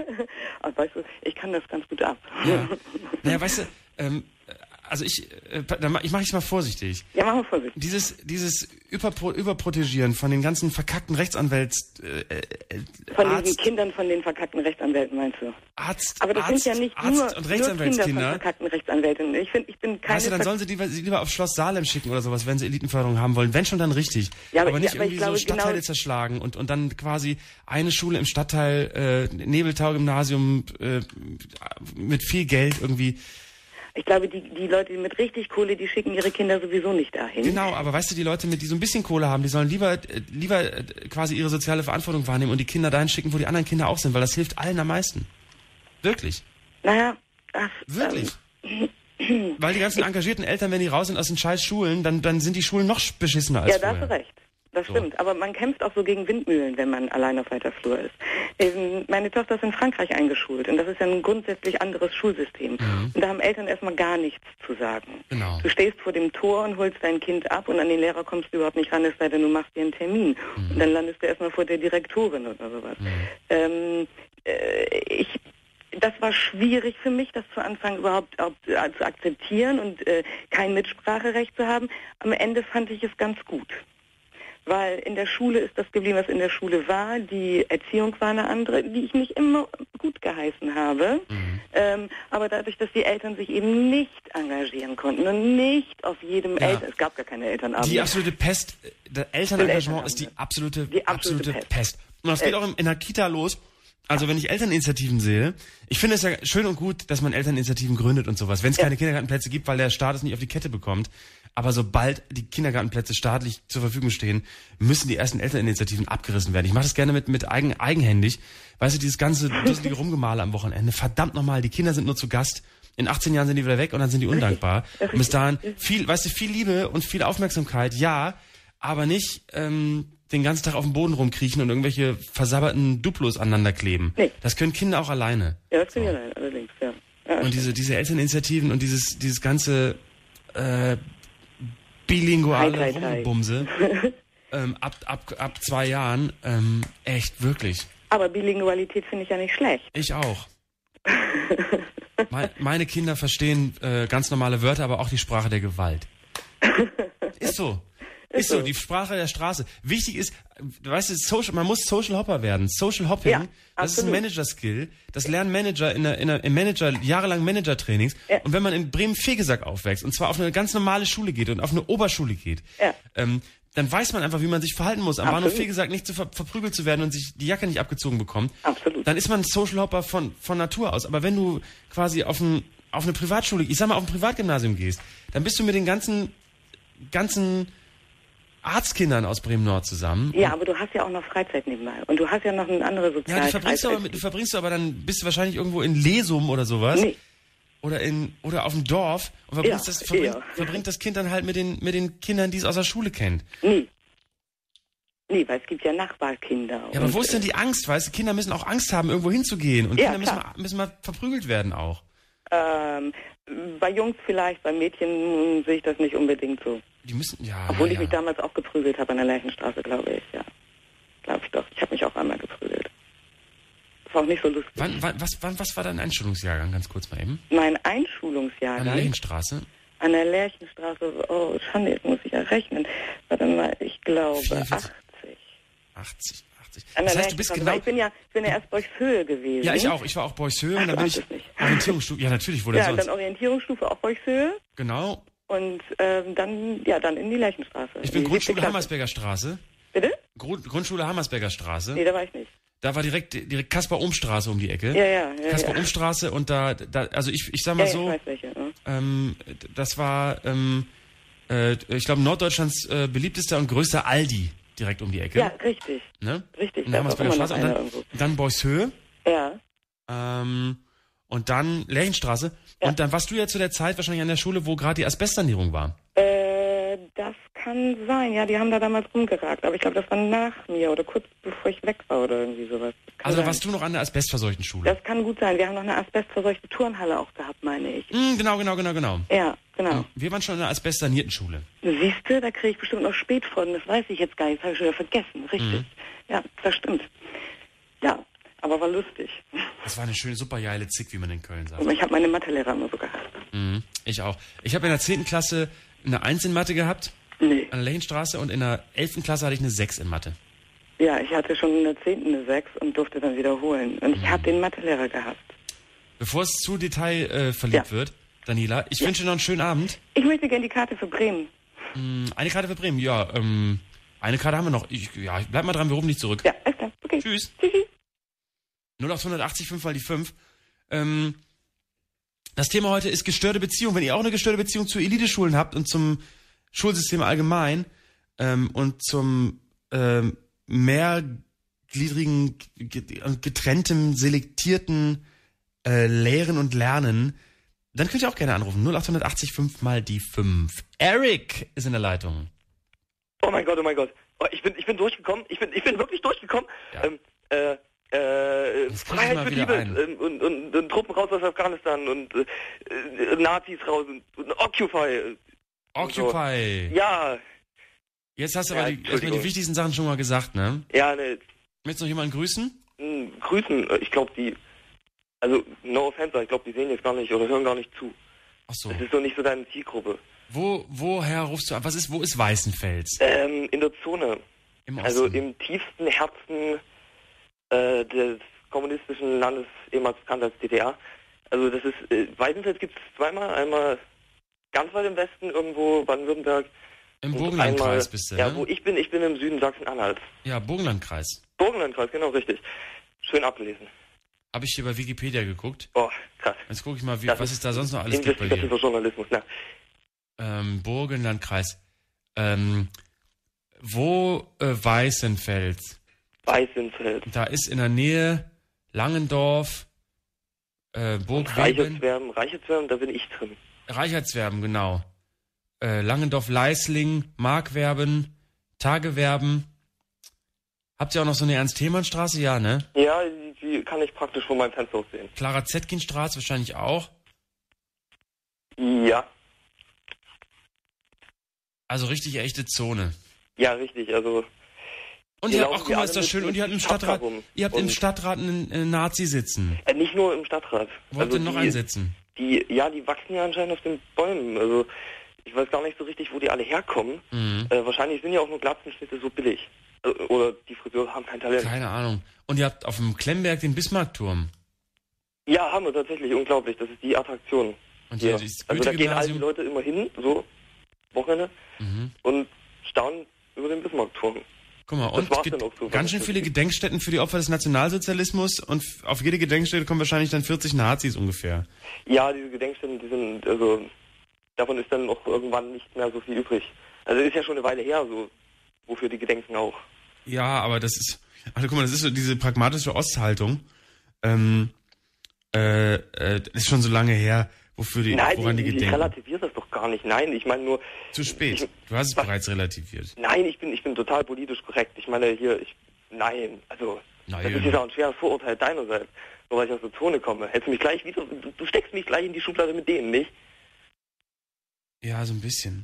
Aber weißt du, ich kann das ganz gut ab. Ja. Naja, weißt du, ähm, also ich, äh, dann mach- ich mache es mal vorsichtig. Ja, machen wir vorsichtig. Dieses, dieses Überpro Überprotegieren von den ganzen verkackten Rechtsanwälts, äh, äh, Von Arzt, diesen Kindern von den verkackten Rechtsanwälten, meinst du? Arzt, Aber das Arzt, sind ja nicht Arzt nur, und nur Kinder von Rechtsanwältskinder. verkackten Rechtsanwältinnen. Ich finde, ich bin keine... Weißt du, dann Ver- sollen sie lieber, sie lieber auf Schloss Salem schicken oder sowas, wenn sie Elitenförderung haben wollen. Wenn schon, dann richtig. Ja, aber- aber nicht ja, aber ich irgendwie glaube, so Stadtteile genau- zerschlagen und, und dann quasi eine Schule im Stadtteil, äh, Nebeltau-Gymnasium, äh, mit viel Geld irgendwie. Ich glaube, die, die Leute mit richtig Kohle, die schicken ihre Kinder sowieso nicht dahin. Genau, aber weißt du, die Leute, mit die so ein bisschen Kohle haben, die sollen lieber, äh, lieber äh, quasi ihre soziale Verantwortung wahrnehmen und die Kinder dahin schicken, wo die anderen Kinder auch sind, weil das hilft allen am meisten. Wirklich. Naja, das... Wirklich. Ähm, Weil die ganzen engagierten Eltern, wenn die raus sind aus den scheiß Schulen, dann, dann sind die Schulen noch beschissener als ja, da hast vorher. du recht. Das So. stimmt. Aber man kämpft auch so gegen Windmühlen, wenn man allein auf weiter Flur ist. Ähm, meine Tochter ist in Frankreich eingeschult und das ist ja ein grundsätzlich anderes Schulsystem. Mhm. Und da haben Eltern erstmal gar nichts zu sagen. Genau. Du stehst vor dem Tor und holst dein Kind ab und an den Lehrer kommst du überhaupt nicht ran, es sei denn, du machst dir einen Termin. Mhm. Und dann landest du erstmal vor der Direktorin oder sowas. Mhm. Ähm, äh, ich, das war schwierig für mich, das zu Anfang überhaupt auch, äh, zu akzeptieren und äh, kein Mitspracherecht zu haben. Am Ende fand ich es ganz gut. Weil in der Schule ist das geblieben, was in der Schule war. Die Erziehung war eine andere, die ich nicht immer gut geheißen habe. Mhm. Ähm, aber dadurch, dass die Eltern sich eben nicht engagieren konnten und nicht auf jedem Ja. Eltern... Es gab gar keine Elternabende. Die absolute Pest, das Elternengagement Elternabende. ist die absolute, Die absolute absolute Pest. Pest. Und das geht Äh. auch in der Kita los. Also wenn ich Elterninitiativen sehe, ich finde es ja schön und gut, dass man Elterninitiativen gründet und sowas, wenn es Ja. keine Kindergartenplätze gibt, weil der Staat es nicht auf die Kette bekommt. Aber sobald die Kindergartenplätze staatlich zur Verfügung stehen, müssen die ersten Elterninitiativen abgerissen werden. Ich mache das gerne mit, mit eigen, eigenhändig. Weißt du, dieses ganze dusselige Rumgemale am Wochenende, verdammt nochmal, die Kinder sind nur zu Gast. In achtzehn Jahren sind die wieder weg und dann sind die undankbar. Und bis dahin viel, weißt du, viel Liebe und viel Aufmerksamkeit, ja, aber nicht ähm, den ganzen Tag auf dem Boden rumkriechen und irgendwelche versabberten Duplos aneinander kleben. Nee. Das können Kinder auch alleine. Ja, das können wir allein, allerdings, ja. ja Und diese, diese Elterninitiativen und dieses, dieses ganze äh, bilinguale Hi, hi, hi. Rumbumse ähm, ab, ab, ab zwei Jahren, ähm, echt, wirklich. Aber Bilingualität finde ich ja nicht schlecht. Ich auch. Me- Meine Kinder verstehen äh, ganz normale Wörter, aber auch die Sprache der Gewalt. Ist so. Ist so, die Sprache der Straße. Wichtig ist, weißt du, Social, man muss Social Hopper werden. Social Hopping, Ja, das ist ein absolut. Manager-Skill. Das lernen Manager in der, in der, im Manager, jahrelang Manager-Trainings. Ja. Und wenn man in Bremen-Fegesack aufwächst und zwar auf eine ganz normale Schule geht und auf eine Oberschule geht, Ja. ähm, dann weiß man einfach, wie man sich verhalten muss. Am Absolut. Bahnhof Fegesack nicht zu ver verprügelt zu werden und sich die Jacke nicht abgezogen bekommt. Absolut. Dann ist man ein Social Hopper von, von Natur aus. Aber wenn du quasi auf, ein, auf eine Privatschule, ich sag mal auf ein Privatgymnasium gehst, dann bist du mit den ganzen, ganzen Arztkindern aus Bremen-Nord zusammen. Ja, aber du hast ja auch noch Freizeit nebenbei. Und du hast ja noch eine andere Ja, soziale die verbringst du, aber, mit- du verbringst du aber dann, bist du wahrscheinlich irgendwo in Lesum oder sowas. Nee. Oder in, oder auf dem Dorf und verbringst Ja, das, verbringt, eher. verbringt das Kind dann halt mit den, mit den Kindern, die es aus der Schule kennt. Nee. Nee, weil es gibt ja Nachbarkinder. Ja, aber und, wo ist denn äh, die Angst, weißt du? Kinder müssen auch Angst haben, irgendwo hinzugehen. Und Ja, Kinder müssen klar. mal, müssen mal verprügelt werden auch. Ähm, bei Jungs vielleicht, bei Mädchen hm, sehe ich das nicht unbedingt so. Die müssen, ja, Obwohl na ich mich ja. damals auch geprügelt habe an der Leichenstraße, glaube ich, ja. Glaube ich doch. Ich habe mich auch einmal geprügelt. Das war auch nicht so lustig. Wann, wann, was, wann, was war dein Einschulungsjahrgang, ganz kurz mal eben? Mein An der Einschulungsjahrgang Lerchenstraße? an der Lerchenstraße, oh, Schande, jetzt muss ich ja rechnen. Warte mal, ich glaube vierundvierzig. achtzig. achtzig, achtzig. An der Das heißt, du bist Lerchenstraße. genau... Ich bin ja, ich bin ja erst Beuchshöhe gewesen. Ja, ich auch. Ich war auch Beuys-Höhe und Ach, dann bin du ich hast es nicht. Orientierungsstufe. Ja, natürlich, wo denn Ja, sonst? dann Orientierungsstufe auch Beuchshöhe Genau. und ähm, dann, ja, dann in die Leichenstraße. Ich bin in die Grundschule siebte Klasse. Hammersberger Straße. Bitte? Grund, Grundschule Hammersberger Straße. Nee, da war ich nicht. Da war direkt, direkt Kaspar-Ohm-Straße um die Ecke. Ja, ja, ja. Kaspar-Ohm-Straße und da, da, also ich, ich sag ja, mal ja, so, ich weiß welche. Ja. ähm, das war, ähm, äh, ich glaube, Norddeutschlands äh, beliebtester und größter Aldi direkt um die Ecke. ja, richtig. Ne? Richtig, In der da ist auch Hammersberger immer noch Straße und einer dann, irgendwo. dann Beuys-Höhe. Ja. Ähm, und dann Lerchenstraße. Ja. Und dann warst du ja zu der Zeit wahrscheinlich an der Schule, wo gerade die Asbestsanierung war. Äh, das kann sein. Ja, die haben da damals rumgeragt. Aber ich glaube, das war nach mir oder kurz bevor ich weg war oder irgendwie sowas. Das kann Also sein. warst du noch an der asbestverseuchten Schule? Das kann gut sein. Wir haben noch eine asbestverseuchte Turnhalle auch gehabt, meine ich. Mm, genau, genau, genau, genau. Ja, genau. Wir waren schon in einer asbestsanierten Schule. Siehst du, da kriege ich bestimmt noch Spätfreuden. Das weiß ich jetzt gar nicht. Das habe ich schon wieder vergessen. Richtig. Mhm. Ja, das stimmt. Ja, aber war lustig. Das war eine schöne, super geile Zick, wie man in Köln sagt. Und ich habe meine Mathelehrer immer so gehasst. Mhm, ich auch. Ich habe in der zehnten Klasse eine eins in Mathe gehabt, Nee. an der Lechenstraße, und in der elften Klasse hatte ich eine sechs in Mathe. Ja, ich hatte schon in der zehnten eine sechs und durfte dann wiederholen. Und ich Mhm. habe den Mathelehrer gehasst. Bevor es zu detail äh, verliebt Ja. wird, Daniela, ich Ja. wünsche dir noch einen schönen Abend. Ich möchte gerne die Karte für Bremen. Mm, eine Karte für Bremen, ja, ähm, eine Karte haben wir noch. Ich, ja, ich bleib mal dran, wir rufen nicht zurück. Ja, alles klar. Okay. Tschüss. Tschüssi. null acht achtzig fünf mal die fünf. Ähm, das Thema heute ist gestörte Beziehung. Wenn ihr auch eine gestörte Beziehung zu Eliteschulen habt und zum Schulsystem allgemein ähm, und zum ähm, mehrgliedrigen, getrennten, selektierten äh, Lehren und Lernen, dann könnt ihr auch gerne anrufen. null acht achtzig fünf mal die fünf. Eric ist in der Leitung. Oh mein Gott, oh mein Gott. Oh, ich bin, ich bin durchgekommen. Ich bin, ich bin wirklich durchgekommen. Ja. Ähm, äh, äh, Das krieg ich Freiheit mal für wieder Liebe ein. ähm, und, und, und Truppen raus aus Afghanistan und äh, äh, Nazis raus und, und Occupy. äh, und so. Occupy. Ja, Jetzt hast du Ja, aber die, erstmal die Entschuldigung. wichtigsten Sachen schon mal gesagt, ne? ja, ne, Möchtest du noch jemanden grüßen? mh, grüßen. Äh, Ich glaube, die, also no offense, aber ich glaube, die sehen jetzt gar nicht oder hören gar nicht zu. Ach so. Das ist so nicht so deine Zielgruppe. Wo, woher rufst du an? Was ist, wo ist Weißenfels? Ähm, in der Zone. Im Osten. Also im tiefsten Herzen äh, des kommunistischen Landes, ehemals bekannt als D D R. Also das ist, äh, Weißenfels gibt es zweimal, einmal ganz weit im Westen, irgendwo Baden-Württemberg. Im Burgenlandkreis bist du, Ja, ne? wo ich bin, ich bin im Süden Sachsen-Anhalts. Ja, Burgenlandkreis. Burgenlandkreis, genau, richtig. Schön abgelesen. Habe ich hier bei Wikipedia geguckt. Oh, krass. Jetzt gucke ich mal, wie, Das was ist es da sonst noch alles gibt bei dir. Investigativer Journalismus, na. Ähm, Burgenlandkreis. Ähm, wo äh, Weißenfels? Weißenfels. Da ist in der Nähe Langendorf, äh, Burg Reichertswerben, Reichertswerben, da bin ich drin. Reichertswerben, genau. Äh, Langendorf, Leisling, Markwerben, Tagewerben. Habt ihr auch noch so eine Ernst-Thälmann-Straße? Ja, ne? Ja, die, die kann ich praktisch von meinem Fenster aus sehen. Clara-Zetkin-Straße wahrscheinlich auch. Ja. Also richtig echte Zone. Ja, richtig, also... Und ihr habt, ach guck mal, ist das schön. Und ihr habt im Stadtrat, ihr habt im Stadtrat einen äh, Nazi sitzen. Äh, nicht nur im Stadtrat. Wo habt ihr noch einen sitzen? Die, ja, die wachsen ja anscheinend auf den Bäumen. Also ich weiß gar nicht so richtig, wo die alle herkommen. Mhm. Äh, wahrscheinlich sind ja auch nur Glatzenschnitte so billig. Äh, oder die Friseure haben kein Talent. Keine Ahnung. Und ihr habt auf dem Klemberg den Bismarckturm. Ja, haben wir tatsächlich. Unglaublich. Das ist die Attraktion. Und hier. hier ist Also da gehen all die Goethe-Gymnasium. Leute immer hin, so Wochenende, Mhm. und staunen über den Bismarckturm. Guck mal, Das und war's ge- dann auch so. ganz schön viele Gedenkstätten für die Opfer des Nationalsozialismus und f- auf jede Gedenkstätte kommen wahrscheinlich dann vierzig Nazis ungefähr. Ja, diese Gedenkstätten, die sind, also, davon ist dann auch irgendwann nicht mehr so viel übrig. Also ist ja schon eine Weile her, so, wofür die gedenken auch. Ja, aber das ist, also guck mal, das ist so diese pragmatische Osthaltung. Ähm, äh, äh, das ist schon so lange her, wofür die, Nein, woran die ich, ich gedenken. relativiere das doch gar nicht. Nein, ich meine nur... Zu spät. Ich, Du hast es was- bereits relativiert. Nein, ich bin, ich bin total politisch korrekt. Ich meine hier, ich, nein, also, Nein. das ist jetzt auch ein schweres Vorurteil deinerseits, nur weil ich aus der Zone komme. Hättest du mich gleich wieder, du, du steckst mich gleich in die Schublade mit denen, nicht? Ja, so ein bisschen.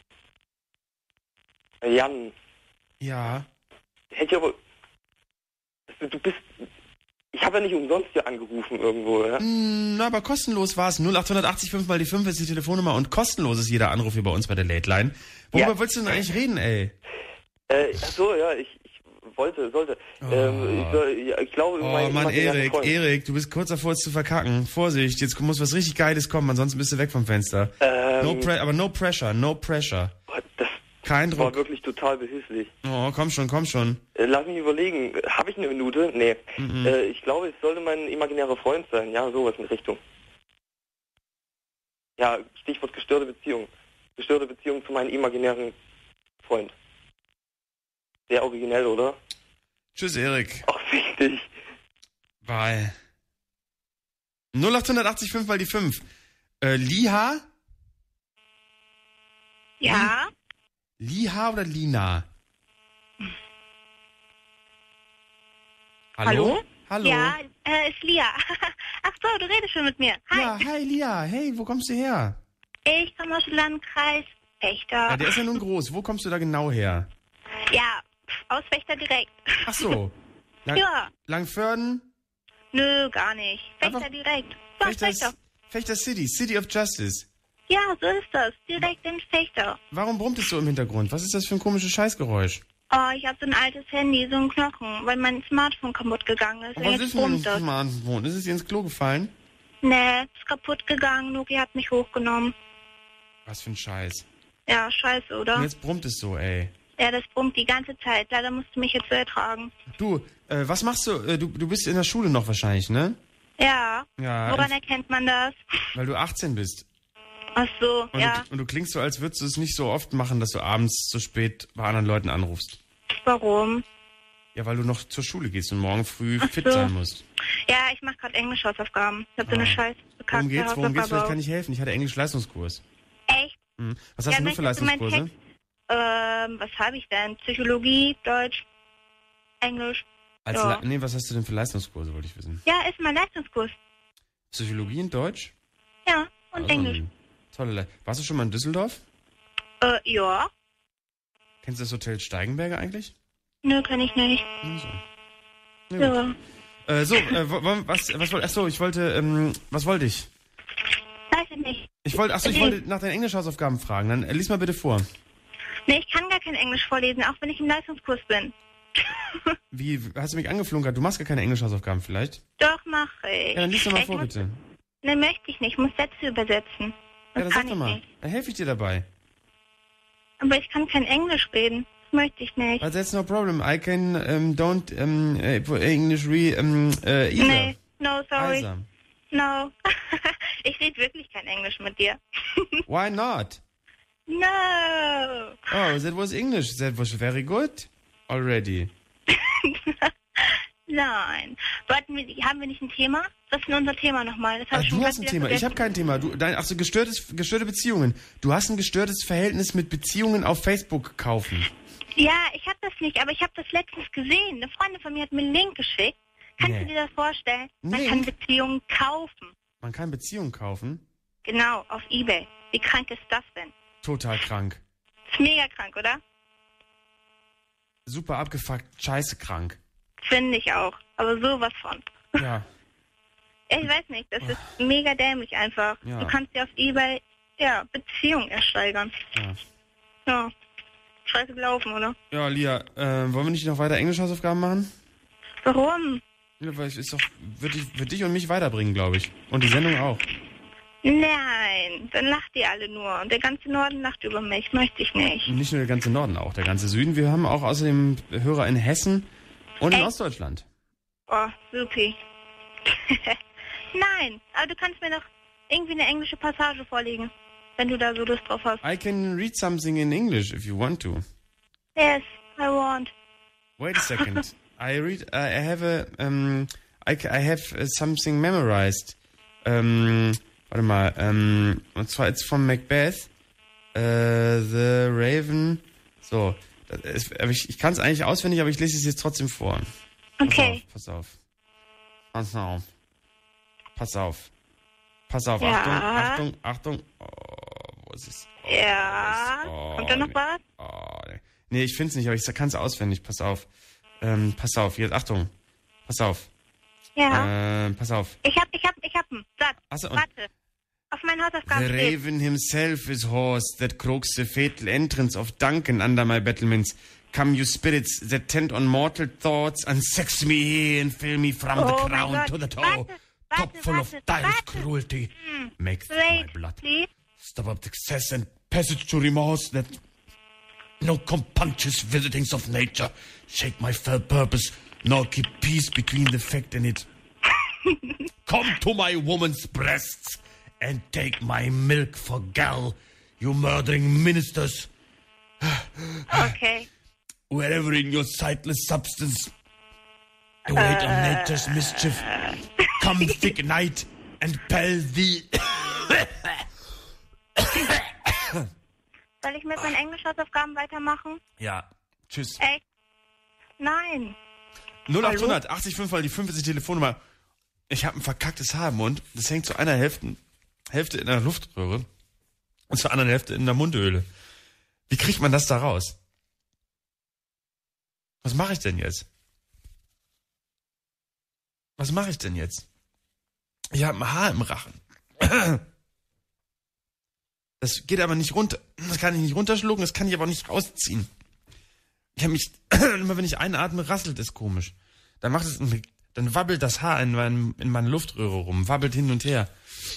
Äh, Jan, Ja. hätte ich aber, du, du bist, ich habe ja nicht umsonst hier angerufen irgendwo, ja? Mm, Na, aber kostenlos war es. null acht acht null fünf mal die fünf ist die Telefonnummer und kostenlos ist jeder Anruf hier bei uns bei der Late Line. Worüber Ja. willst du denn eigentlich reden, ey? Äh, ach so, ja, ich, ich wollte, sollte, ähm, ich, soll, ja, ich glaube, Oh mein, Mann, mein Erik, Freund. Erik, du bist kurz davor, es zu verkacken. Vorsicht, jetzt muss was richtig Geiles kommen, ansonsten bist du weg vom Fenster. Ähm, no pre aber no pressure, no pressure. Das Kein war Druck. wirklich total behilflich. Oh, komm schon, komm schon. Äh, lass mich überlegen. Habe ich eine Minute? Nee. Mhm. Äh, ich glaube, es sollte mein imaginärer Freund sein. Ja, sowas in Richtung. Ja, Stichwort gestörte Beziehung. Gestörte Beziehung zu meinem imaginären Freund. Sehr originell, oder? Tschüss, Erik. Ach, fick dich. Bye. null acht acht fünf mal die fünf. Äh, Liha? Ja, Liha oder Lina? Hallo? Hallo? ja, äh, ist Lia. Ach so, du redest schon mit mir. Hi, Ja, hi Lia. Hey, wo kommst du her? ich komme aus dem Landkreis Fechter. Ja, der ist ja nun groß. Wo kommst du da genau her? Ja, pf, aus Fechter direkt. Ach so. Lang Ja, Langförden? nö, gar nicht. Fechter Einfach- direkt. Ja, Fechter, Fechter. Fechter City, City of Justice. Ja, so ist das. Direkt in Fechter. Warum brummt es so im Hintergrund? Was ist das für ein komisches Scheißgeräusch? Oh, ich habe so ein altes Handy, so ein Knochen, weil mein Smartphone kaputt gegangen ist. Und Und was jetzt ist denn brummt das das. Smartphone? Ist es dir ins Klo gefallen? Nee, ist kaputt gegangen. Nokia hat mich hochgenommen. Was für ein Scheiß. Ja, scheiße, oder? Und jetzt brummt es so, ey. Ja, das brummt die ganze Zeit. Leider musst du mich jetzt so ertragen. Du, äh, was machst du? Äh, du? Du bist in der Schule noch wahrscheinlich, ne? Ja. Ja, Woran in- erkennt man das? weil du achtzehn bist. Ach so, Und, ja. du, und du klingst so, als würdest du es nicht so oft machen, dass du abends so spät bei anderen Leuten anrufst. Warum? Ja, weil du noch zur Schule gehst und morgen früh Ach fit so. sein musst. Ja, ich mache gerade Englisch-Hausaufgaben. Ich habe so eine Ah. scheiß bekackte Worum geht's? Worum geht's? Vielleicht Hausaufgabe. kann ich helfen. Ich hatte Englisch-Leistungskurs. Echt? Hm. Was hast Ja, denn du für möchtest du meinen Leistungskurse? Ähm, was habe ich denn? Psychologie, Deutsch, Englisch. Als ja. Le nee, was hast du denn für Leistungskurse, wollte ich wissen. Ja, ist mein Leistungskurs. Psychologie und Deutsch? Ja, und Also, Englisch. Tolle Le Warst du schon mal in Düsseldorf? Äh, ja. Kennst du das Hotel Steigenberger eigentlich? Nö, kann ich nicht. Also. Ja. Ja. gut. Äh, so, äh, wo- wo- was, was wollte, ach so, ich wollte, ähm, was wollte ich? Weiß ich nicht. Ich wollte, ach so, ich Nee. wollte nach deinen Englischhausaufgaben fragen. Dann äh, lies mal bitte vor. Nee, ich kann gar kein Englisch vorlesen, auch wenn ich im Leistungskurs bin. Wie, hast du mich angeflunkert? Du machst gar keine Englischhausaufgaben vielleicht? Doch, mache ich. Ja, dann lies doch mal ich vor, muss, bitte. Ne, möchte ich nicht. Ich muss Sätze übersetzen. Das Ja, dann kann sag ich doch mal. nicht. Dann helfe ich dir dabei. Aber ich kann kein Englisch reden. Das möchte ich nicht. But that's no problem. I can um, don't um, uh, English re um, uh, either. Nee, no, sorry. Either. No. Ich rede wirklich kein Englisch mit dir. Why not? No. Oh, that was English. That was very good already. Nein. Wollten wir, haben wir nicht ein Thema? Was ist denn unser Thema nochmal? Das hab Ah, ich schon du ganz hast ein wieder Thema. Ich vergessen. habe kein Thema. Du, dein, ach so, gestörtes, gestörte Beziehungen. Du hast ein gestörtes Verhältnis mit Beziehungen auf Facebook kaufen. Ja, ich habe das nicht, aber ich habe das letztens gesehen. Eine Freundin von mir hat mir einen Link geschickt. Kannst Nee. du dir das vorstellen? Man Nee. kann Beziehungen kaufen. Man kann Beziehungen kaufen. Genau, auf eBay. Wie krank ist das denn? Total krank. Ist mega krank, oder? Super abgefuckt, scheiße krank. Finde ich auch. Aber sowas von. Ja. Ja, ich weiß nicht, das ist mega dämlich einfach. Ja. Du kannst dir auf eBay, ja, Beziehungen ersteigern. Ja. Ja. Scheiße gelaufen, oder? Ja, Lia, äh, wollen wir nicht noch weiter Englisch-Hausaufgaben machen? Warum? Ja, weil es ist doch, wird dich, wird dich und mich weiterbringen, glaube ich. Und die Sendung auch. Nein, dann lacht ihr alle nur. Und der ganze Norden lacht über mich. Möchte ich nicht. Und nicht nur der ganze Norden, auch der ganze Süden. Wir haben auch außerdem Hörer in Hessen und in Echt? Ostdeutschland. Oh, supi. Nein, aber du kannst mir doch irgendwie eine englische Passage vorlegen, wenn du da so Lust drauf hast. I can read something in English if you want to. Yes, I want. Wait a second. I read. Uh, I have a. Um, I, I have uh, something memorized. Um, warte mal. Um, und zwar it's from Macbeth. Uh, the Raven. So. Das ist, aber ich ich kann es eigentlich auswendig, aber ich lese es jetzt trotzdem vor. Okay. Pass auf. Pass auf. Pass auf. Pass auf. Ja. Achtung. Achtung. Achtung. Oh, wo ist es? Oh, Ja. oh, Kommt da noch nee. was? Oh, nee. Nee, ich find's nicht, aber ich kann es auswendig. Pass auf. Ähm, pass auf, jetzt Achtung. Pass auf. Ja. Ähm, pass auf. Ich hab, ich hab, ich hab einen Satz. Ach so, und- Warte. Auf meinen Hausaufgaben The steht. raven himself is horse that croaks the fatal entrance of Duncan under my battlements. Come you spirits that tend on mortal thoughts and sex me here and fill me from Oh the mein crown Gott. to the toe. Warte, warte, Top full of warte, direst warte. cruelty. Hm. Make my Wait, blood. please. Stop up excess and passage to remorse that no compunctious visitings of nature shake my fell purpose, nor keep peace between the fact and it. Come to my woman's breasts and take my milk for gall, you murdering ministers. Okay. Wherever in your sightless substance the weight of nature's mischief, come thick night and pell thee. Soll ich mit meinen Englisch-Hausaufgaben weitermachen? Ja, tschüss. Echt? Nein. null acht hundert achtzig fünf, weil die fünf ist die Telefonnummer. Ich habe ein verkacktes Haar im Mund. Das hängt zu einer Hälfte, Hälfte in der Luftröhre und zur anderen Hälfte in der Mundhöhle. Wie kriegt man das da raus? Was mache ich denn jetzt? Was mache ich denn jetzt? Ich habe ein Haar im Rachen. Das geht aber nicht runter. Das kann ich nicht runterschlucken, das kann ich aber auch nicht rausziehen. Ich habe mich, immer wenn ich einatme, rasselt es komisch. Dann macht es, dann wabbelt das Haar in, meinem, in meiner Luftröhre rum, wabbelt hin und her.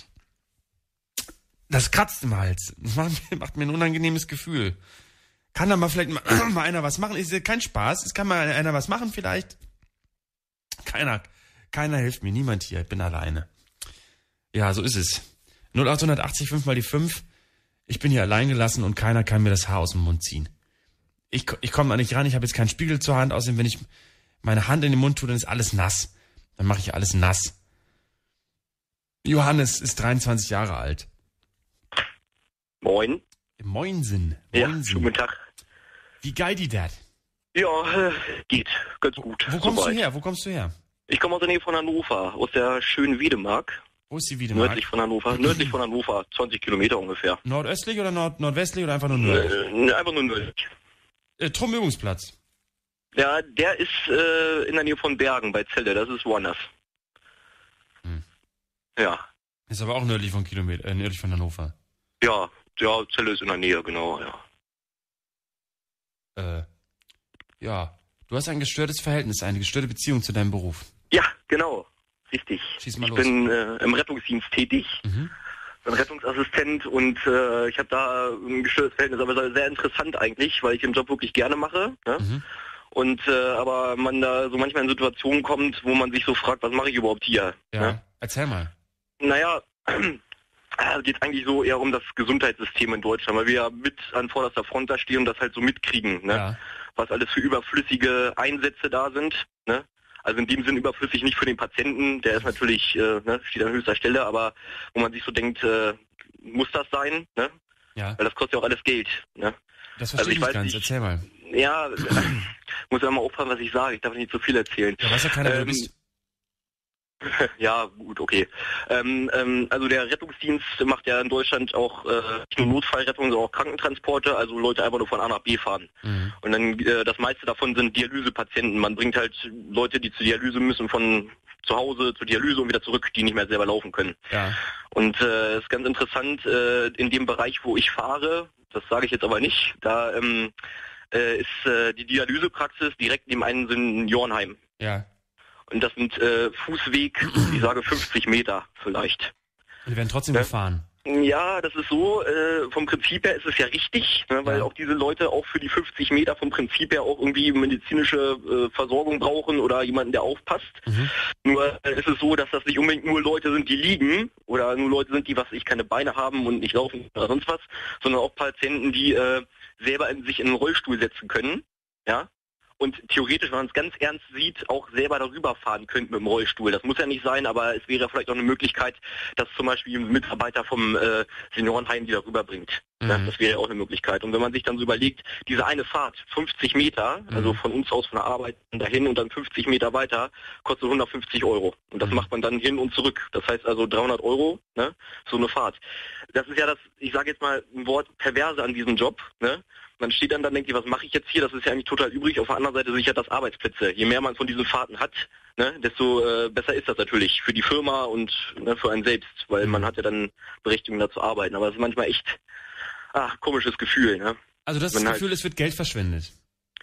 Das kratzt im Hals. Das macht mir, macht mir ein unangenehmes Gefühl. Kann da mal vielleicht mal, mal einer was machen? Ist ja kein Spaß. Es kann mal einer was machen vielleicht. Keiner, keiner hilft mir, niemand hier. Ich bin alleine. Ja, so ist es. null acht achtzig fünf mal die fünf. Ich bin hier allein gelassen und keiner kann mir das Haar aus dem Mund ziehen. Ich, ich komme da nicht ran, ich habe jetzt keinen Spiegel zur Hand, außerdem wenn ich meine Hand in den Mund tue, dann ist alles nass. Dann mache ich alles nass. Johannes ist dreiundzwanzig Jahre alt. Moin. Moinsen. Ja, Moinsen. schönen guten Tag. Wie geil die dat? Ja, äh, geht. Ganz gut. Wo kommst Soweit. du her? Wo kommst du her? Ich komme aus der Nähe von Hannover, aus der schönen Wiedemark. Wo ist die Wiedemark? Nördlich von Hannover. Nördlich von Hannover, zwanzig Kilometer ungefähr. Nordöstlich oder Nord nordwestlich oder einfach nur nördlich? Äh, einfach nur nördlich. Äh, Trumm-Übungsplatz. Ja, der ist äh, in der Nähe von Bergen bei Celle, das ist woanders. Hm. Ja. Ist aber auch nördlich von Kilometer, äh, nördlich von Hannover. Ja, ja, Celle ist in der Nähe, genau, ja. Äh, ja. Du hast ein gestörtes Verhältnis, eine gestörte Beziehung zu deinem Beruf. Ja, genau. richtig. Schieß mal ich los. bin äh, im Rettungsdienst tätig. Mhm. Bin Rettungsassistent und äh, ich habe da ein gestörtes Verhältnis, aber sehr interessant eigentlich, weil ich den Job wirklich gerne mache. Ne? Mhm. Und äh, aber man da so manchmal in Situationen kommt, wo man sich so fragt, was mache ich überhaupt hier? Ja, ne? Erzähl mal. Naja, äh, geht eigentlich so eher um das Gesundheitssystem in Deutschland, weil wir ja mit an vorderster Front da stehen und das halt so mitkriegen, ne? Ja. Was alles für überflüssige Einsätze da sind, ne? Also in dem Sinn überflüssig nicht für den Patienten, der ist natürlich, äh, ne, steht an höchster Stelle, aber wo man sich so denkt, äh, muss das sein, ne? Ja. Weil das kostet ja auch alles Geld, ne? Das verstehe also ich, ich weiß, nicht ganz, erzähl mal. Ja, muss ja mal aufpassen, was ich sage, ich darf nicht zu viel erzählen. Ja, weiß ja keiner, ähm, wer du bist. Ja, gut, okay. Ähm, ähm, also der Rettungsdienst macht ja in Deutschland auch äh, nicht nur Notfallrettung, sondern auch Krankentransporte, also Leute einfach nur von A nach B fahren. Mhm. Und dann äh, das meiste davon sind Dialysepatienten. Man bringt halt Leute, die zur Dialyse müssen, von zu Hause zur Dialyse und wieder zurück, die nicht mehr selber laufen können. Ja. Und es äh, ist ganz interessant, äh, in dem Bereich, wo ich fahre, das sage ich jetzt aber nicht, da ähm, äh, ist äh, die Dialysepraxis direkt neben einem Seniorenheim. Ja. Und das sind äh, Fußweg, ich sage fünfzig Meter vielleicht. Und die werden trotzdem ja? gefahren? Ja, das ist so, äh, vom Prinzip her ist es ja richtig, ne, weil ja. auch diese Leute auch für die fünfzig Meter vom Prinzip her auch irgendwie medizinische äh, Versorgung brauchen oder jemanden, der aufpasst. Mhm. Nur äh, ist es so, dass das nicht unbedingt nur Leute sind, die liegen oder nur Leute sind, die was ich keine Beine haben und nicht laufen oder sonst was, sondern auch Patienten, die äh, selber in sich in einen Rollstuhl setzen können, ja. Und theoretisch, wenn man es ganz ernst sieht, auch selber darüber fahren könnte mit dem Rollstuhl. Das muss ja nicht sein, aber es wäre vielleicht auch eine Möglichkeit, dass zum Beispiel ein Mitarbeiter vom äh, Seniorenheim die darüber bringt. Mhm. Ja, das wäre auch eine Möglichkeit. Und wenn man sich dann so überlegt, diese eine Fahrt, fünfzig Meter, mhm. also von uns aus von der Arbeit dahin und dann fünfzig Meter weiter, kostet hundertfünfzig Euro. Und das mhm. macht man dann hin und zurück. Das heißt also dreihundert Euro, ne, so eine Fahrt. Das ist ja das, ich sage jetzt mal ein Wort perverse an diesem Job, ne? Man steht dann, dann denkt, was mache ich jetzt hier? Das ist ja eigentlich total übrig. Auf der anderen Seite sichert das Arbeitsplätze. Je mehr man von diesen Fahrten hat, ne, desto äh, besser ist das natürlich für die Firma und ne, für einen selbst, weil man hat ja dann Berechtigung da zu arbeiten. Aber es ist manchmal echt ach, komisches Gefühl. Ne? Also das, das Gefühl, halt, es wird Geld verschwendet?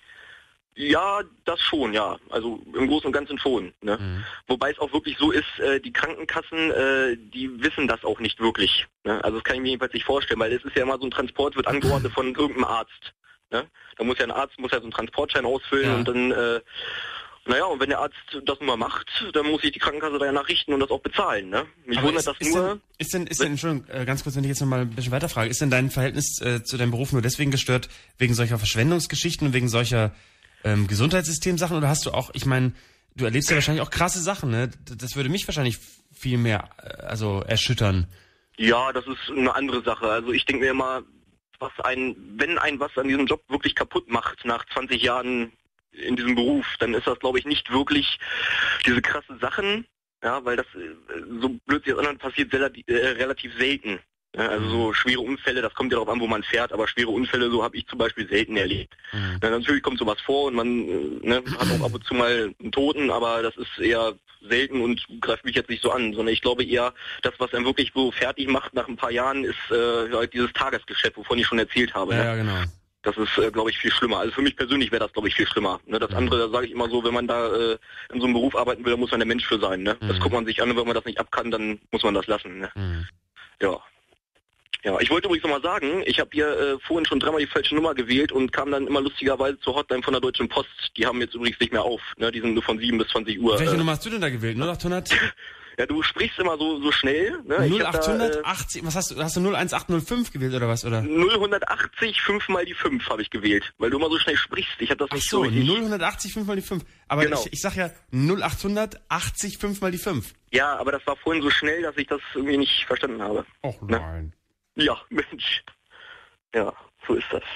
Ja, das schon, ja. Also im Großen und Ganzen schon. Ne? Mhm. Wobei es auch wirklich so ist, äh, die Krankenkassen, äh, die wissen das auch nicht wirklich. Ne? Also das kann ich mir jedenfalls nicht vorstellen, weil es ist ja immer so ein Transport, wird angeordnet von irgendeinem Arzt. Ne? Da muss ja ein Arzt muss ja so einen Transportschein ausfüllen ja. und dann, äh, naja, und wenn der Arzt das nur macht, dann muss sich die Krankenkasse da ja nachrichten und das auch bezahlen. Ne? Mich wundert das ist nur... Denn, ist denn, ist denn, Entschuldigung, äh, ganz kurz, wenn ich jetzt nochmal ein bisschen weiterfrage, ist denn dein Verhältnis äh, zu deinem Beruf nur deswegen gestört, wegen solcher Verschwendungsgeschichten und wegen solcher Ähm, Gesundheitssystemsachen oder hast du auch, ich meine, du erlebst ja wahrscheinlich auch krasse Sachen, ne? Das würde mich wahrscheinlich viel mehr, äh, also erschüttern. Ja, das ist eine andere Sache. Also ich denke mir immer, was ein, wenn ein was an diesem Job wirklich kaputt macht nach zwanzig Jahren in diesem Beruf, dann ist das, glaube ich, nicht wirklich diese krassen Sachen, ja, weil das so blöd wie das andere passiert relativ, äh, relativ selten. Ja, also so schwere Unfälle, das kommt ja darauf an, wo man fährt, aber schwere Unfälle, so habe ich zum Beispiel selten erlebt. Mhm. Ja, natürlich kommt sowas vor und man ne, hat auch ab und zu mal einen Toten, aber das ist eher selten und greift mich jetzt nicht so an, sondern ich glaube eher, das, was einen wirklich so fertig macht nach ein paar Jahren, ist äh, halt dieses Tagesgeschäft, wovon ich schon erzählt habe. Ja, ne? ja genau. Das ist, äh, glaube ich, viel schlimmer. Also für mich persönlich wäre das, glaube ich, viel schlimmer. Ne? Das mhm. andere, da sage ich immer so, wenn man da äh, in so einem Beruf arbeiten will, da muss man der Mensch für sein. Ne? Mhm. Das guckt man sich an und wenn man das nicht ab kann, dann muss man das lassen. Ne? Mhm. Ja. Ja, ich wollte übrigens nochmal sagen, ich habe hier äh, vorhin schon dreimal die falsche Nummer gewählt und kam dann immer lustigerweise zur Hotline von der Deutschen Post. Die haben jetzt übrigens nicht mehr auf, ne? Die sind nur von sieben bis zwanzig Uhr. Welche äh, Nummer hast du denn da gewählt? null achthundert? Ja, du sprichst immer so so schnell. Ne? null achthundertachtzig, äh, was hast du, hast du null eins acht null fünf gewählt oder was? Oder? null achtzig, fünf mal die fünf habe ich gewählt, weil du immer so schnell sprichst. Ich habe das nicht Ach so, so null achtzig, fünf mal die fünf. Aber genau. ich, ich sag ja null achthundertachtzig, fünf mal die fünf. Ja, aber das war vorhin so schnell, dass ich das irgendwie nicht verstanden habe. Och nein. Ne? Ja, Mensch. Ja, so ist das.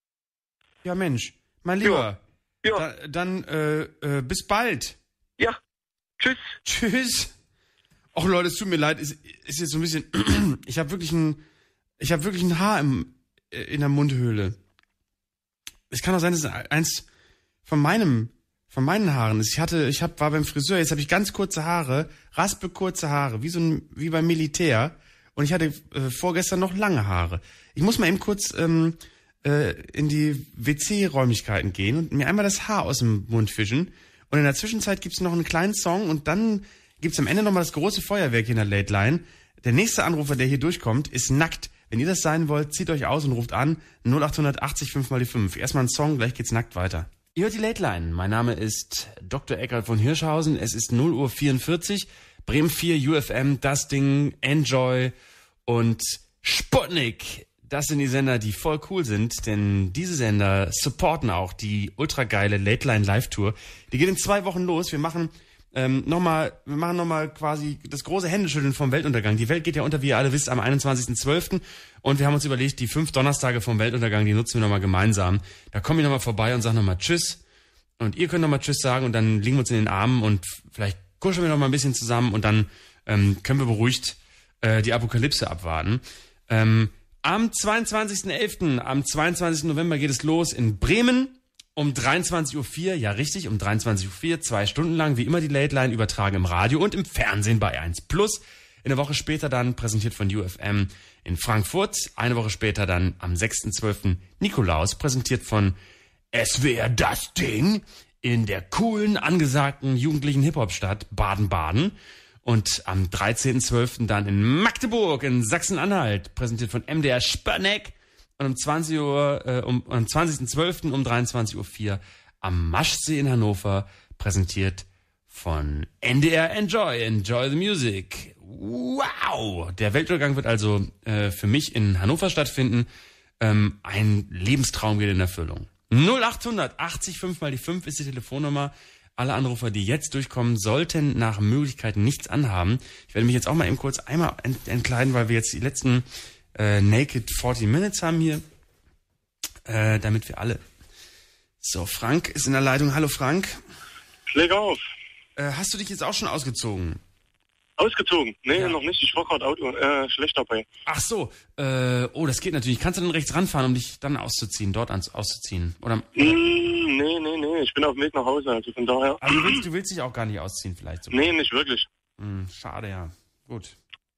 Ja, Mensch. Mein Lieber. Ja. ja. Da, dann, äh, äh, bis bald. Ja. Tschüss. Tschüss. Och Leute, es tut mir leid. Ist, ist jetzt so ein bisschen... ich habe wirklich ein... Ich habe wirklich ein Haar im, in der Mundhöhle. Es kann auch sein, dass es eins von meinem... Von meinen Haaren ist. Ich hatte... Ich hab, war beim Friseur. Jetzt habe ich ganz kurze Haare. Raspelkurze Haare. Wie so ein... Wie beim Militär. Und ich hatte äh, vorgestern noch lange Haare. Ich muss mal eben kurz ähm, äh, in die W C-Räumlichkeiten gehen und mir einmal das Haar aus dem Mund fischen. Und in der Zwischenzeit gibt's noch einen kleinen Song und dann gibt's am Ende nochmal das große Feuerwerk hier in der Late Line. Der nächste Anrufer, der hier durchkommt, ist nackt. Wenn ihr das sein wollt, zieht euch aus und ruft an null acht achtzig fünf mal die fünf. Erstmal ein Song, gleich geht's nackt weiter. Ihr hört die Late Line. Mein Name ist Doktor Eckhard von Hirschhausen. Es ist null Uhr vierundvierzig. Bremen vier, U F M, das Ding, Enjoy und Sputnik. Das sind die Sender, die voll cool sind, denn diese Sender supporten auch die ultra geile Late Line Live Tour. Die geht in zwei Wochen los. Wir machen ähm, nochmal, wir machen nochmal quasi das große Händeschütteln vom Weltuntergang. Die Welt geht ja unter, wie ihr alle wisst, am einundzwanzigsten zwölften Und wir haben uns überlegt, die fünf Donnerstage vom Weltuntergang, die nutzen wir nochmal gemeinsam. Da komme ich nochmal vorbei und sage nochmal Tschüss. Und ihr könnt nochmal Tschüss sagen und dann liegen wir uns in den Armen und vielleicht kuscheln wir nochmal ein bisschen zusammen und dann ähm, können wir beruhigt äh, die Apokalypse abwarten. Ähm, am zweiundzwanzigsten elften, am zweiundzwanzigsten November geht es los in Bremen. Um dreiundzwanzig Uhr vier, ja richtig, um dreiundzwanzig Uhr vier, zwei Stunden lang, wie immer die Late Line übertragen im Radio und im Fernsehen bei eins Plus. Eine Woche später dann, präsentiert von U F M in Frankfurt. Eine Woche später dann am sechsten zwölften Nikolaus, präsentiert von Es wär das Ding in der coolen, angesagten jugendlichen Hip-Hop-Stadt Baden-Baden. Und am dreizehnten zwölften dann in Magdeburg in Sachsen-Anhalt, präsentiert von M D R Sputnik. Und um zwanzig Uhr, äh, um, am zwanzigsten zwölften um dreiundzwanzig Uhr vier am Maschsee in Hannover, präsentiert von N D R Enjoy, Enjoy the Music. Wow! Der Weltuntergang wird also äh, für mich in Hannover stattfinden. Ähm, ein Lebenstraum geht in Erfüllung. null acht achtzig fünf mal die fünf ist die Telefonnummer. Alle Anrufer, die jetzt durchkommen, sollten nach Möglichkeiten nichts anhaben. Ich werde mich jetzt auch mal eben kurz einmal ent- entkleiden, weil wir jetzt die letzten äh, Naked vierzig Minutes haben hier. Äh, damit wir alle... So, Frank ist in der Leitung. Hallo Frank. Leg auf. Äh, hast du dich jetzt auch schon ausgezogen? Ausgezogen? Nee, Ja. noch nicht. Ich fahr gerade Auto. Äh, schlecht dabei. Ach so. Äh, oh, das geht natürlich. Kannst du dann rechts ranfahren, um dich dann auszuziehen, dort ans- auszuziehen? Oder? Mm, nee, nee, nee. Ich bin auf dem Weg nach Hause. Also von daher... Also du willst, du willst dich auch gar nicht ausziehen vielleicht sogar. Nee, nicht wirklich. Hm, schade, ja. Gut.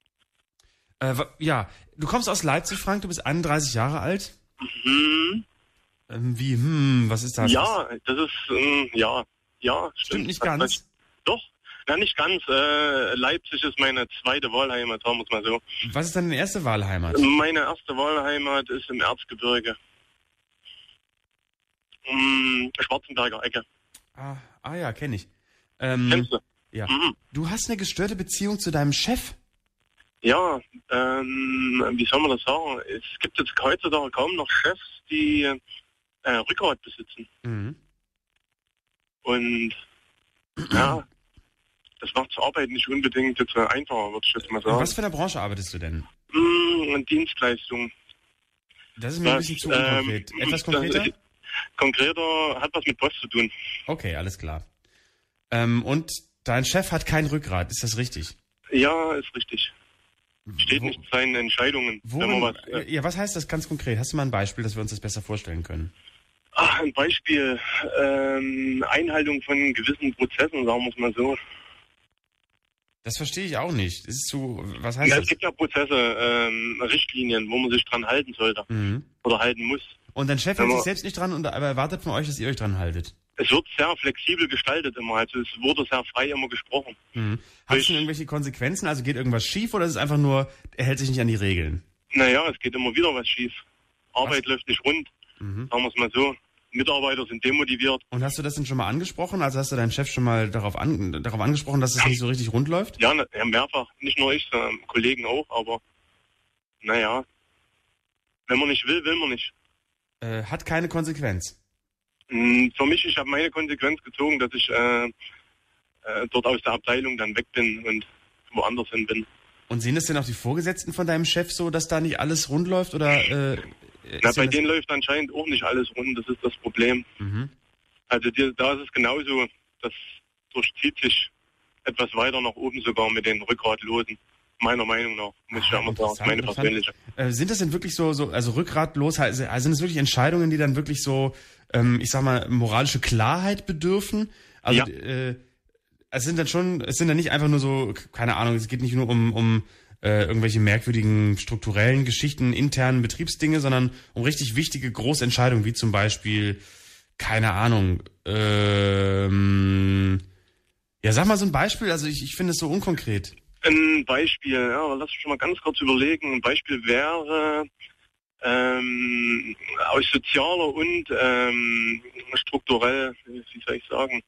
Äh, wa- ja, du kommst aus Leipzig, Frank. Du bist einunddreißig Jahre alt. Hm. Ähm, wie, hm, was ist das? Ja, das ist... Ähm, ja, ja. Stimmt, Stimmt nicht Das ganz. heißt- Doch. Ja, nicht ganz. Äh, Leipzig ist meine zweite Wahlheimat, sagen wir es mal so. Was ist deine erste Wahlheimat? Meine erste Wahlheimat ist im Erzgebirge. Mm, Schwarzenberger Ecke. Ah, ah ja, kenne ich. Ähm, Kennst du? Ja. Mhm. Du hast eine gestörte Beziehung zu deinem Chef? Ja, ähm, wie soll man das sagen? Es gibt jetzt heutzutage kaum noch Chefs, die äh, Rückgrat besitzen. Mhm. Und ja, das macht zur Arbeit nicht unbedingt jetzt einfacher, würde ich jetzt mal In sagen. was für einer Branche arbeitest du denn? Mm, Dienstleistung. Das ist mir ein bisschen zu unkonkret. Ähm, Etwas konkreter? das- Konkreter hat was mit Post zu tun. Okay, alles klar. Ähm, und dein Chef hat kein Rückgrat, ist das richtig? Ja, ist richtig. Steht Wo- nicht zu seinen Entscheidungen. Wenn Worin, man was, äh, ja, was heißt das ganz konkret? Hast du mal ein Beispiel, dass wir uns das besser vorstellen können? ach, ein Beispiel. Ähm, Einhaltung von gewissen Prozessen, sagen wir es mal so. Das verstehe ich auch nicht. Das ist zu, was heißt Ja, es das? gibt ja Prozesse, ähm, Richtlinien, wo man sich dran halten sollte. Mhm. Oder halten muss. Und dein Chef Wenn hält sich man- selbst nicht dran, und, aber erwartet von euch, dass ihr euch dran haltet. Es wird sehr flexibel gestaltet immer. Also es wurde sehr frei immer gesprochen. Mhm. Hat es denn irgendwelche Konsequenzen? Also geht irgendwas schief oder ist es einfach nur, er hält sich nicht an die Regeln? Naja, es geht immer wieder was schief. Arbeit läuft nicht rund, Mhm. sagen wir es mal so. Mitarbeiter sind demotiviert. Und hast du das denn schon mal angesprochen? Also hast du deinen Chef schon mal darauf, an, darauf angesprochen, dass es nicht so richtig rund läuft? Ja, na- ja, mehrfach. Nicht nur ich, sondern Kollegen auch. Aber naja, wenn man nicht will, will man nicht. Äh, hat keine Konsequenz. Mm, Für mich, ich habe meine Konsequenz gezogen, dass ich äh, äh, dort aus der Abteilung dann weg bin und woanders hin bin. Und sehen das denn auch die Vorgesetzten von deinem Chef so, dass da nicht alles rund läuft? Oder, äh, Na, ist bei denn das- denen läuft anscheinend auch nicht alles rund, das ist das Problem. Mhm. Also die, da ist es genauso, das durchzieht sich etwas weiter nach oben sogar mit den Rückgratlosen. Meiner Meinung nach, muss ich ja immer sagen, meine Interessant, persönliche. Äh, sind das denn wirklich so, so also rückgratlos, also sind es wirklich Entscheidungen, die dann wirklich so, ähm, ich sag mal, moralische Klarheit bedürfen? Also, Ja. äh, es sind dann schon, es sind dann nicht einfach nur so, keine Ahnung, es geht nicht nur um, um äh, irgendwelche merkwürdigen strukturellen Geschichten, internen Betriebsdinge, sondern um richtig wichtige große Entscheidungen, wie zum Beispiel, keine Ahnung, ähm, Ja, sag mal so ein Beispiel, also ich, ich finde es so unkonkret. Ein Beispiel, ja, aber lass mich schon mal ganz kurz überlegen. Ein Beispiel wäre ähm, aus sozialer und ähm, strukturell, wie soll ich sagen,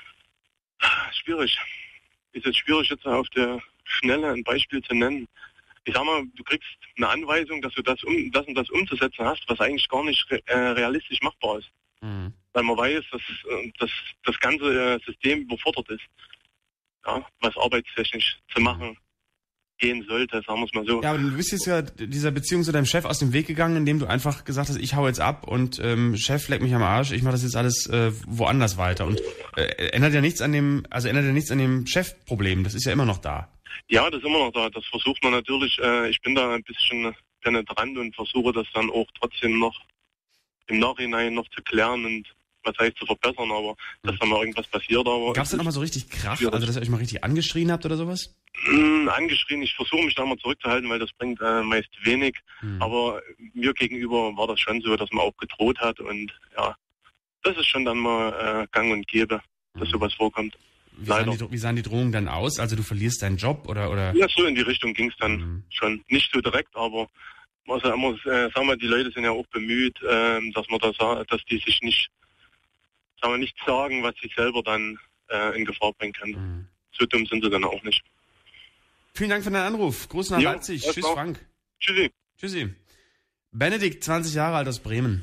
schwierig. Ist jetzt schwierig jetzt auf der Schnelle ein Beispiel zu nennen. Ich sag mal, du kriegst eine Anweisung, dass du das, um, das und das umzusetzen hast, was eigentlich gar nicht re- äh, realistisch machbar ist. Mhm. Weil man weiß, dass, äh, dass das ganze äh, System überfordert ist. Ja, was arbeitstechnisch zu machen gehen sollte, sagen wir es mal so. Ja, aber du bist jetzt ja dieser Beziehung zu deinem Chef aus dem Weg gegangen, indem du einfach gesagt hast, ich hau jetzt ab und ähm, Chef, leck mich am Arsch, ich mache das jetzt alles äh, woanders weiter. Und äh, ändert ja nichts an dem, also ändert ja nichts an dem Chefproblem, das ist ja immer noch da. Ja, das ist immer noch da. Das versucht man natürlich. Äh, ich bin da ein bisschen penetrant und versuche das dann auch trotzdem noch im Nachhinein noch zu klären und was heißt zu verbessern, aber dass da mal irgendwas passiert. Aber gab's denn auch mal so richtig Krach, also dass ihr euch mal richtig angeschrien habt oder sowas? Mh, angeschrien, ich versuche mich da mal zurückzuhalten, weil das bringt äh, meist wenig. Hm. Aber mir gegenüber war das schon so, dass man auch gedroht hat und ja, das ist schon dann mal äh, gang und gäbe, dass hm. sowas vorkommt. Wie sahen, die, wie sahen die Drohungen dann aus? Also du verlierst deinen Job oder oder? Ja, so in die Richtung ging's dann Mhm. schon. Nicht so direkt, aber also immer, äh, sagen wir, die Leute sind ja auch bemüht, ähm, dass man da sa- dass die sich nicht, sagen wir, nicht sagen, was sie selber dann äh, in Gefahr bringen können. Mhm. So dumm sind sie dann auch nicht. Vielen Dank für deinen Anruf. Gruß nach Jo, Leipzig. alles Tschüss, klar. Frank. Tschüssi. Tschüssi. Benedikt, zwanzig Jahre alt aus Bremen.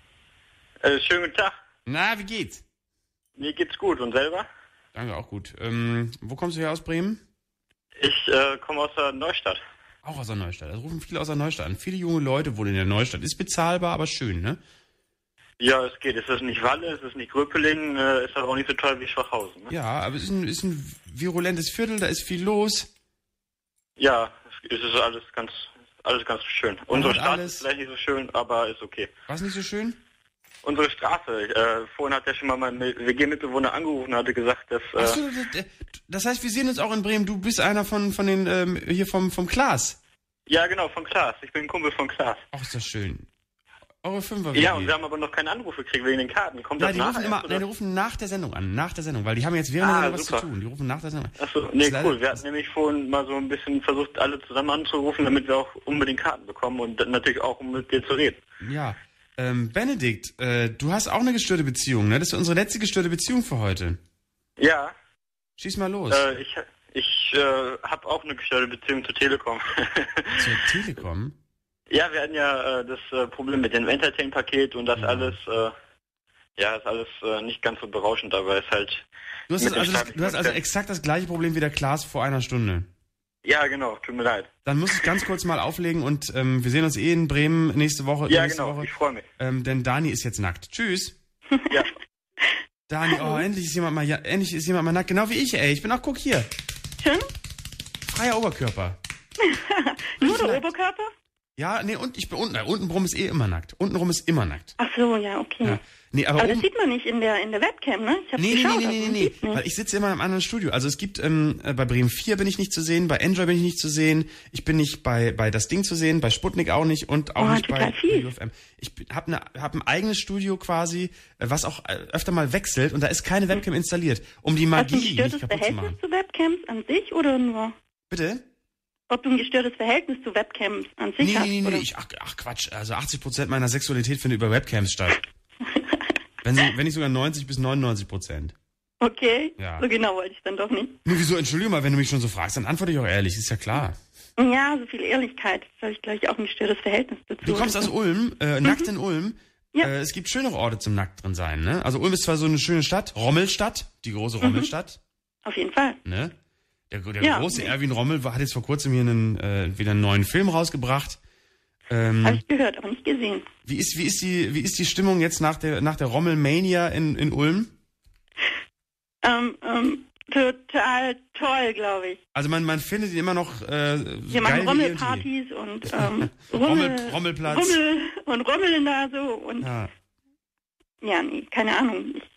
Äh, schönen guten Tag. Na, wie geht's? Mir geht's gut. Und selber? Danke, auch gut. Ähm, wo kommst du her aus Bremen? Ich äh, komme aus der Neustadt. Auch aus der Neustadt. Also rufen viele aus der Neustadt an. Viele junge Leute wohnen in der Neustadt. Ist bezahlbar, aber schön, ne? Ja, es geht. Es ist nicht Walle, es ist nicht Gröpeling, äh, ist aber auch nicht so toll wie Schwachhausen. Ne? Ja, aber es ist ein, ist ein virulentes Viertel, da ist viel los. Ja, es ist alles ganz, alles ganz schön. Unsere Und Straße alles- ist vielleicht nicht so schön, aber ist okay. Was nicht so schön? Unsere Straße. Äh, vorhin hat ja schon mal mein W G-Mitbewohner angerufen und hatte gesagt, dass... Äh, Ach so, das, das heißt, wir sehen uns auch in Bremen. Du bist einer von, von den, ähm, hier vom, vom Klaas. ja, genau, von Klaas. Ich bin ein Kumpel von Klaas. Ach, ist das schön. Eure Fünfer Ja, und wir haben aber noch keinen Anruf gekriegt wegen den Karten. Kommt Ja, das die nachher rufen immer, erst, oder? nein, die rufen nach der Sendung an, nach der Sendung, weil die haben jetzt während der Ah, Sendung was super. zu tun. Die rufen nach der Sendung an. Achso, nee, Ist leider- cool. Wir hatten nämlich vorhin mal so ein bisschen versucht, alle zusammen anzurufen, damit wir auch unbedingt Karten bekommen und dann natürlich auch, um mit dir zu reden. Ja, ähm, Benedikt, äh, du hast auch eine gestörte Beziehung, ne? Das ist unsere letzte gestörte Beziehung für heute. Ja, Schieß mal los. äh, ich, ich äh, habe auch eine gestörte Beziehung zur Telekom. Zur Telekom? Ja, wir hatten ja äh, das äh, Problem mit dem Entertain-Paket und das alles, äh, ja, ist alles äh, nicht ganz so berauschend, aber ist halt... Du hast, mit das, dem also, das, du hast also exakt das gleiche Problem wie der Klaas vor einer Stunde. Ja, genau, tut mir leid. Dann muss ich ganz kurz mal auflegen und ähm, wir sehen uns eh in Bremen nächste Woche. Ja, nächste genau, Woche. ich freue mich. Ähm, denn Dani ist jetzt nackt. Tschüss. Ja. Dani, oh, endlich ist jemand mal, ja, endlich ist jemand mal nackt. Genau wie ich, ey. Ich bin auch, guck hier. Schön. Freier Oberkörper. Nur der Oberkörper? Ja, nee, und ich bin unten. Untenrum ist eh immer nackt. Untenrum ist immer nackt. Ach so, ja, okay. Ja. Nee, aber, aber das oben, sieht man nicht in der in der Webcam, ne? Ich hab's nee, nee, geschaut, nee, nee, nee, aber man nee, sieht's nicht. weil ich sitze immer im anderen Studio. Also es gibt, ähm, äh, bei Bremen vier bin ich nicht zu sehen, bei Enjoy bin ich nicht zu sehen, ich bin nicht bei, bei Das Ding zu sehen, bei Sputnik auch nicht und auch Oh, nicht bei total fies. U F M. Ich habe ne, hab ein eigenes Studio quasi, äh, was auch äh, öfter mal wechselt und da ist keine Webcam installiert, um die Hast du ein Magie gestörtes nicht kaputt zu Verhältnis machen. zu Webcams an sich oder nur? Bitte? Ob du ein gestörtes Verhältnis zu Webcams an sich Nee, hast? nee, nee, oder? nee, ich, ach, ach Quatsch, also achtzig Prozent meiner Sexualität findet über Webcams statt. wenn, sie, wenn nicht sogar neunzig bis neunundneunzig Prozent. Okay, Ja. so genau wollte ich dann doch nicht. Nee, wieso, entschuldige mal, wenn du mich schon so fragst, dann antworte ich auch ehrlich, ist ja klar. Ja, so viel Ehrlichkeit. Das habe ich, glaube ich, auch ein gestörtes Verhältnis dazu. Du kommst aus Ulm, äh, nackt in Ulm. Ja. Äh, es gibt schönere Orte zum nackt drin sein, ne? Also Ulm ist zwar so eine schöne Stadt, Rommelstadt, die große Rommelstadt, Auf jeden Fall. ne? Der, der Ja. große Erwin Rommel war- hat jetzt vor kurzem hier einen, äh, wieder einen neuen Film rausgebracht. Ähm, Habe ich gehört, aber nicht gesehen. wie ist, wie ist die, wie ist die Stimmung jetzt nach der, nach der Rommel-Mania in, in Ulm? Ähm, ähm, total toll, glaube ich. Also man, man findet ihn immer noch, äh, so Wir machen geil wie Rommelpartys und ähm, Rommel, Rummel, Rommelplatz. Rummel und Rommeln da so und Ja. ja, nee, keine Ahnung. Ich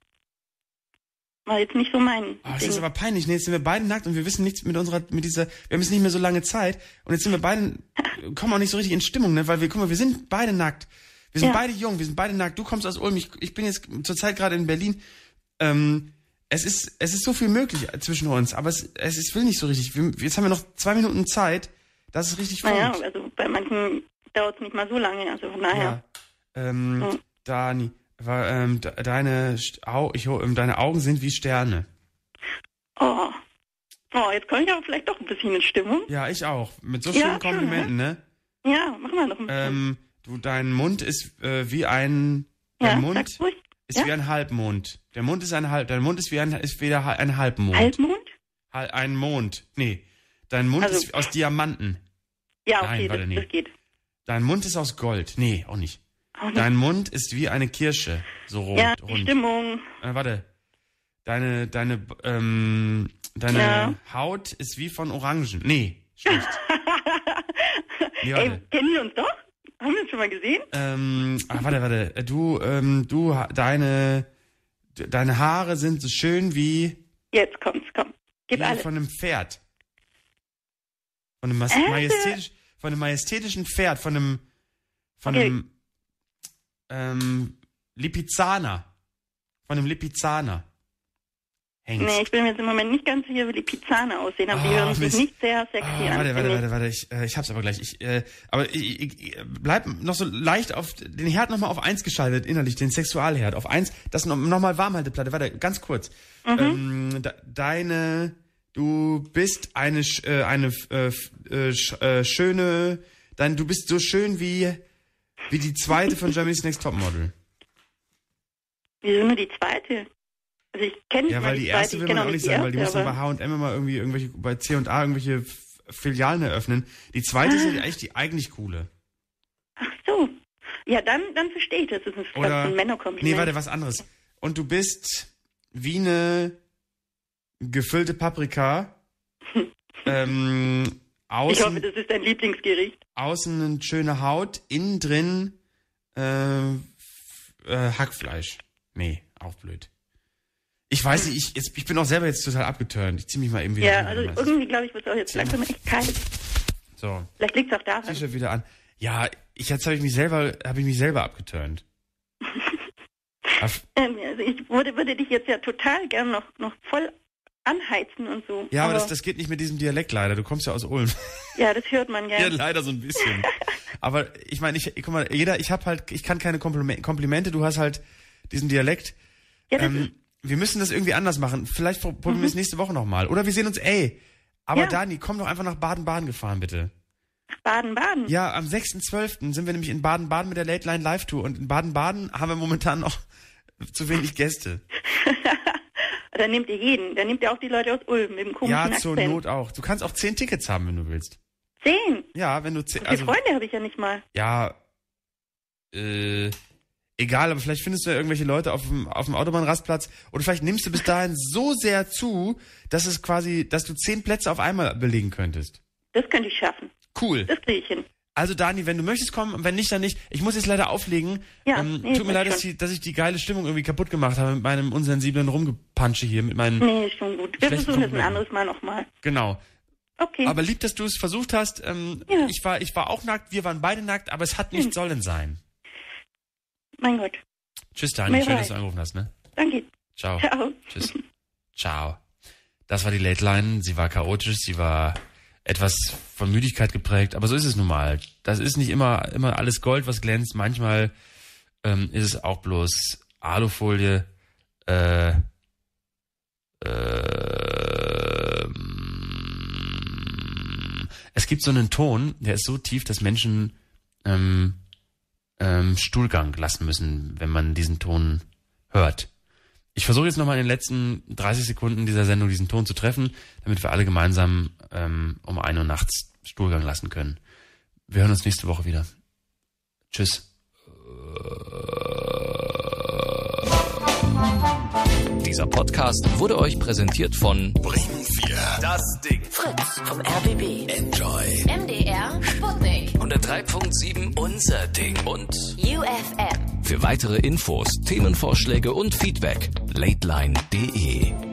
war jetzt nicht so mein Oh, es Ding. ist aber peinlich. Nee, jetzt sind wir beide nackt und wir wissen nichts mit unserer, mit dieser, wir haben jetzt nicht mehr so lange Zeit und jetzt sind wir beide, kommen auch nicht so richtig in Stimmung, ne, weil wir, guck mal, wir sind beide nackt. Wir sind Ja. beide jung, wir sind beide nackt. Du kommst aus Ulm, ich, ich bin jetzt zurzeit gerade in Berlin. Ähm, es ist, es ist so viel möglich zwischen uns, aber es, es ist, will nicht so richtig. Wir, jetzt haben wir noch zwei Minuten Zeit, dass es richtig funkt. Naja, also bei manchen dauert es nicht mal so lange, also von daher. Ja. Ähm, Mhm. Dani, war, ähm, de, deine, Au, ich, ähm, deine Augen sind wie Sterne. Oh. Oh, jetzt komme ich aber vielleicht doch ein bisschen in Stimmung. Ja, ich auch. Mit so Ja, schönen Komplimenten, ne? Ja, machen wir noch ein bisschen. Ähm, du, dein Mund ist äh, wie ein, Ja, dein Mund sag's ruhig. ist Ja? wie ein Halbmond. Der Mund ist ein Halb, dein Mund ist wie ein, ist wieder ein Halbmond. Halbmond? Hal, ein Mond. Nee. Dein Mund Also- ist aus Diamanten. Ja, okay, Nein, warte, das, nee. das geht. Dein Mund ist aus Gold. Nee, auch nicht. Auch nicht. Dein Mund ist wie eine Kirsche. So rot, Ja, die rund. Stimmung. Äh, warte. Deine, deine, ähm, deine Ja. Haut ist wie von Orangen. Nee, schlecht. Nee, warte. Ey, kennen wir uns doch? Haben wir uns schon mal gesehen? Ähm, ah, warte, warte. Äh, Du, ähm, du, ha- deine, de- deine Haare sind so schön wie, Jetzt kommt's, komm. Gib wie alles. von einem Pferd. Von einem mas- Äh? majestätisch, von einem majestätischen Pferd, von einem, von Okay. einem, ähm, Lipizzaner. Von einem Lipizzaner. Hengst. Nee, ich bin mir jetzt im Moment nicht ganz sicher, wie die Pizzaner aussehen, aber die Ah, hören sich Mist. nicht sehr sexy Ah, an. warte, finde warte, ich. warte, warte, ich, äh, ich hab's aber gleich. Ich, äh, aber ich, ich, ich bleib noch so leicht auf den Herd nochmal auf eins geschaltet, innerlich, den Sexualherd. Auf eins, das nochmal noch mal Warmhalteplatte. Warte, ganz kurz. Mhm. Ähm, de, deine, du bist eine, sch- äh, eine äh, f- äh, sch- äh, schöne, dein, du bist so schön wie, wie die zweite von Germany's Next Topmodel. Wieso nur die zweite? Also ich kenne nicht Ja, mal weil die die zweite, erste ich will kenne man auch auch nicht nicht die sein, weil die muss erste, dann bei aber... H und M immer irgendwie irgendwelche, bei C und A irgendwelche F- Filialen eröffnen. Die zweite ist ja eigentlich die eigentlich coole. Ach so. Ja, dann, dann verstehe ich das. Das ist Oder, ein Männerkompliment. nee, warte, was anderes. Und du bist wie eine gefüllte Paprika. ähm, außen, Ich hoffe, das ist dein Lieblingsgericht. außen eine schöne Haut, innen drin äh, f- äh, Hackfleisch. Nee, auch blöd. Ich weiß nicht, ich, jetzt, ich bin auch selber jetzt total abgeturnt. Ich zieh mich mal eben wieder Ja, an. also irgendwie, glaube ich, wird es auch jetzt langsam echt kalt. So, Vielleicht liegt es auch daran. T-Shirt wieder an. Ja, ich, jetzt habe ich mich selber, habe ich mich selber abgeturnt. Auf- Ähm, also ich würde, würde dich jetzt ja total gern noch, noch voll anheizen und so. Ja, aber das, das geht nicht mit diesem Dialekt leider. Du kommst ja aus Ulm. Ja, das hört man Ja, gern. leider so ein bisschen. Aber ich meine, ich guck mal, jeder, ich habe halt, ich kann keine Komplime- Komplimente, du hast halt diesen Dialekt. Ja, das ähm, wir müssen das irgendwie anders machen. Vielleicht pro- probieren wir es nächste Woche nochmal. Oder wir sehen uns, ey. Aber Ja. Dani, komm doch einfach nach Baden-Baden gefahren, bitte. Baden-Baden. Ja, am sechsten zwölften sind wir nämlich in Baden-Baden mit der Late Line Live Tour. Und in Baden-Baden haben wir momentan noch zu wenig Gäste. Dann nehmt ihr jeden. Dann nehmt ihr auch die Leute aus Ulm mit dem komischen Ja, Akzent. zur Not auch. Du kannst auch zehn Tickets haben, wenn du willst. Zehn? Ja, wenn du zehn, So viele also, Freunde habe ich ja nicht mal. ja, äh, egal, aber vielleicht findest du ja irgendwelche Leute auf dem, auf dem Autobahnrastplatz oder vielleicht nimmst du bis dahin so sehr zu, dass es quasi, dass du zehn Plätze auf einmal belegen könntest. Das könnte ich schaffen. Cool. Das kriege ich hin. Also Dani, wenn du möchtest kommen, wenn nicht, dann nicht. Ich muss jetzt leider auflegen. Ja, ähm, nee, tut mir das leid, dass, schon. die, dass ich die geile Stimmung irgendwie kaputt gemacht habe mit meinem unsensiblen Rumgepansche hier, mit meinen... Nee, ist schon gut. Wir Schlechten versuchen das ein Komplimenten. anderes Mal nochmal. Genau. Okay. Aber lieb, dass du es versucht hast. Ähm, Ja. ich, war, ich war auch nackt, wir waren beide nackt, aber es hat nicht Hm. sollen sein. Mein Gott. Tschüss, Dani. Mir Schön, dass reicht. du angerufen hast, ne? Danke. Ciao. Ciao. Tschüss. Ciao. Das war die Late Line. Sie war chaotisch, sie war etwas von Müdigkeit geprägt, aber so ist es nun mal. Das ist nicht immer, immer alles Gold, was glänzt. Manchmal ähm, ist es auch bloß Alufolie. Äh, ähm, es gibt so einen Ton, der ist so tief, dass Menschen ähm, ähm, Stuhlgang lassen müssen, wenn man diesen Ton hört. Ich versuche jetzt nochmal in den letzten dreißig Sekunden dieser Sendung diesen Ton zu treffen, damit wir alle gemeinsam ähm, um ein Uhr nachts Stuhlgang lassen können. Wir hören uns nächste Woche wieder. Tschüss. Dieser Podcast wurde euch präsentiert von Bremen vier. Das Ding. Fritz vom R B B. Enjoy M D R Sputnik. hundertdrei Komma sieben Unser Ding und U F M. für weitere Infos, Themenvorschläge und Feedback lateline punkt de.